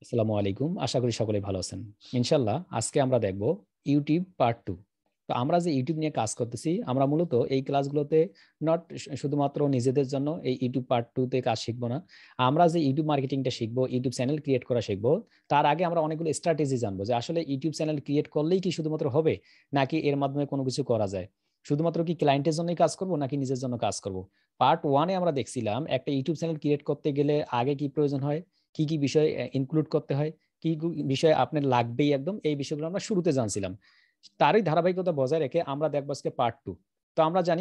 আসসালামু আলাইকুম, আশা করি সকলেই ভালো আছেন। ইনশাআল্লাহ আজকে আমরা দেখব ইউটিউব পার্ট 2। তো আমরা যে ইউটিউব নিয়ে কাজ করতেছি, আমরা মূলত এই ক্লাসগুলোতে নট শুধুমাত্র নিজেদের জন্য এই ইউটিউব পার্ট 2 তে কাজ শিখবো না। আমরা যে ইউটিউব মার্কেটিংটা শিখবো, ইউটিউব চ্যানেল ক্রিয়েট করা শিখবো, তার আগে আমরা অনেকগুলো স্ট্র্যাটেজি জানবো যে আসলে ইউটিউব চ্যানেল ক্রিয়েট করলেই কি শুধুমাত্র হবে, নাকি এর মাধ্যমে কোনো কিছু করা যায়। শুধুমাত্র কি ক্লায়েন্টের জন্যই কাজ করব, নাকি নিজের জন্য কাজ করব। পার্ট 1 এ আমরা দেখছিলাম একটা ইউটিউব চ্যানেল ক্রিয়েট করতে গেলে আগে কি প্রয়োজন হয়, কি কি বিষয় ইনক্লুড করতে হয়, কি বিষয় আপনার লাগবেই একদম, এই বিষয়গুলো আমরা শুরুতে জানছিলাম। তারই ধারাবাহিকতা বজায় রেখে আমরা দেখবো আজকে পার্ট 2। তো আমরা জানি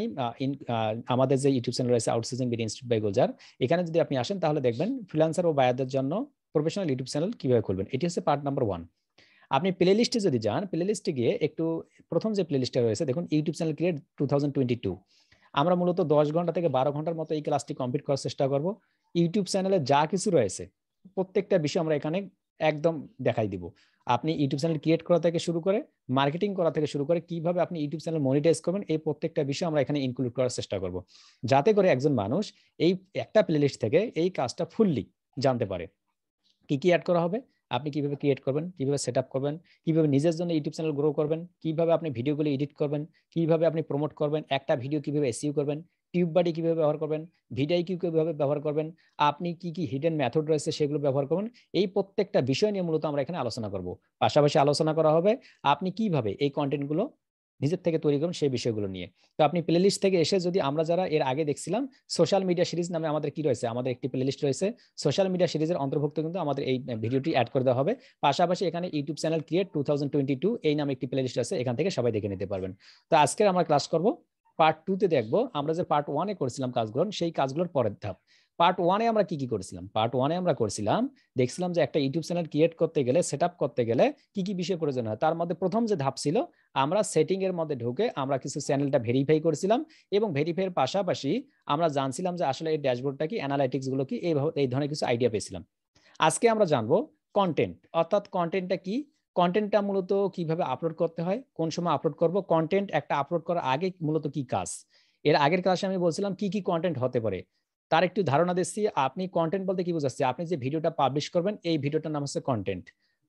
আমাদের যে ইউটিউব চ্যানেল রয়েছে outsourcing with institute by Gulzar, এখানে যদি আপনি আসেন তাহলে দেখবেন ফ্রিল্যান্সার ও বায়ারদের জন্য প্রফেশনাল ইউটিউব চ্যানেল কিভাবে খুলবেন। এটি হচ্ছে পার্ট নাম্বার 1। আপনি প্লে লিস্টে যদি যান, প্লে লিস্টে গিয়ে একটু প্রথম যে প্লে লিস্টটা রয়েছে দেখুন, ইউটিউব চ্যানেল ক্রিয়েট 2022। আমরা মূলত 10 ঘন্টা থেকে 12 ঘন্টার মতো এই ক্লাসটি কমপ্লিট করার চেষ্টা করব। ইউটিউব চ্যানেলে যা কিছু রয়েছে প্রত্যেকটা বিষয় আমরা এখানে একদম দেখাই দিব। আপনি ইউটিউব চ্যানেল ক্রিয়েট করা থেকে শুরু করে মার্কেটিং করা থেকে শুরু করে কিভাবে আপনি ইউটিউব চ্যানেল মনিটাইজ করবেন, এই প্রত্যেকটা বিষয় আমরা এখানে ইনক্লুড করার চেষ্টা করব, যাতে করে একজন মানুষ এই একটা প্লেলিস্ট থেকে এই কাজটা ফুললি জানতে পারে। কি কি অ্যাড করা হবে, আপনি কিভাবে ক্রিয়েট করবেন, কিভাবে সেট আপ করবেন, কিভাবে নিজের জন্য ইউটিউব চ্যানেল গ্রো করবেন, কিভাবে আপনি ভিডিওগুলো এডিট করবেন, কিভাবে আপনি প্রমোট করবেন, একটা ভিডিও কিভাবে এসইও করবেন, টিউব বাডি কিভাবে ব্যবহার করবেন, ভিডিআইকিউ কিভাবে ব্যবহার করবেন, আপনি কি কি হিডেন মেথড রয়েছে সেগুলো ব্যবহার করবেন। এই প্রত্যেকটা বিষয় নিয়ে মূলত আমরা এখানে আলোচনা করব। পাশাপাশি আলোচনা করা হবে আপনি কিভাবে এই কন্টেন্টগুলো নিজের থেকে তৈরি করুন সেই বিষয়গুলো নিয়ে। তো আপনি প্লেলিস্ট থেকে এসে যদি আমরা যারা এর আগে দেখছিলাম সোশ্যাল মিডিয়া সিরিজ নামে আমাদের কি রয়েছে, আমাদের একটি প্লেলিস্ট রয়েছে সোশ্যাল মিডিয়া সিরিজের অন্তর্ভুক্ত, কিন্তু আমাদের এই ভিডিওটি অ্যাড করে দেওয়া হবে। পাশাপাশি এখানে ইউটিউব চ্যানেল ক্রিয়েট 2022 এই নামে একটি প্লেলিস্ট আছে, এখান থেকে সবাই দেখে নিতে পারবেন। তো আজকে আমরা ক্লাস করব পার্ট 2 তে দেখবো আমরা যে পার্ট 1 এ করেছিলাম কাজগুলো, সেই কাজগুলোর পরের ধাপ। পার্ট 1 এ আমরা কি কি করেছিলাম, পার্ট 1 এ আমরা করেছিলাম দেখছিলাম যে একটা ইউটিউব চ্যানেল ক্রিয়েট করতে গেলে, সেটআপ করতে গেলে কি কি বিষয় প্রয়োজন হয়। তার মধ্যে প্রথম যে ধাপ ছিল, আমরা সেটিং এর মধ্যে ঢুকে আমরা কিছু চ্যানেলটা ভেরিফাই করেছিলাম, এবং ভেরিফাইয়ের পাশাপাশি আমরা জানছিলাম যে আসলে এই ড্যাশবোর্ডটা কি, অ্যানালাইটিক্স গুলো কি, এই ধরনের কিছু আইডিয়া পেয়েছিলাম। আজকে আমরা জানবো কন্টেন্ট, অর্থাৎ কন্টেন্টটা কি, কন্টেন্টটা মূলত কিভাবে আপলোড করতে হয়, কোন সময় আপলোড করব, কন্টেন্ট একটা আপলোড করার আগে মূলত কি কাজ। এর আগের ক্লাসে আমি বলছিলাম কি কি কন্টেন্ট হতে পারে, তার একটু ধারণা দিচ্ছি। আপনি কন্টেন্ট বলতে কি বোঝাচ্ছি, আপনি যে ভিডিওটা পাবলিশ করবেন এই ভিডিওটার নাম হচ্ছে কন্টেন্ট।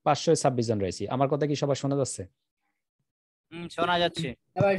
526 জন রয়েছে, আমার কথা কি সবার শোনা যাচ্ছে? শোনা যাচ্ছে।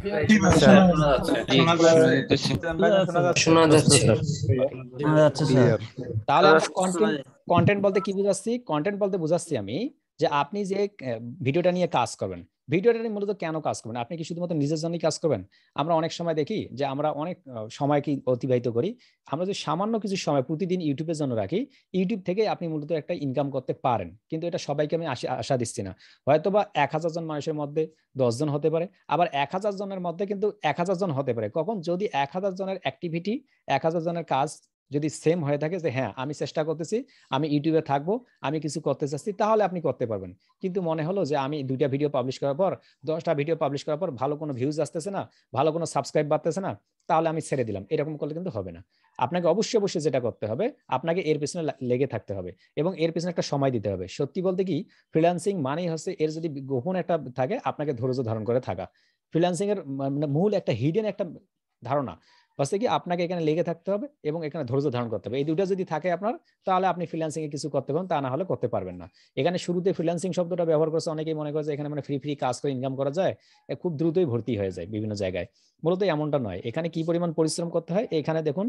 তাহলে আমরা কন্টেন্ট বলতে কি বুঝাচ্ছি, কন্টেন্ট বলতে বুঝাচ্ছি আমি যে আপনি যে ভিডিওটা নিয়ে কাজ করবেন, ভিডিওটা নিয়ে মূলত কেন কাজ করবেন, আপনি কি শুধুমাত্র নিজের জন্যই কাজ করবেন। আমরা অনেক সময় দেখি যে আমরা অনেক সময় কি অতিবাহিত করি, আমরা যে সামান্য কিছু সময় প্রতিদিন ইউটিউবের জন্য রাখি, ইউটিউব থেকে আপনি মূলত একটা ইনকাম করতে পারেন, কিন্তু এটা সবাইকে আমি আশা দিচ্ছি না। হয়তোবা 1000 জন মানুষের মধ্যে 10 জন হতে পারে, আবার 1000 জনের মধ্যে কিন্তু 1000 জন হতে পারে। কখন, যদি 1000 জনের অ্যাক্টিভিটি, 1000 জনের কাজ যদি সেম হয়ে থাকে, যে হ্যাঁ আমি চেষ্টা করতেছি, আমি ইউটিউবে থাকবো, আমি কিছু করতে চাচ্ছি, তাহলে আপনি করতে পারবেন। কিন্তু মনে হলো যে আমি 2টা ভিডিও পাবলিশ করার পর, 10টা ভিডিও পাবলিশ করার পর ভালো কোনো ভিউজ আসতেছে না, ভালো কোনো সাবস্ক্রাইব বাড়তেছে না, তাহলে আমি ছেড়ে দিলাম, এরকম করলে কিন্তু হবে না। আপনাকে অবশ্যই যেটা করতে হবে, আপনাকে এর পেছনে লেগে থাকতে হবে এবং এর পেছনে একটা সময় দিতে হবে। সত্যি বলতে কি, ফ্রিল্যান্সিং মানেই হচ্ছে, এর যদি গোপন একটা থাকে, আপনাকে ধৈর্য ধারণ করে থাকা। ফ্রিল্যান্সিং এর মূল একটা হিডেন একটা ধারণা হচ্ছে কি, আপনাকে এখানে লেগে থাকতে হবে এবং এখানে ধৈর্য ধারণ করতে হবে। এই দুটো যদি থাকে আপনার, তাহলে আপনি ফ্রিল্যান্সিং এ কিছু করতে পারেন, তা না হলে করতে পারবেন না। এখানে শুরুতে ফ্রিল্যান্সিং শব্দটা ব্যবহার করছে, অনেকেই মনে করে যে এখানে মানে ফ্রি কাজ করে ইনকাম করা যায়, খুব দ্রুতই ভর্তি হয়ে যায় বিভিন্ন জায়গায়। মূলত এমনটা নয়। এখানে কি পরিমাণ পরিশ্রম করতে হয়, এখানে দেখুন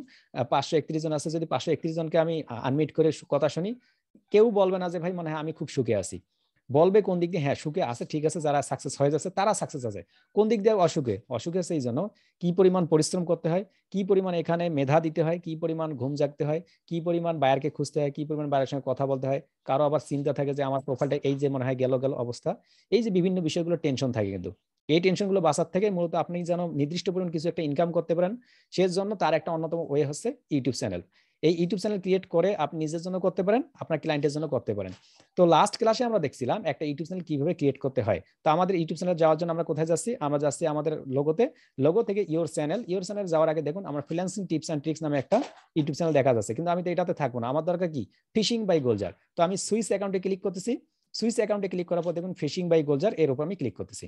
531 জন আছে, যদি 531 জনকে আমি আনমিট করে কথা শুনি, কেউ বলবে না যে ভাই মনে হয় আমি খুব সুখে আছি। বলবে কোন দিক দিয়ে, হ্যাঁ সুখে আছে, ঠিক আছে, যারা সাকসেস হয়ে যাচ্ছে তারা সাকসেস আছে। কোন দিক দিয়ে অসুখে আছে, এই জন্য কি পরিমাণ পরিশ্রম করতে হয়, কি পরিমাণ এখানে মেধা দিতে হয়, কি পরিমাণ ঘুম জাগতে হয়, কি পরিমাণ বায়ারকে খুঁজতে হয়, কি পরিমাণ বায়ারের সঙ্গে কথা বলতে হয়। কারো আবার চিন্তা থাকে যে আমার প্রোফাইলটা এই যে মনে হয় গেল অবস্থা, এই যে বিভিন্ন বিষয়গুলো টেনশন থাকে। কিন্তু এই টেনশনগুলো বাঁচার থেকে মূলত আপনি যেন নির্দিষ্ট পরিমাণ কিছু একটা ইনকাম করতে পারেন, সেজন্য তার একটা অন্যতম ওয়ে হচ্ছে ইউটিউব চ্যানেল। এই ইউটিউব চ্যানেল ক্রিয়েট করে আপনি নিজের জন্য করতে পারেন, আপনার ক্লায়েন্টের জন্য করতে পারেন। তো লাস্ট ক্লাসে আমরা দেখছিলাম একটা ইউটিউব চ্যানেল কিভাবে ক্রিয়েট করতে হয়। তো আমাদের ইউটিউব চ্যানেল যাওয়ার জন্য আমরা কোথায় যাচ্ছি, আমরা যাচ্ছি আমাদের লোগোতে। লোগো থেকে ইওর চ্যানেল যাওয়ার আগে দেখুন আমার ফ্রিল্যান্সিং টিপস এন্ড ট্রিক্স নামে একটা ইউটিউব চ্যানেল দেখা যাচ্ছে, কিন্তু আমি তো এটাতে থাকবো না, আমার দরকার কি, ফিশিং বাই গোলজার। তো আমি সুইস অ্যাকাউন্টে ক্লিক করতেছি। সুইস অ্যাকাউন্টে ক্লিক করার পর দেখুন ফিশিং বাই গোলজার, এর উপর আমি ক্লিক করতেছি।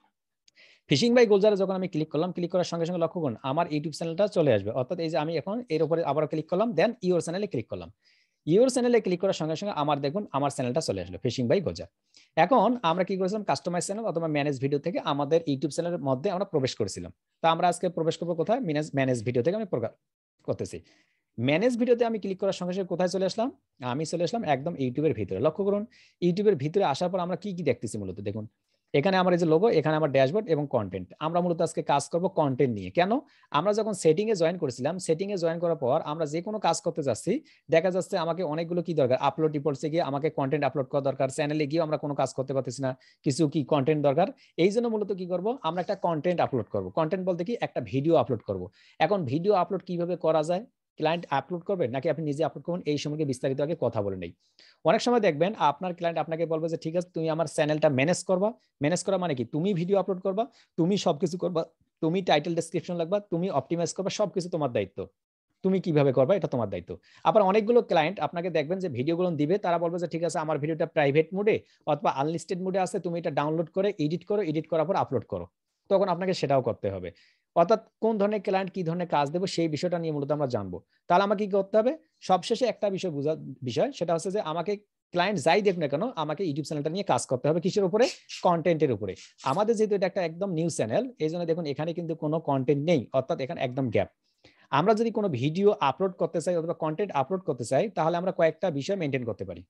ফিশিং বাই গোলজারে যখন আমি ক্লিক করলাম, ক্লিক করার সঙ্গে সঙ্গে লক্ষ্য করুন আমার ইউটিউব চ্যানেলটা চলে আসবে। অর্থাৎ এই যে আমি এখন এর উপরে আবার ক্লিক করলাম, দেন ইওর চ্যানেলে ক্লিক করলাম। ইউর চ্যানেলে ক্লিক করার সঙ্গে সঙ্গে আমার দেখুন আমার চ্যানেলটা চলে আসলো ফিশিং বাই গোজার। এখন আমরা কি করেছিলাম, কাস্টমাইজ চ্যানেল অথবা ম্যানেজ ভিডিও থেকে আমাদের ইউটিউব চ্যানেলের মধ্যে আমরা প্রবেশ করেছিলাম। তো আমরা আজকে প্রবেশ করবো কোথায়, ম্যানেজ ভিডিও থেকে আমি করতেছি। ম্যানেজ ভিডিওতে আমি ক্লিক করার সঙ্গে সঙ্গে কোথায় চলে আসলাম, আমি চলে আসলাম একদম ইউটিউবের ভিতরে। লক্ষ্য করুন ইউটিউবের ভিতরে আসার পর আমরা কি কি দেখতেছি মূলত দেখুন, এখানে আমার এই যে লোগো, এখানে আমার ড্যাশবোর্ড এবং কন্টেন্ট। আমরা মূলত আজকে কাজ করব কন্টেন্ট নিয়ে। কেন, আমরা যখন সেটিং এ জয়েন করেছিলাম, সেটিং এ জয়েন করার পর আমরা যে কোনো কাজ করতে যাচ্ছি, দেখা যাচ্ছে আমাকে অনেকগুলো কি দরকার, আপলোড রিপোর্টসে গিয়ে আমাকে কন্টেন্ট আপলোড করা দরকার, চ্যানেলে গিয়ে আমরা কোনো কাজ করতে পারতেছি না, কিছু কি কন্টেন্ট দরকার। এই জন্য মূলত কি করব, আমরা একটা কন্টেন্ট আপলোড করব। কন্টেন্ট বলতে কি, একটা ভিডিও আপলোড করব। এখন ভিডিও আপলোড কিভাবে করা যায়, ক্লায়েন্ট আপলোড করবে নাকি আপনি নিজে আপলোড করবেন, এই সম্পর্কে বিস্তারিত আগে কথা বলে নেই। অনেক সময় দেখবেন আপনার ক্লায়েন্ট আপনাকে বলবে যে ঠিক আছে তুমি আমার চ্যানেলটা ম্যানেজ করবা। ম্যানেজ করা মানে কি, তুমি ভিডিও আপলোড করবা, তুমি সবকিছু করবা, তুমি টাইটেল ডেসক্রিপশন লাগবা, তুমি অপটিমাইজ করবা, সবকিছু তোমার দায়িত্ব। তুমি কিভাবে করবা এটা তোমার দায়িত্ব। আবার অনেকগুলো ক্লায়েন্ট আপনাকে দেখবেন যে ভিডিওগুলো দিবে, তারা বলবে যে ঠিক আছে আমার ভিডিওটা প্রাইভেট মোডে অথবা আনলিস্টেড মোডে আছে, তুমি এটা ডাউনলোড করে এডিট করো, এডিট করার পর আপলোড করো। তখন আপনাকে সেটাও করতে হবে। অর্থাৎ কোন ধরনের ক্লায়েন্ট কি ধরনের কাজ দেবো সেই বিষয়টা নিয়ে মূলত আমরা জানবো। তাহলে আমাকে কি করতে হবে, সবশেষে একটা বিষয় সেটা হচ্ছে যে আমাকে ক্লায়েন্ট যাই দেখ না কেন আমাকে ইউটিউব চ্যানেলটা নিয়ে কাজ করতে হবে কিসের উপরে, কন্টেন্টের উপরে। আমাদের যেহেতু এটা একটা একদম নিউ চ্যানেল, এই জন্য দেখুন এখানে কিন্তু কোনো কন্টেন্ট নেই, অর্থাৎ এখানে একদম গ্যাপ। আমরা যদি কোনো ভিডিও আপলোড করতে চাই অথবা কন্টেন্ট আপলোড করতে চাই, তাহলে আমরা কয়েকটা বিষয় মেনটেন করতে পারি।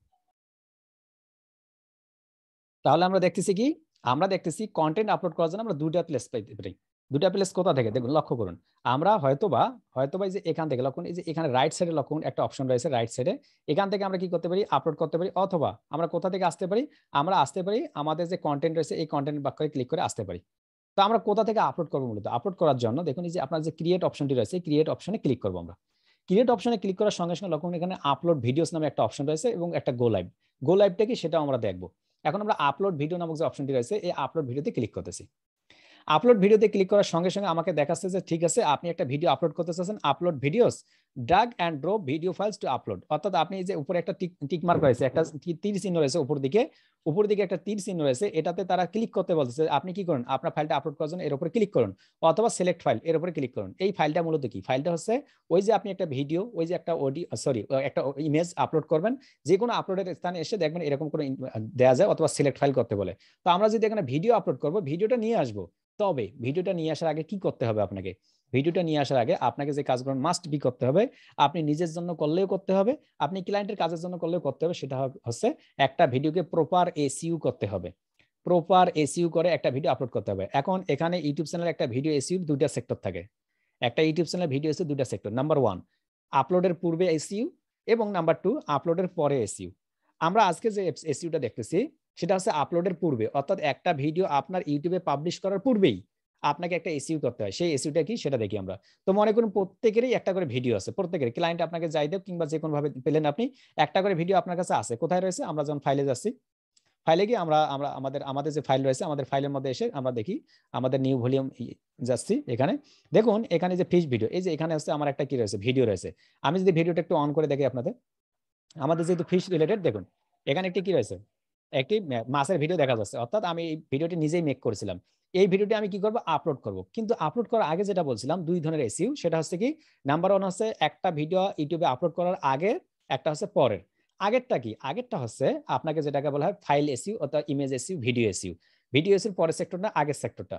তাহলে আমরা দেখতেছি কি, আমরা দেখতেছি কন্টেন্ট আপলোড করার জন্য আমরা দুটা প্লেস পাইতে পারি। দুটা প্লেস কোথা থেকে দেখুন, লক্ষ্য করুন। আমরা হয়তোবা এই যে এখান থেকে লক্ষ্য, এই যে এখানে রাইট সাইডে লক্ষ্য একটা অপশন রয়েছে রাইট সাইডে, এখান থেকে আমরা কি করতে পারি, আপলোড করতে পারি। অথবা আমরা কোথা থেকে আসতে পারি, আমরা আসতে পারি আমাদের যে কন্টেন্ট রয়েছে এই কন্টেন্ট বাক্যে ক্লিক করে আসতে পারি। তো আমরা কোথা থেকে আপলোড করবো, মূলত আপলোড করার জন্য দেখুন এই যে আপনার যে ক্রিয়েট অপশনটি রয়েছে, ক্রিয়েট অপশনে ক্লিক করবো আমরা। ক্রিয়েট অপশনে ক্লিক করার সঙ্গে সঙ্গে লক্ষ্য এখানে আপলোড ভিডিওস নামে একটা অপশন রয়েছে এবং একটা গো লাইভ। গো লাইভটা কি সেটাও আমরা দেখবো। এখন আমরা আপলোড ভিডিও নামক যে অপশনটি রয়েছে এই আপলোড ভিডিওতে ক্লিক করতেছি। আপলোড ভিডিওতে ক্লিক করার সঙ্গে সঙ্গে আমাকে দেখাচ্ছে যে ঠিক আছে আপনি একটা ভিডিও আপলোড করতে চাচ্ছেন, upload videos drag and drop video files to upload. অর্থাৎ আপনি যে উপরে একটা টিক মার্ক রয়েছে, একটা তীর চিহ্ন রয়েছে উপর দিকে একটা তীর চিহ্ন রয়েছে, এটাতে তারা ক্লিক করতে বলতেছে। আপনি কি করুন, আপনার ফাইলটা আপলোড করার জন্য এর উপরে ক্লিক করুন, অথবা সিলেক্ট ফাইল এর উপরে ক্লিক করুন। এই ফাইলটা মূলত কি, ফাইলটা হচ্ছে ওই যে আপনি একটা ভিডিও, ওই যে একটা অডিও একটা ইমেজ আপলোড করবেন, যে কোনো আপলোডের স্থানে এসে দেখবেন এরকম করে দেওয়া যায়, অথবা সিলেক্ট ফাইল করতে বলে। তো আমরা যদি এখানে ভিডিও আপলোড করবো, ভিডিওটা নিয়ে আসবো। তবে ভিডিওটা নিয়ে আসার আগে কি করতে হবে আপনাকে, ভিডিওটা নিয়ে আসার আগে আপনাকে যে কাজগুলো মাস্ট বি করতে হবে, আপনি নিজের জন্য করলেও করতে হবে, আপনি ক্লায়েন্টের কাজের জন্য করলেও করতে হবে, সেটা হচ্ছে একটা ভিডিওকে প্রপার এসইউ করতে হবে। প্রপার এসইউ করে একটা ভিডিও আপলোড করতে হবে। এখন এখানে ইউটিউব চ্যানেলে একটা ভিডিও এসইউ দুইটা সেক্টর থাকে। একটা ইউটিউব চ্যানেল ভিডিও এসইউ দুইটা সেক্টর, নাম্বার 1 আপলোডের পূর্বে এসইউ এবং নাম্বার 2 আপলোডের পরে এসইউ। আমরা আজকে যে এসইউটা দেখতেছি সেটা হচ্ছে আপলোডের পূর্বে, অর্থাৎ একটা ভিডিও আপনার ইউটিউবে পাবলিশ করার পূর্বেই আপনাকে একটা এসইউ করতে হয়। সেই এসইউটা কি সেটা দেখি আমরা। তো মনে করুন প্রত্যেকেরই একটা করে ভিডিও আছে, প্রত্যেকের ক্লায়েন্ট আপনাকে যাই দেব কিংবা যে কোনো ভাবে পেলেন আপনি, একটা করে ভিডিও আপনার কাছে আছে। কোথায় রয়েছে, আমরা যখন ফাইলে যাচ্ছি, ফাইলে গিয়ে আমরা আমরা আমাদের আমাদের যে ফাইল রয়েছে আমাদের ফাইলের মধ্যে এসে আমরা দেখি আমাদের নিউ ভলিউম যাচ্ছি। এখানে দেখুন এখানে যে ফিশ ভিডিও, এই যে এখানে হচ্ছে আমার একটা কি রয়েছে, ভিডিও রয়েছে। আমি যদি ভিডিওটা একটু অন করে দেখি আপনাদের, আমাদের যেহেতু ফিশ রিলেটেড, দেখুন এখানে একটি কি রয়েছে, একটি মাছের ভিডিও দেখা যাচ্ছে। অর্থাৎ আমি এই ভিডিওটি নিজেই মেক করেছিলাম। এই ভিডিওটি আমি কি করব, আপলোড করব। কিন্তু আপলোড করার আগে যেটা বলছিলাম দুই ধরনের এসইউ, সেটা হচ্ছে কি, নাম্বার 1 হচ্ছে একটা ভিডিও ইউটিউবে আপলোড করার আগে, একটা হচ্ছে পরের। আগেরটা কি, আগেরটা হচ্ছে আপনাকে যেটাকে বলা হয় ফাইল এসইউ অর্থাৎ image SEO, video SEO. Video এসইউর পরের সেক্টরটা আগের সেক্টরটা।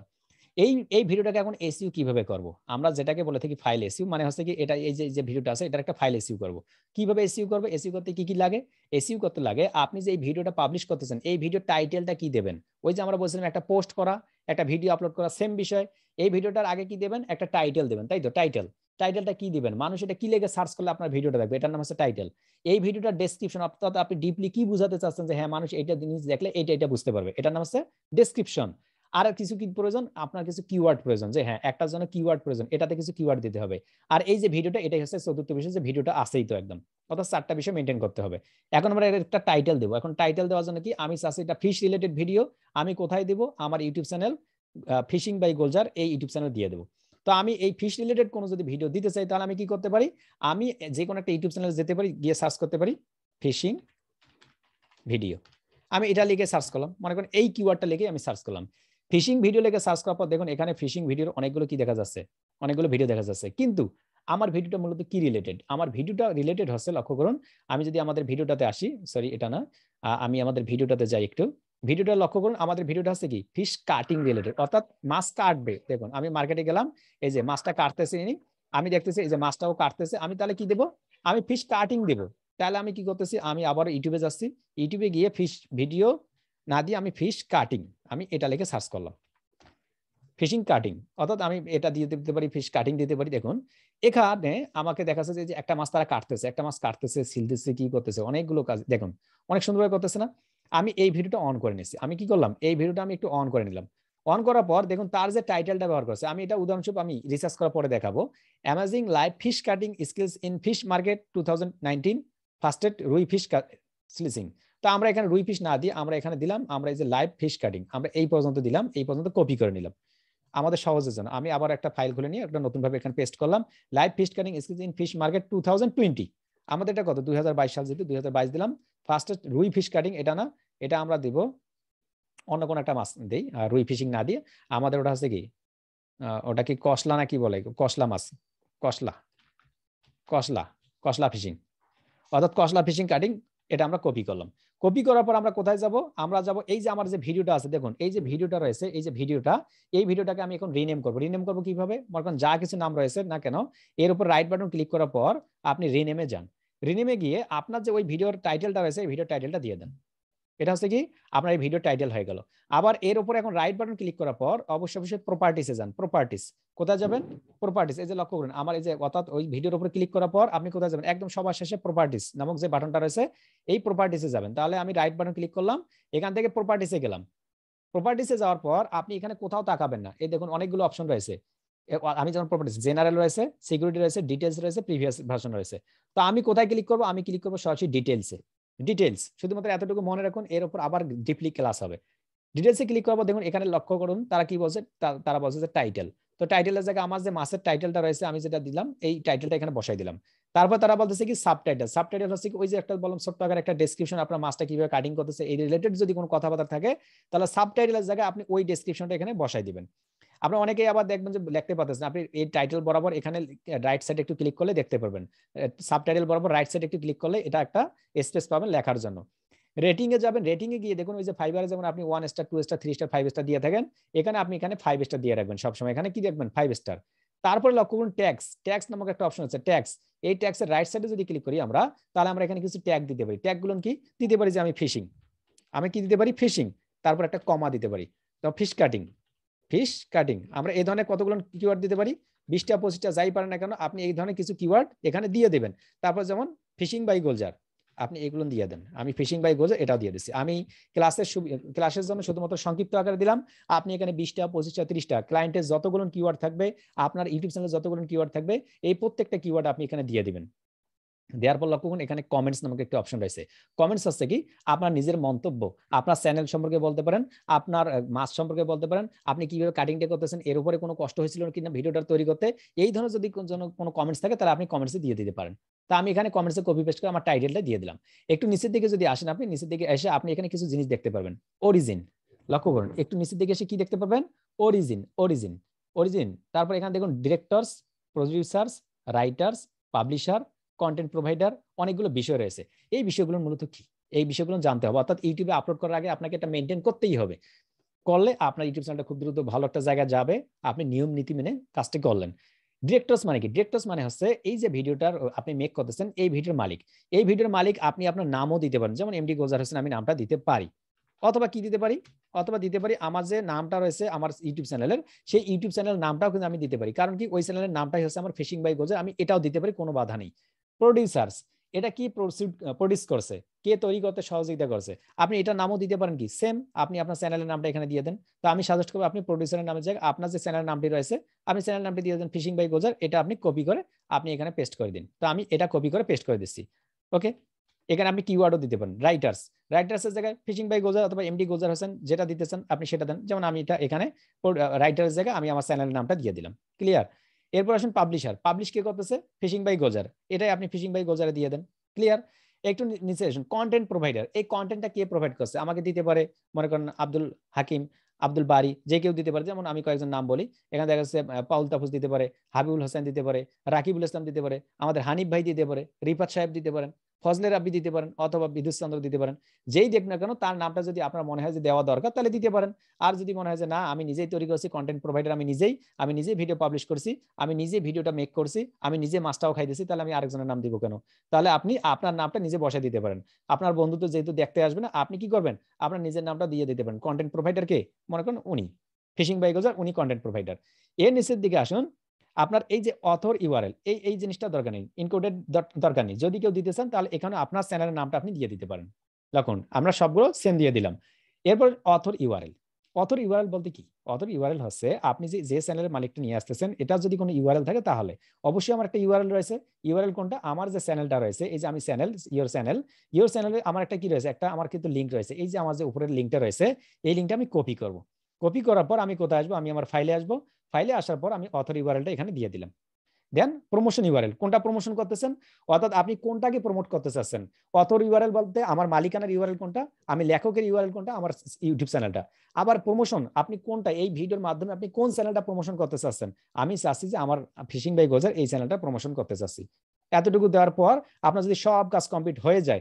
এই ভিডিওটাকে এখন এসইউ কিভাবে করব, আমরা যেটাকে বলে থাকি ফাইল এসইউ, মানে হচ্ছে কি এটা এই যে ভিডিওটা আছে এটার একটা ফাইল এসইউ করব। কিভাবে এসইউ করব, এসইউ করতে কি কি লাগে, এসইউ করতে লাগে আপনি যে এই ভিডিওটা পাবলিশ করতেছেন এই ভিডিও টাইটেলটা কি দেবেন। ওই যে আমরা বলছিলাম একটা পোস্ট করা, একটা ভিডিও আপলোড করা, সেম বিষয়। এই ভিডিওটার আগে কি দেবেন, একটা টাইটেল দেবেন, তাই তো। টাইটেলটা কি দিবেন, মানুষ এটা কি লেগে সার্চ করলে আপনার ভিডিওটা দেখবে, এটার নাম হচ্ছে টাইটেল। এই ভিডিওটার ডেসক্রিপশন, অর্থাৎ আপনি ডিপলি কি বুঝাতে চাচ্ছেন যে হ্যাঁ মানুষ এইটা জিনিস দেখলে এটা বুঝতে পারবে, এটার নাম হচ্ছে ডেসক্রিপশন। আর কিছু কি প্রয়োজন, আপনার কিছু কিওয়ার্ড প্রয়োজন, যে হ্যাঁ একটার জন্য কিওয়ার্ড প্রয়োজন, এটাতে কিছু কিওয়ার্ড দিতে হবে। আর এই যে ভিডিওটা, এটাই হচ্ছে চতুর্থ বিষয়, যে ভিডিওটা আছেই তো একদম, অর্থাৎ 4টা বিষয় মেনটেন করতে হবে। এখন আমরা একটা টাইটেল দেবো। এখন টাইটেল দেওয়ার জন্য কি, আমি চাচ্ছি এটা ফিশ রিলেটেড ভিডিও, আমি কোথায় দেবো, আমার YouTube channel fishing by Gulzar এই ইউটিউব চ্যানেল দিয়ে দেবো। তো আমি এই ফিশ রিলেটেড কোনো যদি ভিডিও দিতে চাই, তাহলে আমি কি করতে পারি, আমি যে কোনো একটা ইউটিউব চ্যানেলে যেতে পারি, গিয়ে সার্চ করতে পারি ফিশিং ভিডিও। আমি এটা লিখে সার্চ করলাম, মনে করেন এই কিওয়ার্ডটা লিখে আমি সার্চ করলাম। ফিশিং ভিডিও লিখে সার্চ করার পর দেখুন এখানে ফিশিং ভিডিওর অনেকগুলো কি দেখা যাচ্ছে, অনেকগুলো ভিডিও দেখা যাচ্ছে। কিন্তু আমার ভিডিওটা মূলত কি রিলেটেড, আমার ভিডিওটা রিলেটেড হচ্ছে, লক্ষ্য করুন আমি যদি আমাদের ভিডিওটাতে আসি, সরি এটা না, আমি আমাদের ভিডিওটাতে যাই একটু, ভিডিওটা লক্ষ্য করুন, আমাদের ভিডিওটা হচ্ছে কি ফিশ কাটিং রিলেটেড, অর্থাৎ মাছ কাটবে। দেখুন আমি মার্কেটে গেলাম, এই যে মাছটা কাটতেছে ইনি, আমি দেখতেছি এই যে মাছটাও কাটতেছে, আমি তাহলে কি দেবো, আমি ফিশ কাটিং দেবো। তাহলে আমি কি করতেছি, আমি আবার ইউটিউবে যাচ্ছি, ইউটিউবে গিয়ে ফিশ ভিডিও না দিয়ে আমি ফিশ কাটিং, আমি এটা লিখে সার্চ করলাম, ফিশিং কাটিং, অর্থাৎ আমি এটা দিয়ে দিতে পারি, ফিশ কাটিং দিতে পারি। দেখুন এখানে আমাকে দেখাচ্ছে যে একটা মাছ তারা কাটতেছে, একটা মাছ কাটতেছে, ছিলতেছে, কি করতেছে, অনেকগুলো কাজ দেখুন, অনেক সুন্দরভাবে করতেছে না। আমি এই ভিডিওটা অন করে নিচ্ছি, আমি কি করলাম, এই ভিডিওটা আমি একটু অন করে নিলাম। অন করার পর দেখুন তার যে টাইটেলটা ব্যবহার করছে, আমি এটা উদাহরণস্বরূপ আমি রিসার্চ করার পরে দেখাবো, amazing live fish cutting skills in fish market 2019 fastest rohu fish স্লিসিং। তো আমরা এখানে রুই ফিশ না দিয়ে আমরা এখানে দিলাম, আমরা এই যে লাইভ ফিশ কাটিং আমরা এই পর্যন্ত দিলাম, এই পর্যন্ত কপি করে নিলাম আমাদের সহজের জন্য। আমি আবার একটা ফাইল খুলে নিয়ে একটা নতুন ভাবে এখানে পেস্ট করলাম, live fish cutting skills in fish market 2020, আমাদের এটা কত 2022 সাল, যেহেতু 2022 দিলাম। ফার্স্ট রুই ফিশ কাটিং এটা না, এটা আমরা দিব অন্য কোন একটা মাছ দেই, রুই ফিশিং না দিয়ে আমাদের ওটা হচ্ছে কি, ওটা কি কসলা না কি বলে, কসলা মাছ, কসলা, কসলা, কসলা ফিশিং, অর্থাৎ কসলা ফিশিং কাটিং, এটা আমরা কপি করলাম। কপি করার পর আমরা কোথায় যাব, আমরা যাব এই যে আমার যে ভিডিওটা আছে, দেখুন এই যে ভিডিওটা রয়েছে, এই যে ভিডিওটা, এই ভিডিওটাকে আমি এখন রিনেম করব। রিনেম করব কিভাবে, মনে করেন যা কিছু নাম রয়েছে না কেন, এর উপর রাইট বাটন ক্লিক করার পর আপনি রিনেমে যান। রিনেমে গিয়ে আপনার যে ওই ভিডিওর টাইটেলটা রয়েছে, এই ভিডিওর টাইটেলটা দিয়ে দেন। এটা হচ্ছে কি আপনার এই ভিডিও টাইটেল হয়ে গেল। আবার এর উপর এখন রাইট বাটন ক্লিক করার পর অবশ্যই প্রপার্টিসে যান। প্রপার্টিস, কোথায় যাবেন, প্রপার্টিস, এই যে লক্ষ্য করুন আমার এই যে অর্থাৎ ওই ভিডিওর উপর ক্লিক করার পর আপনি কোথায় যাবেন, একদম সবার শেষে প্রপার্টিস নামক যে বাটনটা রয়েছে, এই প্রপার্টিসে যাবেন। তাহলে আমি রাইট বাটন ক্লিক করলাম, এখান থেকে প্রপার্টিসে গেলাম। প্রপার্টিসে যাওয়ার পর আপনি এখানে কোথাও তাকাবেন না, এই দেখুন অনেকগুলো অপশন রয়েছে। আমি যেমন প্রপার্টিস, জেনারেল রয়েছে, সিকিউরিটি রয়েছে, ডিটেলস রয়েছে, প্রিভিয়াস ভার্সন রয়েছে। তো আমি কোথায় ক্লিক করব, আমি ক্লিক করব সরাসরি ডিটেলসে। ডিটেলস শুধুমাত্র এতটুকু মনে রাখুন, এর উপর আবার ডিপলি ক্লাস হবে। ডিটেলসে ক্লিক করব, দেখুন এখানে লক্ষ্য করুন তারা কি বলছে, তারা বলছে যে টাইটেল। তো টাইটেলের জায়গায় আমার যে মাসের টাইটেলটা রয়েছে আমি যেটা দিলাম, এই টাইটেলটা এখানে বসাই দিলাম। তারপর তারা বলতেছে কি সাবটাইটেল। সাবটাইটেল হচ্ছে কি ওই যে একটা বললাম ছোট্ট আকারে একটা ডেসক্রিপশন, আপনার মাছটা কিভাবে কাটিং করতেছে এই রিলেটেড যদি কোনো কথাবার্তা থাকে, তাহলে সাবটাইটেলের জায়গায় আপনি ওই ডেসক্রিপশনটা এখানে বসাই দিবেন। আপনারা অনেকেই আবার দেখবেন যে লিখতে পারতেছেন, আপনি এই টাইটেল বরাবর এখানে রাইট সাইডে একটু ক্লিক করলে দেখতে পারবেন, সাবটাইটেল বরাবর রাইট সাইডে একটু ক্লিক করলে এটা একটা স্পেস পাবেন লেখার জন্য। রেটিং এ যাবেন, রেটিং এ গিয়ে দেখুন ওই যে ফাইবারে যেমন আপনি 1 স্টার 2 স্টার 3 স্টার 5 স্টার দিয়ে থাকেন, এখানে আপনি এখানে 5 স্টার দিয়ে রাখবেন সবসময়, এখানে কি দেখবেন 5 স্টার। তারপরে লক্ষ্য করুন ট্যাক্স, ট্যাক্স নামক একটা অপশন আছে ট্যাক্স, এই ট্যাক্সের রাইট সাইডে যদি ক্লিক করি আমরা, তাহলে আমরা এখানে কিছু ট্যাগ দিতে পারি। ট্যাগ গুলো কি দিতে পারি, যে আমি ফিশিং, আমি কি দিতে পারি ফিশিং, তারপর একটা কমা দিতে পারি, তো ফিশ কাটিং, ফিশ কাটিং। আমরা এই ধরনের কতগুলো কিওয়ার্ড দিতে পারি, 20টা 25টা যাই পারেন না কেন, আপনি এই ধরনের কিছু কিওয়ার্ড এখানে দিয়ে দেবেন। তারপর যেমন ফিশিং বাই গোলজার, আপনি এগুলো দিয়ে দেন, আমি ফিশিং বাই গোলজার এটাও দিয়ে দিচ্ছি। আমি ক্লাসের জন্য শুধুমাত্র সংক্ষিপ্ত আকারে দিলাম, আপনি এখানে 20টা 25টা 30টা ক্লায়েন্টের যতগুলো কিওয়ার্ড থাকবে, আপনার ইউটিউব চ্যানেলে যতগুলো কিওয়ার্ড থাকবে, এই প্রত্যেকটা কিওয়ার্ড আপনি এখানে দিয়ে দিবেন। দেওয়ার পর লক্ষ্য করুন এখানে কমেন্টস নামক একটা অপশন রয়েছে। কমেন্টস হচ্ছে কি আপনার নিজের মন্তব্য, আপনার চ্যানেল সম্পর্কে বলতে পারেন, আপনার মাছ সম্পর্কে বলতে পারেন, আপনি কিভাবে কাটিংটা করতেছেন, এর উপরে কোনো কষ্ট হয়েছিল কিনা ভিডিওটা তৈরি করতে, এই ধরনের যদি কোনো কমেন্টস থাকে তাহলে আপনি কমেন্টসে দিয়ে দিতে পারেন। তা আমি এখানে কমেন্টসে কপি পেস্ট করে আমার টাইটেলটা দিয়ে দিলাম। একটু নিচের দিকে যদি আসেন, আপনি নিচের দিকে এসে আপনি এখানে কিছু জিনিস দেখতে পারবেন। অরিজিন, লক্ষ্য করুন একটু নিচের দিকে এসে কি দেখতে পারবেন, অরিজিন, অরিজিন, অরিজিন। তারপর এখানে দেখুন directors, producers, writers, publisher, content provider, অনেকগুলো বিষয় রয়েছে। এই বিষয়গুলো মূলত কি, এই বিষয়গুলো জানতে হবে। অর্থাৎ ইউটিউবে আপলোড করার আগে আপনাকে এটা মেনটেন করতেই হবে, করলে আপনার ইউটিউব চ্যানেলটা খুব দ্রুত ভালো একটা জায়গায় যাবে, আপনি নিয়ম নীতি মেনে কাজটি করলেন। ডিরেক্টরস মানে কি, ডিরেক্টরস মানে হচ্ছে এই যে ভিডিওটার আপনি মেক করতেছেন, এই ভিডিওর মালিক, এই ভিডিওর মালিক আপনি আপনার নামও দিতে পারেন, যেমন এমডি গোলজার হোসেন আমি নামটা দিতে পারি, অথবা কি দিতে পারি, অথবা দিতে পারি আমার যে নামটা রয়েছে আমার ইউটিউব চ্যানেলের, সেই ইউটিউব চ্যানেল নামটাও কিন্তু আমি দিতে পারি, কারণ কি ওই চ্যানেলের নামটাই হচ্ছে আমার ফিশিং বাই গোলজার, আমি এটাও দিতে পারি, কোনো বাধা নেই। প্রডিউসার্স, এটা কি প্রডিউস করছে, কে তৈরি করতে সহযোগিতা করছে, আপনি এটা নামও দিতে পারেন কি সেম, আপনি আপনার চ্যানেলের নামটা এখানে দিয়ে দেন। তো আমি সাজেস্ট করব আপনি প্রডিউসারের নামের জায়গায় আপনার যে চ্যানেলের নামটি রয়েছে, আপনি চ্যানেল নামটি দিয়ে দেন ফিশিং বাই গোলজার, এটা আপনি কপি করে আপনি এখানে পেস্ট করে দিন। তো আমি এটা কপি করে পেস্ট করে দিচ্ছি। ওকে, এখানে আপনি কিওয়ার্ডও দিতে পারেন। রাইটার্স, রাইটার্সের জায়গায় ফিশিং বাই গোলজার অথবা এমডি গোলজার হোসেন যেটা দিতে চান আপনি সেটা দেন, যেমন আমি এটা এখানে রাইটারের জায়গায় আমি আমার চ্যানেলের নামটা দিয়ে দিলাম। ক্লিয়ার? এরপর আসুন পাবলিশার, পাবলিশ কে করতেছে, ফিশিং বাই গোলজার, এটাই আপনি ফিশিং বাই গোলজারে দিয়ে দেন। ক্লিয়ার? একটু নিচে আসুন, কন্টেন্ট প্রোভাইডার, এই কন্টেন্টটা কে প্রোভাইড করছে, আমাকে দিতে পারে মনে করেন আব্দুল হাকিম, আব্দুল বারি, যে কেউ দিতে পারে। যেমন আমি কয়েকজন নাম বলি, এখানে দেখা যাচ্ছে পাউল তাফুজ দিতে পারে, হাবিবুল হোসেন দিতে পারে, রাকিবুল ইসলাম দিতে পারে, আমাদের হানিফ ভাই দিতে পারে, রিফাত সাহেব দিতে পারেন, ফজলে রাব্বি দিতে পারেন, অথবা বিদ্যুৎ চন্দ্র দিতে পারেন। যেই দেখ না কেন তার নামটা যদি আপনার মনে হয় যে দেওয়া দরকার তাহলে দিতে পারেন। আর যদি মনে হয় যে না আমি নিজেই তৈরি করছি, কন্টেন্ট প্রোভাইডার আমি নিজেই ভিডিও পাবলিশ করছি, আমি নিজে ভিডিওটা মেক করছি, আমি নিজে মাছটাও খাইতেছি, তাহলে আমি আরেকজনের নাম দিব কেন? তাহলে আপনি আপনার নামটা নিজে বসে দিতে পারেন। আপনার বন্ধু তো যেহেতু দেখতে আসবে না, আপনি কি করবেন, আপনার নিজের নামটা দিয়ে দিতে পারেন। কন্টেন্ট প্রোভাইডার কে মনে করেন উনি ফিশিং বাই গোজার, উনি কন্টেন্ট প্রোভাইডার। এর নিচের দিকে আসুন, আপনার এই যে অথর ইউআরএল, এই জিনিসটা দরকার নেই, ইনকোডেড দরকার নেই। যদি কেউ দিতে চান তাহলে এখানে আপনার চ্যানেলের নামটা আপনি দিয়ে দিতে পারেন। দেখুন আমরা সবগুলো সেম দিয়ে দিলাম। এরপর অথর ইউআরএল। অথর ইউআরএল বলতে কি? অথর ইউআরএল হচ্ছে আপনি যে চ্যানেলের মালিকটা নিয়ে আসতেছেন, এটা যদি কোনো ইউআরএল থাকে তাহলে অবশ্যই আমার একটা ইউআরএল রয়েছে। ইউআরএল কোনটা? আমার যে চ্যানেলটা রয়েছে, এই যে আমি চ্যানেল, ইওর চ্যানেলে আমার একটা কি রয়েছে, একটা আমার কিন্তু লিঙ্ক রয়েছে। এই যে আমার যে উপরের লিঙ্কটা রয়েছে, এই লিঙ্কটা আমি কপি করব। কপি করার পর আমি কোথায় আসবো? আমি আমার ফাইলে আসবো। ফাইলে আসার পর আমি অথর ইউআরএলটা এখানে দিয়ে দিলাম। দেন প্রমোশন ইউআরএল, কোনটা প্রমোশন করতেছেন, অর্থাৎ আপনি কোনটাকে প্রমোট করতে চাচ্ছেন। অথর ইউআরএল বলতে আমার মালিকানার ইউআরএল কোনটা, আমি লেখকের ইউআরএল কোনটা, আমার ইউটিউব চ্যানেলটা। আবার প্রমোশন, আপনি কোনটা, এই ভিডিওর মাধ্যমে আপনি কোন চ্যানেলটা প্রমোশন করতে চাচ্ছেন। আমি চাচ্ছি যে আমার ফিশিং বাই গোজার এই চ্যানেলটা প্রমোশন করতে চাচ্ছি। এতটুকু দেওয়ার পর আপনার যদি সব কাজ কমপ্লিট হয়ে যায়,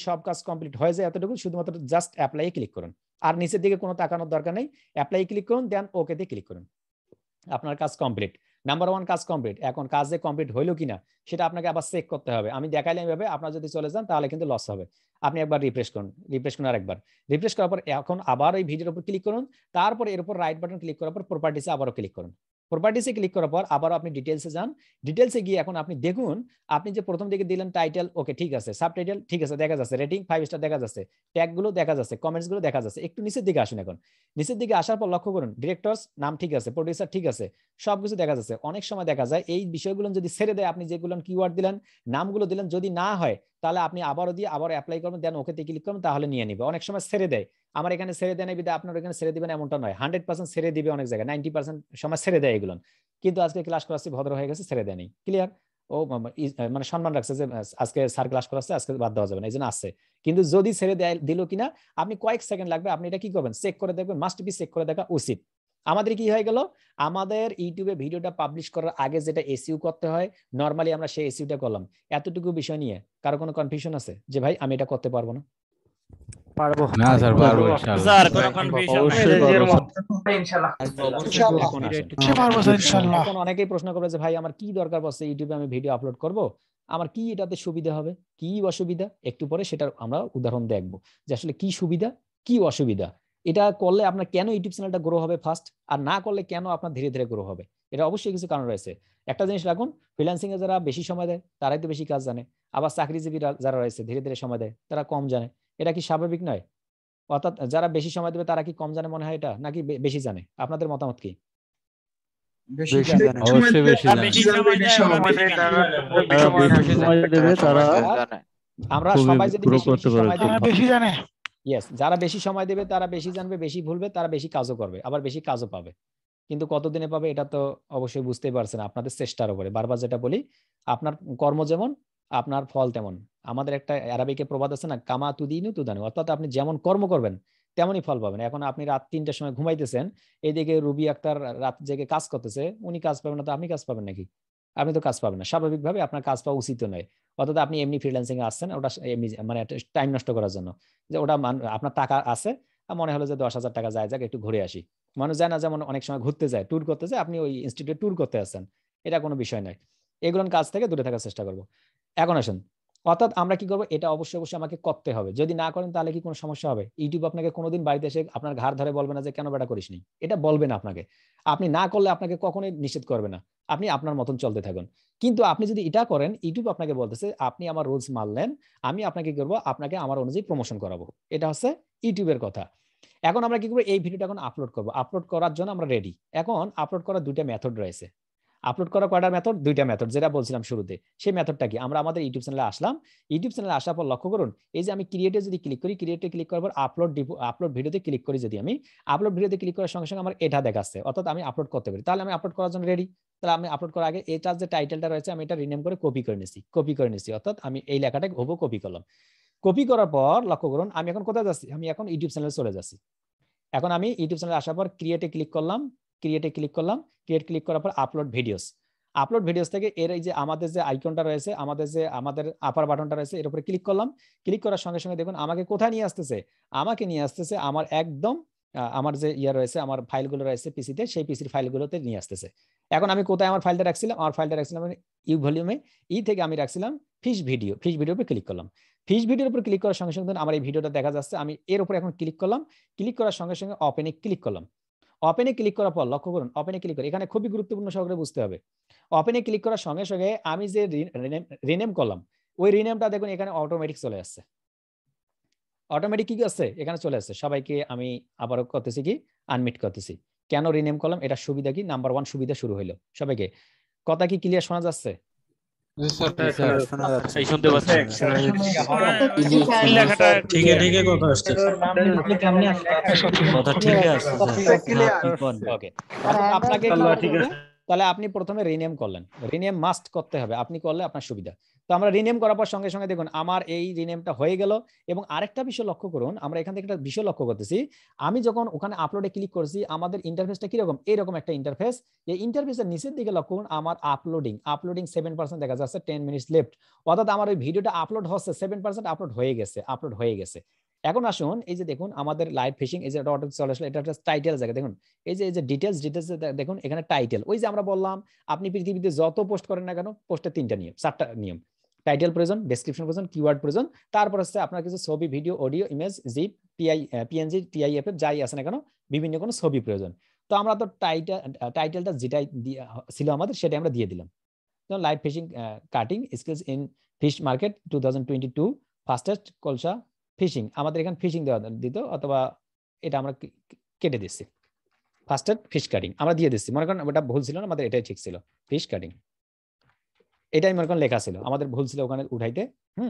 এতটুকু শুধুমাত্র জাস্ট অ্যাপ্লাই ক্লিক করুন। আর নিচের দিকে কোনো তাকানোর দরকার নেই, অ্যাপ্লাই ক্লিক করুন, দেন ওকে তে ক্লিক করুন। আপনার কাজ কমপ্লিট। নাম্বার 1 কাজ কমপ্লিট। এখন কাজ যে কমপ্লিট হইলো কিনা সেটা আপনাকে আবার চেক করতে হবে। আমি দেখাইলাম এইভাবে, আপনার যদি চলে যান তাহলে কিন্তু লস হবে। আপনি একবার রিফ্রেশ করুন, আরেকবার রিফ্রেশ করার পর এখন আবার এই ভিডিওর উপর ক্লিক করুন। তারপর এর উপর রাইট বাটন ক্লিক করার পর প্রপার্টিসে আবারও ক্লিক করুন। প্রপার্টিসে ক্লিক করার পর আবারও আপনি ডিটেইলসে যান। ডিটেইলসে গিয়ে এখন আপনি দেখুন, আপনি যে প্রথম দিকে দিলেন টাইটেল, ওকে ঠিক আছে, সাবটাইটেল ঠিক আছে, দেখা যাচ্ছে, রেটিং 5 স্টার দেখা যাচ্ছে, ট্যাগ গুলো দেখা যাচ্ছে, কমেন্টস গুলো দেখা যাচ্ছে। একটু নিচের দিকে আসুন। এখন নিচের দিকে আসার পর লক্ষ্য করুন, ডিরেক্টরস নাম ঠিক আছে, প্রোডিউসার ঠিক আছে, সবকিছু দেখা যাচ্ছে। অনেক সময় দেখা যায় এই বিষয়গুলো যদি ছেড়ে দেয়, আপনি যেগুলো কিওয়ার্ড দিলেন, নামগুলো দিলেন, যদি না হয় তাহলে আপনি আবারও দিয়ে আবার অ্যাপ্লাই করবেন, দেন ওকে তে ক্লিক করবেন, তাহলে নিয়ে নিবে। অনেক সময় ছেড়ে দেয়, আমার এখানে ছেড়ে দেয় না বিধায় আপনার এখানে ছেড়ে দিবেন এমনটা নয়। 100% ছেড়ে দিবে, অনেক জায়গায় 90% সময় ছেড়ে দেয় এগুলো। কিন্তু আজকে ক্লাস করাচ্ছি, ভদ্র হয়ে গেছে, ছেড়ে দেয়নি। ক্লিয়ার? ও মানে সম্মান রাখছে যে আজকে স্যার ক্লাস করাচ্ছে, আজকে বাদ দেওয়া যাবে না, এই জন্য আসছে। কিন্তু যদি ছেড়ে দেয় দিল কিনা আপনি কয়েক সেকেন্ড লাগবে, আপনি এটা কি করবেন, চেক করে দেখবেন, মাস্ট বি চেক করে দেখা উচিত। আমাদের কি হয়ে গেল, আমাদের ইউটিউবে ভিডিওটা পাবলিশ করার আগে যেটা এসইউ করতে হয়, নরমালি আমরা সেই এসইউটা করলাম। এতটুকু বিষয় নিয়ে কারো কোনো কনফিউশন আছে যে ভাই আমি এটা করতে পারবো না? পারবো না স্যার, পারবো ইনশাআল্লাহ। স্যার কোনো কনফিউশন নাই। অবশ্যই পারবো ইনশাআল্লাহ। এখন আসেন। এখন অনেকেই প্রশ্ন করবে যে ভাই আমার কি দরকার পড়ছে ইউটিউবে আমি ভিডিও আপলোড করব, আমার কি এটাতে সুবিধা হবে, কি অসুবিধা, একটু পরে সেটার আমরা উদাহরণ দেখবো যে আসলে কি সুবিধা কি অসুবিধা। এটা করলে আপনার কেন ইউটিউব চ্যানেলটা গ্রো হবে ফার্স্ট, আর না করলে কেন আপনার ধীরে ধীরে গ্রো হবে। এটা অবশ্যই কিছু কারণ রয়েছে। একটা জিনিস রাখুন, ফ্রিল্যান্সিং এ যারা বেশি সময় দেয় তারাই তো বেশি কাজ জানে, আবার চাকরিজীবী যারা রয়েছে ধীরে ধীরে সময় দেয় তারা কম জানে। এটা কি স্বাভাবিক নয়? অর্থাৎ যারা বেশি সময় দেবে তারা কি কম জানে মনে হয় এটা, নাকি বেশি জানে? আপনাদের মতামত কি? বেশি জানে। অবশ্যই বেশি জানে। বেশি সময় দেয় সময় দেবে তারা আমরা খুবই সবাই যদি grow বেশি করতে বেশি পারে। সময় দিই, বেশি জানে। ইয়েস, যারা বেশি সময় দেবে তারা বেশি জানবে, বেশি ভুলবে, তারা বেশি কাজও করবে, আবার বেশি কাজও পাবে। কিন্তু কতদিনে পাবে এটা তো অবশ্যই বুঝতেই পারছেন, আপনাদের চেষ্টার উপরে। বারবার যেটা বলি, আপনার কর্ম যেমন আপনার ফল তেমন। আমাদের একটা আরবিকে প্রবাদ আছে না, কামা তুদিনু তুদানু, অর্থাৎ আপনি যেমন কর্ম করবেন তেমনই ফল পাবেন। এখন আপনি রাত 3টার সময় ঘুমাইতেছেন, এইদিকে রুবি আক্তার রাত জেগে কাজ করতেছে, উনি কাজ পাবেন না তো আপনি কাজ পাবেন নাকি? আপনি তো কাজ পাবেন না, স্বাভাবিকভাবে আপনার কাজ পাওয়া উচিত নয়। অর্থাৎ আপনি এমনি ফ্রিল্যান্সিং এ আসছেন, ওটা এমনি মানে টাইম নষ্ট করার জন্য, যে ওটা আপনার টাকা আছে, মনে হলো যে 10,000 টাকা যায়, যাক একটু ঘুরে আসি। মানুষ যায় না, যেমন অনেক সময় ঘুরতে যায়, ট্যুর করতে যায়, আপনি ওই ইনস্টিটিউটে ট্যুর করতে আসছেন, এটা কোনো বিষয় নয়। এগুলোর কাজ থেকে দূরে থাকার চেষ্টা করব। এখন আসুন, অর্থাৎ আমরা কি করবো, এটা অবশ্যই অবশ্যই আমাকে করতে হবে। যদি না করেন তাহলে কি কোনো সমস্যা হবে? ইউটিউব আপনাকে কোনোদিন বাড়িতে এসে আপনার ঘাড় ধরে বলবে না যে কেন বেটা করিস নি, এটা বলবে না আপনাকে। আপনি না করলে আপনাকে কখনোই নিষেধ করবে না, আপনি আপনার মতন চলতে থাকুন। কিন্তু আপনি যদি এটা করেন, ইউটিউব আপনাকে বলতেছে আপনি আমার রুলস মানলেন, আমি আপনাকে কি করবো, আপনাকে আমার অনুযায়ী প্রমোশন করাবো। এটা হচ্ছে ইউটিউবের কথা। এখন আমরা কি করবো, এই ভিডিওটা এখন আপলোড করবো। আপলোড করার জন্য আমরা রেডি। এখন আপলোড করার দুইটা মেথড রয়েছে। আপলোড করা কয়টা মেথড? দুইটা মেথড, যেটা বলছিলাম শুরুতে। সেই মেথডটা কি, আমরা আমাদের ইউটিউব চ্যানেলে আসলাম। ইউটিউব চ্যানেলে আসার পর লক্ষ্য করুন, এই যে আমি ক্রিয়েটে যদি ক্লিক করি, ক্রিয়েটে ক্লিক করার পর আপলোড ভিডিওতে ক্লিক করি, যদি আমি আপলোড ভিডিওতে ক্লিক করার সঙ্গে সঙ্গে আমার এটা দেখাচ্ছে, অর্থাৎ আমি আপলোড করতে পারি। তাহলে আমি আপলোড করার জন্য রেডি। তাহলে আমি আপলোড করার আগে এটার যে টাইটেলটা রয়েছে আমি এটা রিনেম করে কপি করে নিছি, অর্থাৎ আমি এই লেখাটা কপি করলাম। কপি করার পর লক্ষ্য করুন আমি এখন কোথায় যাচ্ছি, আমি এখন ইউটিউব চ্যানেলে চলে যাচ্ছি। এখন আমি ইউটিউব চ্যানেলে আসার পর ক্রিয়েটে ক্লিক করলাম, ক্রিয়েট ক্লিক করার পর আপলোড ভিডিওস থেকে এর এই যে আমাদের যে আইকনটা রয়েছে, আমাদের আপার বাটনটা রয়েছে, এর উপরে ক্লিক করলাম। ক্লিক করার সঙ্গে সঙ্গে দেখুন আমাকে কোথায় নিয়ে আসতেছে, আমাকে নিয়ে আসতেছে আমার একদম আমার যে ইয়া রয়েছে, আমার ফাইলগুলো রয়েছে পিসিতে, সেই পিসির ফাইলগুলোতে নিয়ে আসতেছে। এখন আমি কোথায় আমার ফাইলটা রাখছিলাম, আমার ফাইলটা রাখছিলাম ইউ ভলিউমে, থেকে আমি রাখছিলাম ফিশ ভিডিওর উপর ক্লিক করলাম। ফিশ ভিডিওর উপর ক্লিক করার সঙ্গে সঙ্গে আমার এই ভিডিওটা দেখা যাচ্ছে। আমি এর উপর এখন ক্লিক করলাম, ক্লিক করার সঙ্গে সঙ্গে ওপেনে ক্লিক করলাম। ওপেনে ক্লিক করার পর লক্ষ্য করুন, ওপেনে ক্লিক করে এখানে খুবই গুরুত্বপূর্ণ সহকারে বুঝতে হবে। ওপেনে ক্লিক করার সঙ্গে সঙ্গে আমি যে রিনেম করলাম, ওই রিনেমটা দেখুন এখানে অটোমেটিক চলে আসছে। অটোমেটিক কি আছে এখানে চলে আসছে। সবাইকে আমি আবারও করতেছি কি, আনমিট করতেছি। কেন রিনেম করলাম, এটা সুবিধা কি, নাম্বার 1 সুবিধা শুরু হইলো। সবাইকে কথা কি ক্লিয়ার শোনা যাচ্ছে? শুনতে পাচ্ছি। ঠিক আছে কথা ওকে, আপনাকে তাহলে আপনি প্রথমে রিনেম করলেন, রিনেম মাস্ট করতে হবে, আপনি করলে আপনার সুবিধা। তো আমরা রিনেম করার পর সঙ্গে সঙ্গে দেখুন আমার এই রিনেমটা হয়ে গেল। এবং আরেকটা বিষয় লক্ষ্য করুন, আমরা এখান থেকে একটা বিষয় লক্ষ্য করতেছি, আমি যখন ওখানে আপলোডে ক্লিক করছি আমাদের ইন্টারফেসটা কিরকম, এইরকম একটা ইন্টারফেস। এই ইন্টারফেসের নিচের দিকে লক্ষ্য করুন আমার আপলোডিং 7% দেখা যাচ্ছে, 10 মিনিটস লেফট, অর্থাৎ আমার ওই ভিডিওটা আপলোড হচ্ছে 7% আপলোড হয়ে গেছে। এখন আসুন এই যে দেখুন আমাদের লাইভ ফিশিং, এই যে অটো চলে আসলো, এটা একটা টাইটেল জায়গা। দেখুন এই যে ডিটেলস দেখুন এখানে টাইটেল, ওই যে আমরা বললাম আপনি পৃথিবীতে যত পোস্ট করেন না কেন, পোস্টের 3টা নিয়ম 4টা নিয়ম। টাইটেল প্রয়োজন, ডেসক্রিপশন প্রয়োজন, কিওয়ার্ড প্রয়োজন, তারপর হচ্ছে আপনার কিছু ছবি, video, audio, image, zip, PNG, TIF যাই আছে না কেন, বিভিন্ন কোনো ছবি প্রয়োজন। তো আমরা তো টাইটেলটা যেটাই ছিল আমাদের সেটাই আমরা দিয়ে দিলাম। Live fishing cutting skills in fish market 2022 fastest কলসা ফিশিং, আমাদের এখানে ফিশিং দেওয়া দিত, অথবা এটা আমরা কেটে দিচ্ছি, ফাস্টেস্ট ফিশ কাটিং আমরা দিয়ে দিচ্ছি। মনে করেন ওটা ভুল ছিল না, আমাদের এটাই ঠিক ছিল, ফিশ কাটিং এটাই মনে করেন লেখা ছিল, আমাদের ভুল ছিল ওখানে উঠাইতে।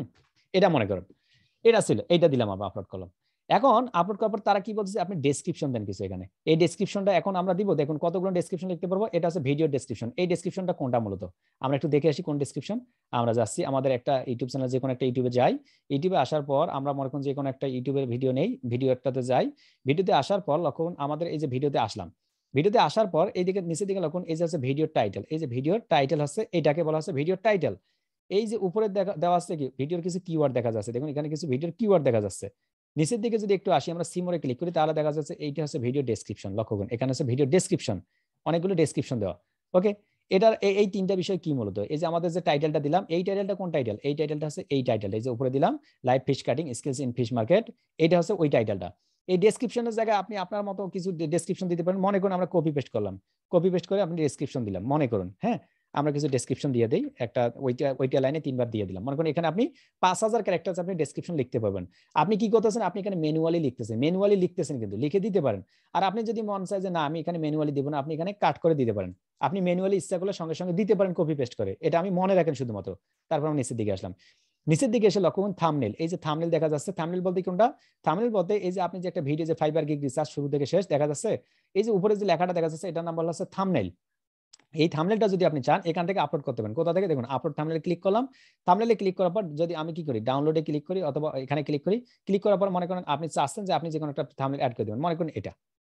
এটা মনে করেন এটা ছিল, এইটা দিলাম, আমরা আপলোড করলাম। এখন আপলোড করার পর তারা কি বলছে, আপনি ডেসক্রিপশন দেন কিছু এখানে। এই ডেসক্রিপশনটা এখন আমরা দিব, দেখুন কতগুলো ডেসক্রিপশন লিখতে পারবো। এটা হচ্ছে ভিডিও ডেসক্রিপশন। এই ডেসক্রিপশনটা কোনটা মূলত আমরা একটু দেখে আসি কোন ডেসক্রিপশন। আমরা যাচ্ছি আমাদের একটা ইউটিউব চ্যানেল, যে কোনো একটা ইউটিউবে যাই, ইউটিউবে আসার পর আমরা মনে করেন যে কোনো একটা ইউটিউবের ভিডিও নেই, ভিডিওটাতে যাই, ভিডিওতে আসার পর লক্ষ্য আমাদের এই যে ভিডিওতে আসলাম, ভিডিওতে আসার পর এইদিকে নিচের দিকে লক্ষ্য এই যে হচ্ছে ভিডিওর টাইটেল, এই যে ভিডিওর টাইটেল হচ্ছে এটাকে বলা হচ্ছে ভিডিওর টাইটেল। এই যে উপরে দেওয়া আছে কি ভিডিওর কিছু কিওয়ার্ড দেখা যাচ্ছে, দেখুন এখানে কিছু ভিডিওর কিওয়ার্ড দেখা যাচ্ছে। নিচের দিকে যদি একটু আসি, আমরা সিমোরে ক্লিক করি, তাহলে দেখা যাচ্ছে এইটা হচ্ছে ভিডিও ডেসক্রিপশন। লক্ষ্য করুন এখানে হচ্ছে ভিডিও ডেসক্রিপশন, অনেকগুলো ডেসক্রিপশন দেওয়া। ওকে, এটার এই 3টা বিষয় কি মূলত, এই যে আমাদের যে টাইটেলটা দিলাম, এই টাইটেলটা কোন টাইটেল, এই টাইটেলটা হচ্ছে এই টাইটেল, এই যে উপরে দিলাম live fish cutting skills in fish market, এটা হচ্ছে ওই টাইটেলটা। এই ডেসক্রিপশনের জায়গায় আপনি আপনার মতো কিছু ডেসক্রিপশন দিতে পারেন। মনে করুন আমরা কপি পেস্ট করলাম, কপি পেস্ট করে আপনি ডেসক্রিপশন দিলাম, মনে করুন হ্যাঁ আমরা কিছু ডেসক্রিপশন দিয়ে দিই, একটা ওইটা লাইনে 3বার দিয়ে দিলাম। মনে করেন এখানে আপনি 5000 ক্যারেক্টার আপনি ডেসক্রিপশন লিখতে পারবেন। আপনি কি করতেছেন, আপনি এখানে ম্যানুয়ালি লিখতেছেন, কিন্তু লিখে দিতে পারেন। আর আপনি যদি মন চায় যে না আমি এখানে ম্যানুয়ালি দিব না, আপনি এখানে কাট করে দিতে পারেন। আপনি ম্যানুয়ালি ইচ্ছা করলে সঙ্গে সঙ্গে দিতে পারেন কপি পেস্ট করে, এটা আমি মনে রাখেন শুধুমাত্র। তারপর আমি নিচের দিকে আসলাম, নিচের দিকে এসে লক্ষ্য করুন থাম্বনেল, এই যে থাম্বনেল দেখা যাচ্ছে। থাম্বনেল বলতে কোনটা, থাম্বনেল বলতে এই যে আপনি যে একটা ভিডিও যে 5 গিগ রিসার্চ শুরু থেকে শেষ দেখা যাচ্ছে, এই যে উপরে যে লেখাটা দেখা যাচ্ছে এটার নাম বলা হচ্ছে থাম্বনেল। এই থাম্বনেলটা যদি আপনি চান এখান থেকে আপলোড করতে পারেন। কোথা থেকে, দেখুন আপলোড থাম্বনেলে ক্লিক করলাম, থাম্বনেলে ক্লিক করার পর যদি আমি কি করি ডাউনলোডে ক্লিক করি, অথবা এখানে ক্লিক করি, ক্লিক করার পর মনে করেন আপনি চাচ্ছেন যে আপনি যে কোনো একটা থাম্বনেল অ্যাড করে দেবেন, মনে করেন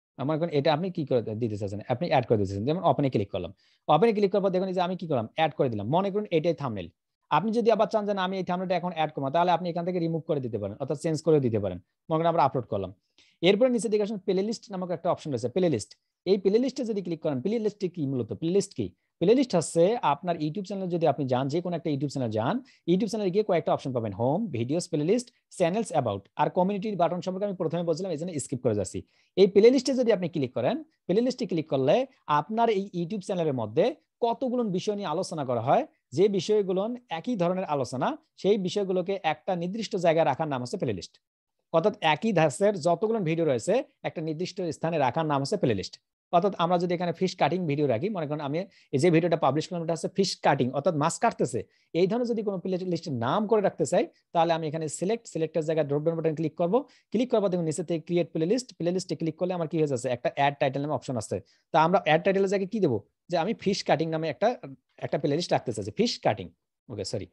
এটা আপনি কি করে দিতে চাচ্ছেন, আপনি অ্যাড করে দিতেছেন। যেমন ওপেনে ক্লিক করলাম, ওপেনে ক্লিক করার পর দেখুন যে আমি কি করলাম, অ্যাড করে দিলাম, মনে করুন এটাই থাম্বনেল। আপনি যদি আবার চান যে আমি এই থাম্বনেলটা এখন অ্যাড করব, তাহলে আপনি এখান থেকে রিমুভ করে দিতে পারেন, অর্থাৎ চেঞ্জ করে দিতে পারেন। মনে করেন আমরা আপলোড করলাম, এরপরে নিচে দিকে আসুন প্লেলিস্ট নামক একটা অপশন রয়েছে, প্লেলিস্ট। এই প্লেলিস্টে যদি ক্লিক করেন, প্লেলিস্টে কি মূলত, প্লেলিস্ট কি, প্লেলিস্ট হচ্ছে আপনার ইউটিউব চ্যানেলে যদি আপনি যান, যে কোনো একটা ইউটিউব চ্যানেল যান, ইউটিউব চ্যানেলে গিয়ে কয়েকটা অপশন পাবেন, home, videos, playlist, channels, about আর কমিউনিটির বাটন সম্পর্কে আমি প্রথমে বলছিলাম, এই জন্য স্কিপ করে যাচ্ছি। এই প্লেলিস্টে যদি আপনি ক্লিক করেন, প্লেলিস্টে ক্লিক করলে আপনার এই ইউটিউব চ্যানেলের মধ্যে কতগুলো বিষয় নিয়ে আলোচনা করা হয়, যে বিষয়গুলো একই ধরনের আলোচনা, সেই বিষয়গুলোকে একটা নির্দিষ্ট জায়গায় রাখার নাম হচ্ছে প্লেলিস্ট। অর্থাৎ একই ধাঁচের যতগুলো ভিডিও রয়েছে একটা নির্দিষ্ট স্থানে রাখার নাম হচ্ছে প্লেলিস্ট। অর্থাৎ আমরা যদি এখানে ফিশ কাটিং ভিডিও রাখি, মনে করেন আমি এই যে ভিডিওটা পাবলিশ করলাম এটা হচ্ছে ফিশ কাটিং, অর্থাৎ মাছ কাটতেছে, এই ধরনের যদি কোনো প্লে লিস্টের নাম করে রাখতে চাই, তাহলে আমি এখানে সিলেক্টের জায়গায় ড্রপ ডাউন বাটন ক্লিক করব। ক্লিক করার পর দেখুন নিচে থেকে ক্রিয়েট প্লেলিস্টে ক্লিক করলে আমার কি হয়ে যাচ্ছে, একটা অ্যাড টাইটেল নামে অপশন আছে। তা আমরা অ্যাড টাইটেলের জায়গায় কি দেবো, যে আমি ফিশ কাটিং নামে একটা প্লেলিস্ট রাখতে চাচ্ছি, ফিশ কাটিং। ওকে সরি,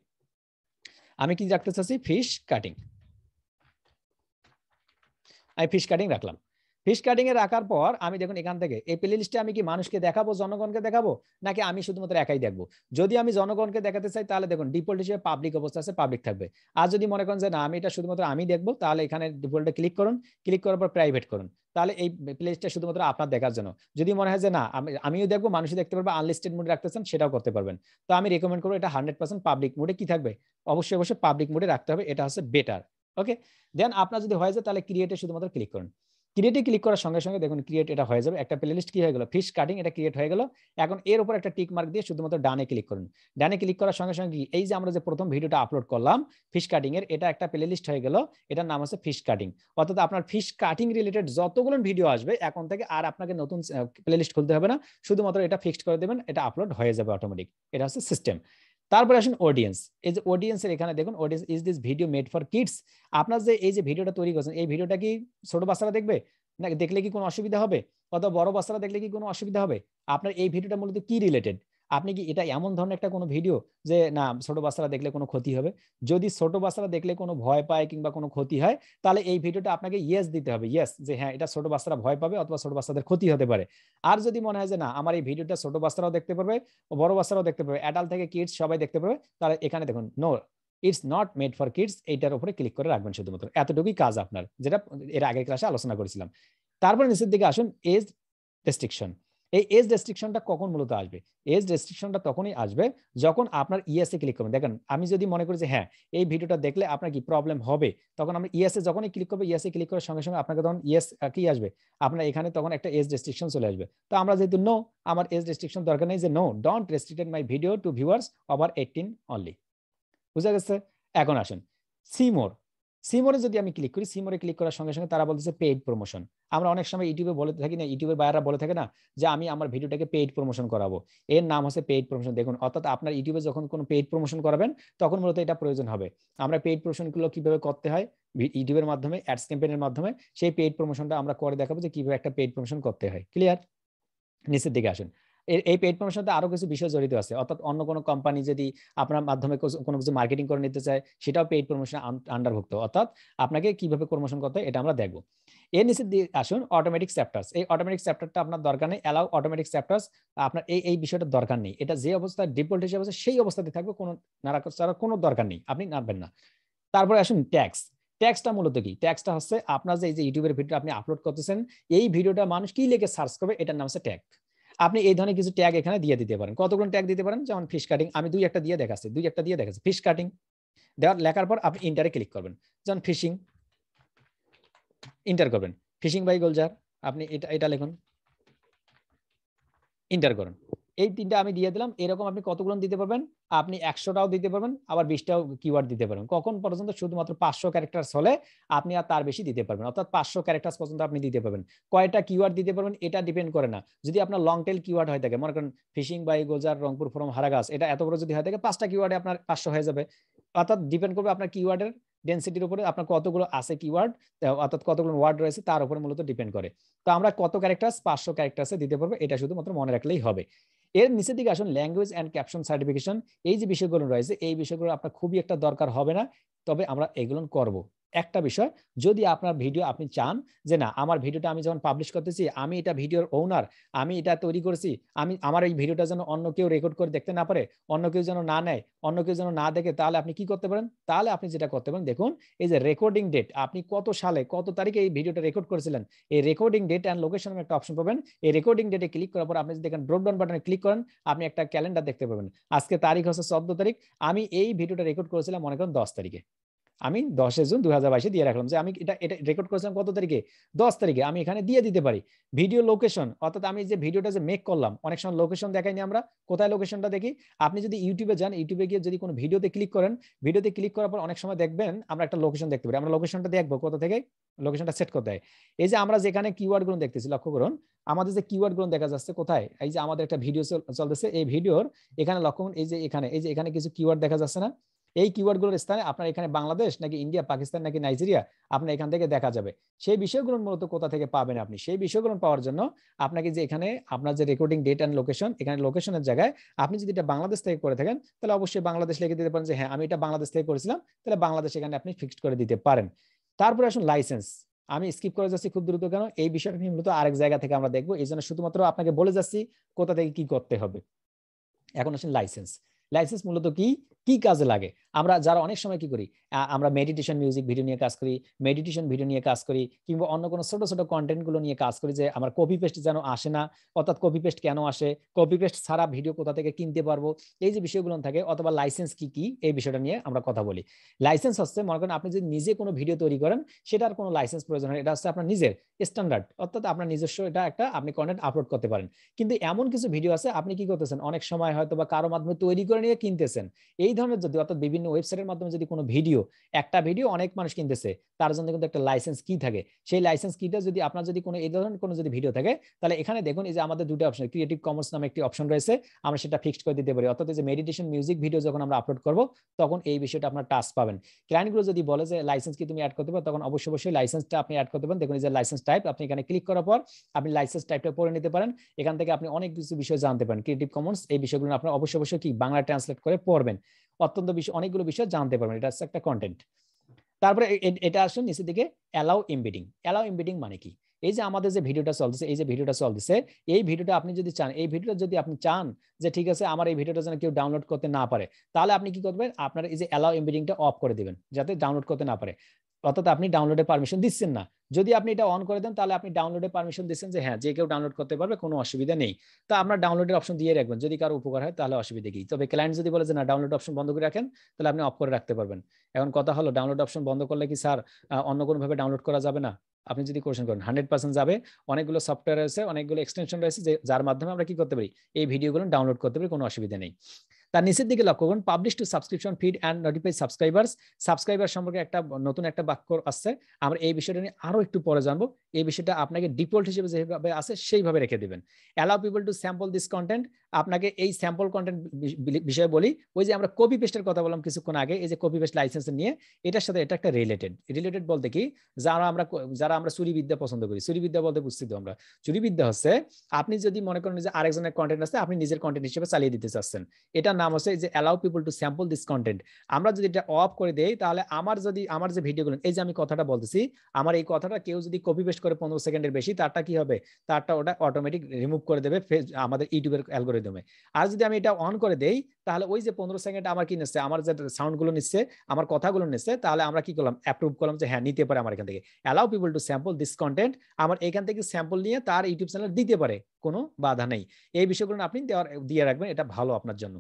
আমি কি রাখতে চাচ্ছি, ফিশ কাটিং। আমি ফিশ কাটিং রাখলাম। ফিশ কাটিং এ রাখার পর আমি দেখুন এখান থেকে এই প্লে লিস্টে আমি কি মানুষকে দেখাবো, জনগণকে দেখাবো, নাকি আমি শুধুমাত্র একাই দেখবো? যদি আমি জনগণকে দেখাতে চাই তাহলে দেখুন ডিফল্ট হিসেবে পাবলিক অবস্থা আছে, পাবলিক থাকবে। আর যদি মনে করেন যে না আমি এটা শুধুমাত্র আমি দেখবো, তাহলে এখানে ডিফল্টে ক্লিক করুন, ক্লিক করার পর প্রাইভেট করুন। তাহলে এই প্লে লিস্টটা শুধুমাত্র আপনার দেখার জন্য। যদি মনে হয় যে না আমিও দেখবো, মানুষই দেখতে পারবে, আনলিস্টেড মোডে রাখতেছেন, সেটাও করতে পারবেন। তো আমি রেকমেন্ড করবো এটা 100% পাবলিক মোডে কি থাকবে, অবশ্যই অবশ্যই পাবলিক মোডে রাখতে হবে, এটা হচ্ছে বেটার। ওকে, দেন আপনার যদি হয়ে যায় তাহলে ক্রিয়েটে শুধুমাত্র ক্লিক করুন। ক্রিয়েটে ক্লিক করার সঙ্গে সঙ্গে দেখুন ক্রিয়েট এটা হয়ে যাবে, একটা প্লেলিস্ট কি হয়ে গেল, ফিশ কাটিং, এটা ক্রিয়েট হয়ে গেল। এখন এর উপর একটা টিক মার্ক দিয়ে শুধুমাত্র ডানে ক্লিক করুন। ডানে ক্লিক করার সঙ্গে সঙ্গে এই যে আমরা যে প্রথম ভিডিওটা আপলোড করলাম ফিশ কাটিং এর, এটা একটা প্লেলিস্ট হয়ে গেল, এটার নাম হচ্ছে ফিশ কাটিং। অর্থাৎ আপনার ফিশ কাটিং রিলেটেড যতগুলো ভিডিও আসবে এখন থেকে আর আপনাকে নতুন প্লেলিস্ট খুলতে হবে না, শুধুমাত্র এটা ফিক্সড করে দেবেন, এটা আপলোড হয়ে যাবে অটোমেটিক। এটা হচ্ছে সিস্টেম। তারপরে আসুন অডিয়েন্স। এই যে অডিয়েন্সের এখানে দেখুন audience, is this video made for kids? আপনার যে এই যে ভিডিওটা তৈরি করছেন এই ভিডিওটা কি ছোট বাচ্চারা দেখবে, না দেখলে কি কোনো অসুবিধা হবে, অথবা বড় বাচ্চারা দেখলে কি কোনো অসুবিধা হবে? আপনার এই ভিডিওটা মূলত কি রিলেটেড? আপনি কি এটা এমন ধরনের একটা কোনো ভিডিও যে না ছোট বাচ্চারা দেখলে কোনো ক্ষতি হবে? যদি ছোট বাচ্চারা দেখলে কোনো ভয় পায় কিংবা কোনো ক্ষতি হয়, তাহলে এই ভিডিওটা আপনাকে ইয়েস দিতে হবে, ইয়েস, যে হ্যাঁ এটা ছোট বাচ্চারা ভয় পাবে অথবা ছোট বাচ্চাদের ক্ষতি হতে পারে। আর যদি মনে হয় যে না আমার এই ভিডিওটা ছোট বাচ্চারাও দেখতে পারবে, বড় বাচ্চারাও দেখতে পারবে, অ্যাডাল্ট থেকে কিডস সবাই দেখতে পারবে, তাহলে এখানে দেখুন no it's not made for kids, এইটার উপরে ক্লিক করে রাখবেন শুধুমাত্র। এতটুকুই কাজ আপনার, যেটা এর আগের ক্লাসে আলোচনা করেছিলাম। তারপরে নিচের দিকে আসুন এজ রেস্ট্রিকশন। এই এজ রেস্ট্রিকশনটা কখন মূলত আসবে? এজ রেস্ট্রিকশনটা তখনই আসবে যখন আপনার ইএসএ ক্লিক করবেন। দেখেন আমি যদি মনে করি যে হ্যাঁ এই ভিডিওটা দেখলে আপনার কি প্রবলেম হবে, তখন আমরা ইএসএ যখনই ক্লিক করবো, ইএসএ ক্লিক করার সঙ্গে সঙ্গে আপনাকে তখন ইয়েস কি আসবে, আপনার এখানে তখন একটা এজ রেস্ট্রিকশন চলে আসবে। তো আমরা যেহেতু নো, আমার এজ রেস্ট্রিকশন দরকার নেই, যে no don't restricted my video to viewers over 18 only. বুঝা গেছে? এখন আসুন সিমোর। সিমোরে যদি আমি ক্লিক করি, সিমোরে ক্লিক করার সঙ্গে সঙ্গে তারা বলতেছে পেইড প্রমোশন। আমরা অনেক সময় ইউটিউবে বলে থাকি না, ইউটিউবের বাইরেরা বলে থাকে না যে আমি আমার ভিডিওটাকে পেইড প্রমোশন করাবো, এর নাম হচ্ছে পেইড প্রমোশন। দেখুন অর্থাৎ আপনার ইউটিউবে যখন কোনো পেইড প্রমোশন করাবেন তখন মূলত এটা প্রয়োজন হবে। আমরা পেইড প্রমোশনগুলো কিভাবে করতে হয় ইউটিউবের মাধ্যমে, অ্যাডস ক্যাম্পেইনের মাধ্যমে, সেই পেইড প্রমোশনটা আমরা করে দেখাবো যে কিভাবে একটা পেইড প্রমোশন করতে হয়। ক্লিয়ার? নিচের দিকে আসুন। এই পেইড প্রমোশনতে আরো কিছু বিষয় জড়িত আছে, অর্থাৎ অন্য কোনো কোম্পানি যদি আপনার মাধ্যমে কোনো কিছু মার্কেটিং করে নিতে চায় সেটাও পেইড প্রমোশন আন্ডারভুক্ত। অর্থাৎ আপনাকে কিভাবে প্রমোশন করতে হয় এটা আমরা দেখব। এর নিচে দিয়ে আসুন অটোমেটিক চ্যাপ্টার্স। এই অটোমেটিক চ্যাপ্টারটা আপনার দরকার নেই, অ্যালাউ অটোমেটিক চ্যাপ্টার্স, আপনার এই বিষয়টা দরকার নেই। এটা যে অবস্থায় ডিফল্ট হিসেবে আছে সেই অবস্থাতে থাকবে, কোনো নাড়াচাড়ার কোনো দরকার নেই, আপনি নাড়বেন না। তারপরে আসুন ট্যাক্স। ট্যাক্সটা মূলত কি? ট্যাক্সটা হচ্ছে আপনার যে এই যে ইউটিউবের ভিডিও আপনি আপলোড করতেছেন, এই ভিডিওটা মানুষ কি লিখে সার্চ করবে, এটার নাম হচ্ছে ট্যাগ। আপনি এই ধরনের কিছু ট্যাগ এখানে দিয়ে দিতে পারেন। কতগুলো ট্যাগ দিতে পারেন? যেমন ফিশ কাটিং, আমি দুই একটা দিয়ে দেখাচ্ছি। ফিশ কাটিং দেওয়ার লেখার পর আপনি ইন্টারে ক্লিক করবেন। যেমন ফিশিং, ইন্টার করবেন, ফিশিং বাই গোলজার, আপনি এটা লিখুন, ইন্টার করুন। এই তিনটা আমি দিয়ে দিলাম। এরকম আপনি কতগুলো দিতে পারবেন? আপনি 100টাও দিতে পারবেন, আবার 20টাও কিওয়ার্ড দিতে পারবেন। কখন পর্যন্ত? শুধুমাত্র 500 ক্যারেক্টার্স হলে আপনি আর তার বেশি দিতে পারবেন, অর্থাৎ 500 ক্যারেক্টার্স পর্যন্ত আপনি দিতে পারবেন। কয়টা কিওয়ার্ড দিতে পারবেন এটা ডিপেন্ড করে না। যদি আপনার লং টেল কিওয়ার্ড হয়ে থাকে, মনে করেন fishing by Gulzar Rangpur from Haragach, এটা এত বড় যদি হয়ে থাকে 5টা কিওয়ার্ডে আপনার 500 হয়ে যাবে। অর্থাৎ ডিপেন্ড করবে আপনার কিওয়ার্ডের ডেনসিটির উপরে, আপনার কতগুলো আছে কিওয়ার্ড, অর্থাৎ কতগুলো ওয়ার্ড রয়েছে তার উপরে মূলত ডিপেন্ড করে। তো আমরা কত ক্যারেক্টার্স? 500 ক্যারেক্টার্সে দিতে পারবো, এটা শুধুমাত্র মনে রাখলেই হবে। এর নিচের দিকে আসুন ল্যাঙ্গুয়েজ এন্ড ক্যাপশন সার্টিফিকেশন। এই যে বিষয়গুলো রয়েছে এই বিষয়গুলো আপনার খুবই একটা দরকার হবে না, তবে আমরা এগুলো করব। একটা বিষয়, যদি আপনার ভিডিও আপনি চান যে না আমার ভিডিওটা আমি যখন পাবলিশ করতেছি, আমি এটা ভিডিওর ওনার, আমি এটা তৈরি করেছি, আমি আমার এই ভিডিওটা যেন অন্য কেউ রেকর্ড করে দেখতে না পারে, অন্য কেউ যেন না নেয়, অন্য কেউ যেন না দেখে, তাহলে আপনি কি করতে পারেন? তাহলে আপনি যেটা করতে পারেন, দেখুন এই যে রেকর্ডিং ডেট, আপনি কত সালে কত তারিখে এই ভিডিওটা রেকর্ড করেছিলেন, এই রেকর্ডিং ডেট এন্ড লোকেশন একটা অপশন পাবেন। এই রেকর্ডিং ডেটে ক্লিক করার পর আপনি যদি দেখেন ড্রপ ডাউন বাটনে ক্লিক করেন, আপনি একটা ক্যালেন্ডার দেখতে পাবেন। আজকে তারিখ হচ্ছে 14 তারিখ, আমি এই ভিডিওটা রেকর্ড করেছিলাম মনে করেন 10 তারিখে, আমি 10 জুন 2022 দিয়ে রাখলাম যে আমি এটা রেকর্ড করেছিলাম কত তারিখে? 10 তারিখে। আমি এখানে দিয়ে দিতে পারি ভিডিও লোকেশন, অর্থাৎ আমি যে ভিডিওটা যে মেক করলাম, অনেক সময় লোকেশন দেখাইনি আমরা, কোথায় লোকেশনটা দেখি? আপনি যদি ইউটিউবে যান, ইউটিউবে গিয়ে যদি কোনো ভিডিওতে ক্লিক করেন, ভিডিওতে ক্লিক করার পর অনেক সময় দেখবেন আমরা একটা লোকেশন দেখতে পারি। আমরা লোকেশনটা দেখবো কোথা থেকে? লোকেশনটা সেট করতে হয়। এই যে আমরা যেখানে কিওয়ার্ড গুলো দেখতেছি, লক্ষ্য করুন আমাদের যে কিওয়ার্ড গুলো দেখা যাচ্ছে কোথায়? এই যে আমাদের একটা ভিডিও চলতেছে, এই ভিডিওর এখানে লক্ষ্য করুন, এই যে এখানে কিছু কিওয়ার্ড দেখা যাচ্ছে না? এই কিওয়ার্ডগুলোর স্থানে আপনার এখানে বাংলাদেশ নাকি ইন্ডিয়া, পাকিস্তান নাকি নাইজেরিয়া আপনার এখান থেকে দেখা যাবে। সেই বিষয়গুলো মূলত কোথা থেকে পাবেন আপনি? সেই বিষয়গুলো পাওয়ার জন্য আপনাকে যে এখানে আপনার যে রেকর্ডিং ডেট এন্ড লোকেশন, এখানে লোকেশনের জায়গায় আপনি যদি এটা বাংলাদেশ থেকে করে থাকেন তাহলে অবশ্যই বাংলাদেশ লিখে দিতে পারেন যে হ্যাঁ আমি এটা বাংলাদেশ থেকে করেছিলাম, তাহলে বাংলাদেশ এখানে আপনি ফিক্সড করে দিতে পারেন। তারপরে আসুন লাইসেন্স। আমি স্কিপ করে যাচ্ছি খুব দ্রুত, কেন এই বিষয়টা নিয়ে মূলত আরেক জায়গা থেকে আমরা দেখবো, এই জন্য শুধুমাত্র আপনাকে বলে যাচ্ছি কোথা থেকে কি করতে হবে। এখন আসেন লাইসেন্স। লাইসেন্স মূলত কি কি কাজে লাগে? আমরা যারা অনেক সময় কি করি, আমরা মেডিটেশন মিউজিক ভিডিও নিয়ে কাজ করি, মেডিটেশন ভিডিও নিয়ে কাজ করি, কিংবা অন্য কোনো ছোট ছোট কন্টেন্ট গুলো নিয়ে কাজ করি, যে আমার কপি পেস্ট যেন আসে না, অর্থাৎ কপি পেস্ট কেন আসে, কপি পেস্ট ছাড়া ভিডিও কোথা থেকে কিনতে পারবো, এই যে বিষয়গুলো থাকে, অথবা লাইসেন্স কি কি, এই বিষয়টা নিয়ে আমরা কথা বলি। লাইসেন্স হচ্ছে, মনে করেন আপনি যদি নিজে কোনো ভিডিও তৈরি করেন, সেটার কোনো লাইসেন্স প্রয়োজন হয়, এটা হচ্ছে আপনার নিজের স্ট্যান্ডার্ড, অর্থাৎ আপনার নিজস্ব, এটা একটা আপনি কন্টেন্ট আপলোড করতে পারেন। কিন্তু এমন কিছু ভিডিও আছে আপনি কি করতেছেন, অনেক সময় হয়তো বা কারো মাধ্যমে তৈরি করে নিয়ে কিনতেছেন, এই ধরনের যদি, অর্থাৎ বিভিন্ন ওয়েবসাইটের মাধ্যমে যদি কোনো ভিডিও, একটা ভিডিও অনেক মানুষ কিনতেছে, তার জন্য কিন্তু একটা লাইসেন্স কি থাকে, সেই লাইসেন্স কিটা যদি আপনার যদি কোনো এই ধরনের কোনো যদি ভিডিও থাকে, তাহলে এখানে দেখুন এই যে আমাদের দুটো অপশন, ক্রিয়েটিভ কমন্স নামে একটি অপশন রয়েছে, আমরা সেটা ফিক্সড করে দিতে পারি। অর্থাৎ এই যে মেডিটেশন মিউজিক ভিডিও যখন আমরা আপলোড করব, তখন এই বিষয়টা আপনার টাচ পাবেন। ক্লায়েন্টগুলো যদি বলে যে লাইসেন্স কি তুমি অ্যাড করতে পারো, তখন অবশ্যই লাইসেন্সটা আপনি অ্যাড করতে পারেন। দেখুন এই যে লাইসেন্স টাইপ, আপনি এখানে ক্লিক করার পর আপনি লাইসেন্স টাইপটা পড়ে নিতে পারেন। এখান থেকে আপনি অনেক কিছু বিষয় জানতে পারেন। ক্রিয়েটিভ কমন্স এই বিষয়গুলো আপনার অবশ্যই কি বাংলা ট্রান্সলেট করে পড়বেন, অত্যন্ত বিষয়, অনেকগুলো বিষয় জানতে পারবেন। এটা হচ্ছে একটা কন্টেন্ট। তারপরে এটা আসুন নিচের দিকে, অ্যালাউ এমবেডিং। অ্যালাউ এমবেডিং মানে কি? এই যে আমাদের যে ভিডিওটা চলতেছে, এই যে ভিডিওটা চলতেছে, এই ভিডিওটা আপনি যদি চান, এই ভিডিওটা যদি আপনি চান যে ঠিক আছে আমার এই ভিডিওটা যেন কেউ ডাউনলোড করতে না পারে, তাহলে আপনি কি করবেন, আপনার এই যে অ্যালাউ এমবেডিংটা অফ করে দিবেন, যাতে ডাউনলোড করতে না পারে। অর্থাৎ আপনি ডাউনলোডের পারমিশন দিচ্ছেন না। যদি আপনি এটা অন করে দেন, তাহলে আপনি ডাউনলোডের পারমিশন দিচ্ছেন যে হ্যাঁ, যে কেউ ডাউনলোড করতে পারবে, কোনো অসুবিধা নেই। তো আপনার ডাউনলোডের অপশন দিয়ে রাখবেন, যদি কারো উপকার হয় তাহলে অসুবিধা কি। তবে ক্লায়েন্ট যদি বলে যে না, ডাউনলোড অপশন বন্ধ করে রাখেন, তাহলে আপনি অফ করে রাখতে পারবেন। এখন কথা হলো, ডাউনলোড অপশন বন্ধ করলে কি স্যার অন্য কোনো ভাবে ডাউনলোড করা যাবে না? আপনি যদি কোশ্চেন করেন, 100% যাবে। অনেকগুলো সফটওয়্যার রয়েছে, অনেকগুলো এক্সটেনশন রয়েছে, যার মাধ্যমে আমরা কি করতে পারি, এই ভিডিওগুলো ডাউনলোড করতে পারি, কোনো অসুবিধা নেই। তার নিচের দিকে লক্ষ্য করুন, publish to subscription feed and notify subscribers. Subscriber সম্পর্কে একটা নতুন একটা বাক্য আসছে, আমরা এই বিষয়টা নিয়ে আরো একটু পরে জানবো। এই বিষয়টা আপনাকে ডিফল্ট হিসেবে যেভাবে আছে সেইভাবে রেখে দিবেন। Allow people to sample this content. আপনাকে এই স্যাম্পল কন্টেন্ট বিষয়ে বলি, ওই যে আমরা কপি পেস্টের কথা বললাম কিছুক্ষণ আগে, এই যে কপি পেস্ট লাইসেন্স নিয়ে, এটার সাথে এটা একটা রিলেটেড বলতে কি, যারা আমরা চুরিবিদ্যা পছন্দ করি, চুরিবিদ্যা বলতে বুঝছি তো আমরা, চুরিবিদ্যা হচ্ছে আপনি যদি মনে করেন যে আরেকজনের কন্টেন্ট আছে, আপনি নিজের কন্টেন্ট হিসেবে চালিয়ে দিতে চাচ্ছেন, এটা নাম হচ্ছে যে allow people to sample this content. আমরা যদি এটা অফ করে দেই, তাহলে আমার যে ভিডিওগুলো, এই যে আমি কথাটা বলতেছি, আমার এই কথাটা কেউ যদি কপি পেস্ট করে 15 সেকেন্ডের বেশি, তারটা কি হবে, তারটা ওটা অটোমেটিক রিমুভ করে দেবে আমাদের ইউটিউবের অ্যালগরিদমে। আর যদি আমি এটা অন করে দেই, তাহলে ওই যে 15 সেকেন্ড আমার কি নিচ্ছে, আমার যে সাউন্ড গুলো নিচ্ছে, আমার কথাগুলো নিচ্ছে, তাহলে আমরা কি করলাম, অ্যাপ্রুভ করলাম যে হ্যাঁ নিতে পারে আমার এখান থেকে। Allow people to sample this content, আমার এখান থেকে স্যাম্পল নিয়ে তার ইউটিউব চ্যানেল দিতে পারে, কোনো বাধা নেই। এই বিষয়গুলো আপনি দিয়ে রাখবেন, এটা ভালো আপনার জন্য।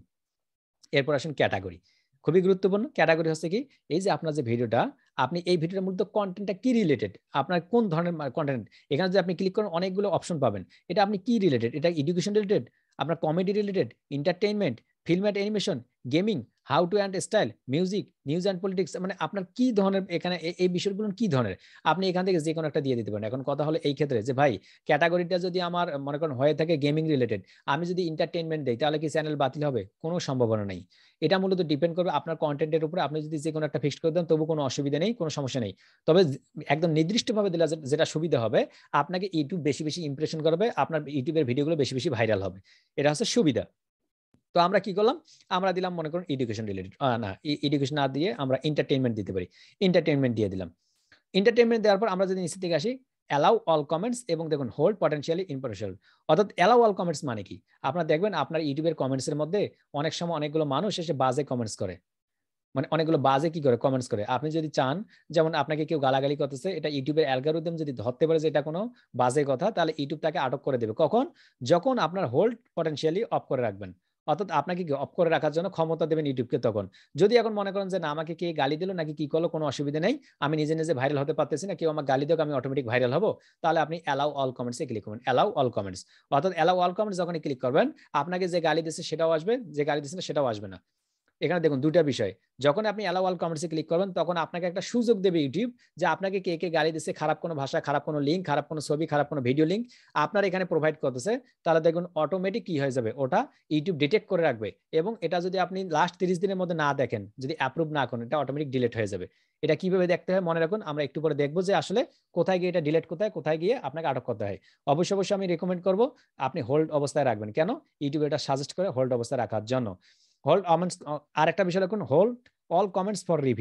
এরপর আসেন ক্যাটাগরি, খুবই গুরুত্বপূর্ণ। ক্যাটাগরি হচ্ছে কি, এই যে আপনার যে ভিডিওটা, আপনি এই ভিডিওটার মধ্যে কন্টেন্টটা কি রিলেটেড, আপনার কোন ধরনের কন্টেন্ট, এখানে যদি আপনি ক্লিক করেন অনেকগুলো অপশন পাবেন। এটা আপনি কি রিলেটেড, এটা এডুকেশন রিলেটেড, আপনার comedy related, entertainment, film and animation, gaming, how to and style, music, news and politics, মানে আপনার কি ধরনের এখানে এই বিষয়গুলো কি ধরনের, আপনি এখান থেকে যে কোনো একটা দিয়ে দিতে পারেন। এখন কথা হলো এই ক্ষেত্রে যে ভাই, ক্যাটাগরিটা যদি আমার মনে করেন হয়ে থাকে গেমিং রিলেটেড, আমি যদি এন্টারটেইনমেন্ট দেই, তাহলে কি চ্যানেল বাতিল হবে? কোনো সম্ভাবনা নেই। এটা মূলত ডিপেন্ড করবে আপনার কন্টেন্টের উপরে। আপনি যদি যে কোনো একটা ফিক্সড করে দেন, তবু কোনো অসুবিধা নেই, কোনো সমস্যা নেই। তবে একদম নির্দিষ্টভাবে দিলে যেটা সুবিধা হবে, আপনাকে ইউটিউব বেশি বেশি ইমপ্রেশন করবে, আপনার ইউটিউবের ভিডিওগুলো বেশি বেশি ভাইরাল হবে, এটা হচ্ছে সুবিধা। তো আমরা কি করলাম, আমরা দিলাম মনে করুন এডুকেশন রিলেটেড, না এডুকেশন না দিয়ে আমরা এন্টারটেইনমেন্ট দিতে পারি, এন্টারটেইনমেন্ট দিয়ে দিলাম। এন্টারটেইনমেন্ট দেওয়ার পর আমরা যদি নিচের দিকে আসি, অ্যালাউ অল কমেন্টস, এবং দেখুন হোল্ড পটেনশিয়ালি ইম্পার্শিয়াল। অর্থাৎ অ্যালাউ অল কমেন্টস মানে কি, আপনারা দেখবেন আপনার ইউটিউবের কমেন্টসের মধ্যে অনেক সময় অনেকগুলো মানুষ এসে বাজে কমেন্টস করে, মানে অনেকগুলো বাজে কি করে কমেন্টস করে। আপনি যদি চান, যেমন আপনাকে কেউ গালাগালি করতেছে, এটা ইউটিউবের অ্যালগরিদম যদি ধরতে পারে যে এটা কোনো বাজে কথা, তাহলে ইউটিউব তাকে আটক করে দেবে। কখন? যখন আপনার হোল্ড পটেনশিয়ালি অফ করে রাখবেন, অর্থাৎ আপনাকে কি অফ করে রাখার জন্য ক্ষমতা দেবেন ইউটিউবকে তখন। যদি এখন মনে করেন যে না, আমাকে কে গালি দিল নাকি কি করলো, কোনো অসুবিধা নেই, আমি নিজে নিজে ভাইরাল হতে পারতেছি না, কেউ আমাকে গালি দেখ, আমি অটোমেটিক ভাইরাল হবো, তাহলে আপনি অ্যালাউ অল কমেন্টসে ক্লিক করবেন। অ্যালাউ অল কমেন্টস, অর্থাৎ অ্যালাউ অল কমেন্টস যখন ক্লিক করবেন, আপনাকে যে গালি দিচ্ছে সেটাও আসবে, যে গালি দিচ্ছে না সেটাও আসবে না। এখানে দেখুন দুটা বিষয়, যখন আপনি অ্যালাউ অল কমেন্টসে ক্লিক করবেন, তখন আপনাকে একটা সুযোগ দেবে ইউটিউব, যে আপনাকে কে কে গালি দিচ্ছে, খারাপ কোনো ভাষা, খারাপ কোনো লিঙ্ক, খারাপ কোনো ছবি, খারাপ কোনো ভিডিও লিঙ্ক আপনার এখানে প্রোভাইড করতেছে, তাহলে দেখুন অটোমেটিক কি হয়ে যাবে, ওটা ইউটিউব ডিটেক্ট করে রাখবে। এবং এটা যদি আপনি লাস্ট 30 দিনের মধ্যে না দেখেন, যদি অ্যাপ্রুভ না করেন, এটা অটোমেটিক ডিলিট হয়ে যাবে। এটা কিভাবে দেখতে হয় মনে রাখুন, আমরা একটু পরে দেখবো যে আসলে কোথায় গিয়ে এটা ডিলিট কোথায় গিয়ে আপনাকে আটক করতে হয়। অবশ্যই আমি রেকমেন্ড করবো আপনি হোল্ড অবস্থায় রাখবেন। কেন? ইউটিউব এটা সাজেস্ট করে হোল্ড অবস্থায় রাখার জন্য। হোল্ড কমেন্টস, আর একটা বিষয় দেখুন, hold all comments for review.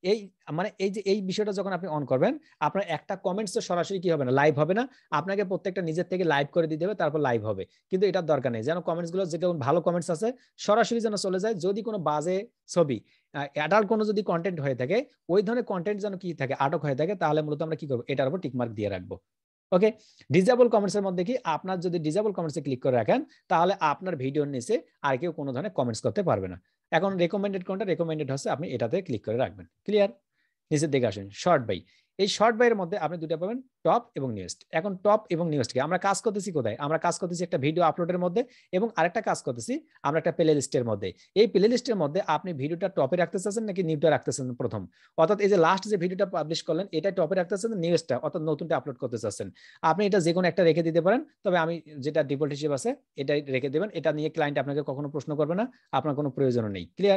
এই মানে এই যে এই বিষয়টা যখন আপনি অন করবেন, আপনার একটা কমেন্টস তো সরাসরি কি হবে না, লাইভ হবে না, আপনাকে প্রত্যেকটা নিজের থেকে লাইভ করে দিতে হবে, তারপর লাইভ হবে। কিন্তু এটার দরকার নেই, যেন কমেন্টস গুলো যে কেমন ভালো কমেন্টস আছে সরাসরি যেন চলে যায়। যদি কোনো বাজে ছবি, অ্যাডাল্ট কোনো যদি কন্টেন্ট হয়ে থাকে, ওই ধরনের কন্টেন্ট যেন কি থাকে, আটক হয়ে থাকে, তাহলে মূলত আমরা কি করবো, এটার উপর টিকমার্ক দিয়ে রাখবো। ওকে, ডিসেবল কমেন্টস এর মধ্যে কি, আপনার যদি ডিসেবল কমেন্টসে ক্লিক করে রাখেন, তাহলে আপনার ভিডিওর নিচে আর কেউ কোনো ধরনের কমেন্টস করতে পারবে না। এখন রেকমেন্ডেড কোনটা, রেকমেন্ডেড হচ্ছে আপনি এটাতে ক্লিক করে রাখবেন। ক্লিয়ার? নিচের দিকে আসেন, শর্ট বাই। এই শর্ট বাইয়ের মধ্যে আপনি দুটো পাবেন, টপ এবং নিউজেস্ট। এখন টপ এবং নিউজেস্ট কি, আমরা কাজ করতেছি কোথায়, আমরা কাজ করতেছি একটা ভিডিও আপলোডের মধ্যে, এবং আরেকটা কাজ করতেছি আমরা একটা প্লে লিস্টের মধ্যে। এই প্লে লিস্টের মধ্যে আপনি ভিডিওটা টপে রাখতে চাচ্ছেন নাকি নিউটা রাখতেছেন প্রথম, অর্থাৎ এই যে লাস্ট যে ভিডিওটা পাবলিশ করলেন এটা টপে রাখতেছেন, নিউজটা অর্থাৎ নতুনটা আপলোড করতে চাচ্ছেন, আপনি এটা যে কোনো একটা রেখে দিতে পারেন। তবে আমি যেটা ডিফল্ট হিসেবে আছে এটাই রেখে দেবেন, এটা নিয়ে ক্লায়েন্ট আপনাকে কখনো প্রশ্ন করবে না, আপনার কোনো প্রয়োজন নেই। ক্লিয়ার?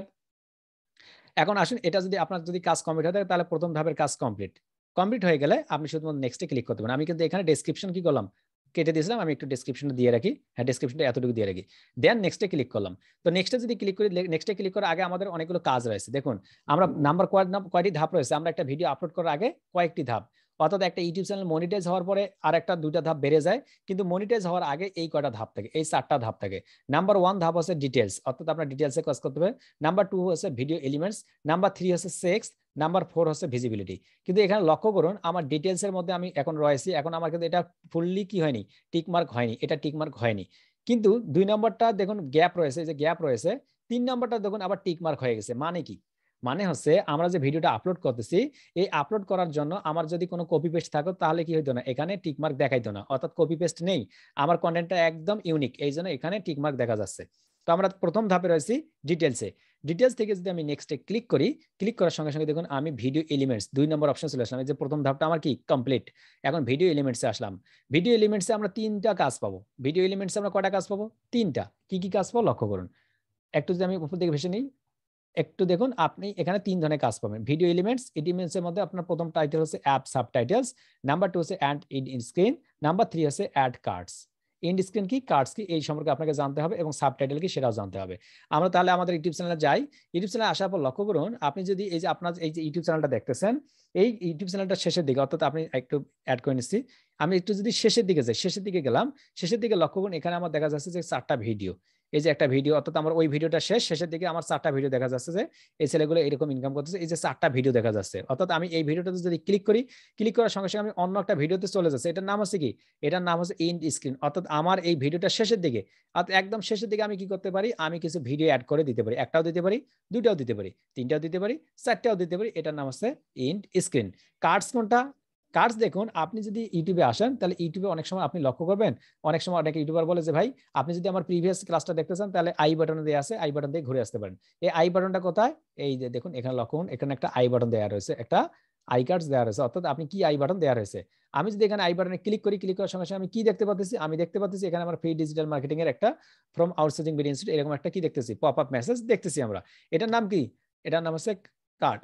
এখন আসুন, এটা যদি আপনার যদি কাজ কমপ্লিট হয়ে থাকে, তাহলে প্রথম ধাপের কাজ কমপ্লিট হয়ে গেলে আপনি শুধুমাত্র নেক্সটে ক্লিক করতে পারেন। আমি কিন্তু এখানে ডেসক্রিপশন কি করলাম, কেটে দিয়েছিলাম, আমি একটু ডেসক্রিপশনটা দিয়ে রাখি, হ্যাঁ ডেসক্রিপশনটা এতটুকু দিয়ে রাখি, দেন নেক্সটে ক্লিক করলাম। তো নেক্সটে যদি ক্লিক করি, নেক্সটে ক্লিক করার আগে আমাদের অনেকগুলো কাজ রয়েছে। দেখুন আমরা নাম্বার কয়টি ধাপ রয়েছে, আমরা একটা ভিডিও আপলোড করার আগে কয়েকটি ধাপ, অর্থাৎ একটা ইউটিউব চ্যানেল মনিটাইজ হওয়ার পরে আর একটা দুইটা ধাপ বেড়ে যায়, কিন্তু মনিটাইজ হওয়ার আগে এই কয়টা ধাপ থাকে, এই 4টা ধাপ থাকে। নাম্বার 1 ধাপ হচ্ছে ডিটেলস, অর্থাৎ আপনার ডিটেলসে কাজ করতে হবে। নাম্বার 2 হচ্ছে ভিডিও এলিমেন্টস, নাম্বার 3 হচ্ছে সেক্স, নাম্বার 4 হচ্ছে ভিজিবিলিটি। কিন্তু এখানে লক্ষ্য করুন আমার ডিটেলস এর মধ্যে আমি এখন রয়েছি, এখন আমার কিন্তু এটা ফুললি কি হয়নি, টিকমার্ক হয়নি, এটা টিকমার্ক হয়নি। কিন্তু 2 নম্বরটা দেখুন গ্যাপ রয়েছে, যে গ্যাপ রয়েছে। 3 নম্বরটা দেখুন আবার টিকমার্ক হয়ে গেছে। মানে কি, মানে হচ্ছে আমরা যে ভিডিওটা আপলোড করতেছি, এই আপলোড করার জন্য আমার যদি কোনো কপি পেস্ট থাকো, তাহলে কি হইতো না, এখানে টিকমার্ক দেখাইতো না, অর্থাৎ কপি পেস্ট নেই, আমার কন্টেন্টটা একদম ইউনিক, এই জন্য এখানে টিকমার্ক দেখা যাচ্ছে। তো আমরা প্রথম ধাপে রয়েছি ডিটেলসে। ডিটেলস থেকে যদি আমি নেক্সটে ক্লিক করি, ক্লিক করার সঙ্গে সঙ্গে দেখুন আমি ভিডিও এলিমেন্টস 2 নম্বর অপশন চলে আসলাম। এই যে প্রথম ধাপটা আমার কি কমপ্লিট। এখন ভিডিও এলিমেন্টসে আসলাম। ভিডিও এলিমেন্টসে আমরা 3টা কাজ পাবো। ভিডিও এলিমেন্টসে আমরা কয়টা কাজ পাবো, 3টা। কি কি কাজ পাবো লক্ষ্য করুন। একটু যদি আমি উপর দিকে ভেসে নিই, একটু দেখুন আপনি এখানে 3 ধরনের কাজ পাবেন। ভিডিও এলিমেন্টস এর মধ্যে আপনার প্রথম টাইটেল হচ্ছে অ্যাপ সাবটাইটেলস, নাম্বার 2 হচ্ছে অ্যাড ইন স্ক্রিন, নাম্বার 3 হচ্ছে অ্যাড কার্ডস। ইন্ড স্ক্রিন কি, কার্ডস কি, এই সম্পর্কে আপনাকে জানতে হবে, এবং সাবটাইটেল কি সেটাও জানতে হবে। আমরা তাহলে আমাদের ইউটিউব চ্যানেলে যাই। ইউটিউব চ্যানেলে আসার পর লক্ষ্য করুন, আপনি যদি এই যে আপনার এই যে ইউটিউব চ্যানেলটা দেখতেছেন, এই ইউটিউব চ্যানেলটা শেষের দিকে, অর্থাৎ আপনি একটু অ্যাড করে নিচ্ছি, আমি একটু যদি শেষের দিকে যাই, শেষের দিকে গেলাম, শেষের দিকে লক্ষ্য করুন এখানে আমার দেখা যাচ্ছে যে 4টা ভিডিও। এই যে একটা ভিডিও, অর্থাৎ আমার ওই ভিডিওটা শেষের দিকে আমার 4টা ভিডিও দেখা যাচ্ছে, যে এই ছেলেগুলো এরকম ইনকাম করতেছে, এই যে 4টা ভিডিও দেখা যাচ্ছে। অর্থাৎ আমি এই ভিডিওটাতে যদি ক্লিক করি, ক্লিক করার সঙ্গে সঙ্গে আমি অন্য একটা ভিডিওতে চলে যাচ্ছে। এটার নাম হচ্ছে কি, এটার নাম হচ্ছে ইন্ড স্ক্রিন, অর্থাৎ আমার এই ভিডিওটা শেষের দিকে, অর্থাৎ একদম শেষের দিকে আমি কি করতে পারি, আমি কিছু ভিডিও অ্যাড করে দিতে পারি। একটাও দিতে পারি, দুটাও দিতে পারি, 3টাও দিতে পারি, 4টাও দিতে পারি। এটার নাম হচ্ছে ইন্ড স্ক্রিন। কার্ডস কোনটা, কার্ডস দেখুন আপনি যদি ইউটিউবে আসেন, তাহলে ইউটিউবে অনেক সময় আপনি লক্ষ্য করবেন, অনেক সময় অনেক ইউটিউবার বলে যে ভাই আপনি যদি আমার প্রিভিয়াস ক্লাসটা দেখতে চান, তাহলে আই বাটন দেওয়া আছে, আই বাটন দিয়ে ঘুরে আসতে পারেন। এই আই বাটনটা কোথায়, এই যে দেখুন এখানে লক্ষ্য করুন, এখানে একটা আই বাটন দেওয়া রয়েছে, একটা আই কার্ডস দেওয়া রয়েছে, অর্থাৎ আপনি কি আই বাটন দেওয়া রয়েছে। আমি যদি এখানে আই বাটনে ক্লিক করি, ক্লিক করার সঙ্গে সঙ্গে আমি কি দেখতে পাচ্ছি, আমি দেখতে পাচ্ছি এখানে আমার ফ্রি ডিজিটাল মার্কেটিং এর একটা ফ্রম আউটসোর্সিং ভিডিও ইনস্টিটিউট, এরকম একটা কি দেখতেছি, পপ আপ মেসেজ দেখতেছি আমরা। এটার নাম কি, এটার নাম হচ্ছে কার্ড।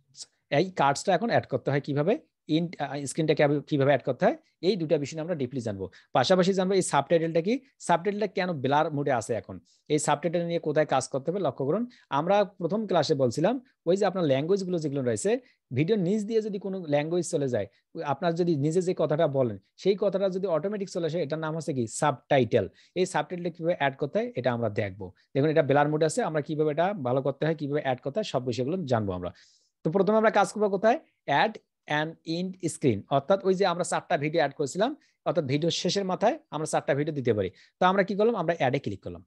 এই কার্ডসটা এখন অ্যাড করতে হয় কিভাবে, স্ক্রিনটাকে কিভাবে অ্যাড করতে হয়, এই দুটো বিষয় আমরা ডিপলি জানবো। পাশাপাশি জানবো এই সাবটাইটেলটা কি, সাবটাইটেলটা কেন ব্লার মোডে আছে এখন, এই সাবটাইটেল নিয়ে কোথায় কাজ করতে হবে লক্ষ্য করুন। আমরা প্রথম ক্লাসে বলছিলাম ওই যে আপনার ল্যাঙ্গুয়েজ গুলো যেগুলো রয়েছে, ভিডিও নিচ দিয়ে যদি কোনো ল্যাঙ্গুয়েজ চলে যায়, আপনার যদি নিজে যে কথাটা বলেন সেই কথাটা যদি অটোমেটিক চলে আসে, এটার নাম হচ্ছে কি সাবটাইটেল। এই সাবটাইটেলটা কিভাবে অ্যাড করতে হয় এটা আমরা দেখবো। দেখুন এটা ব্লার মোডে আছে, আমরা কিভাবে এটা ভালো করতে হয়, কিভাবে অ্যাড করতে হয়, সব বিষয়গুলো জানবো আমরা। তো প্রথমে আমরা কাজ করবো কোথায়, অ্যাড অ্যান্ড ইন্ড স্ক্রিন, অর্থাৎ ওই যে আমরা 4টা ভিডিও অ্যাড করেছিলাম, অর্থাৎ ভিডিও শেষের মাথায় আমরা 4টা ভিডিও দিতে পারি। তো আমরা কি করলাম, আমরা অ্যাডে ক্লিক করলাম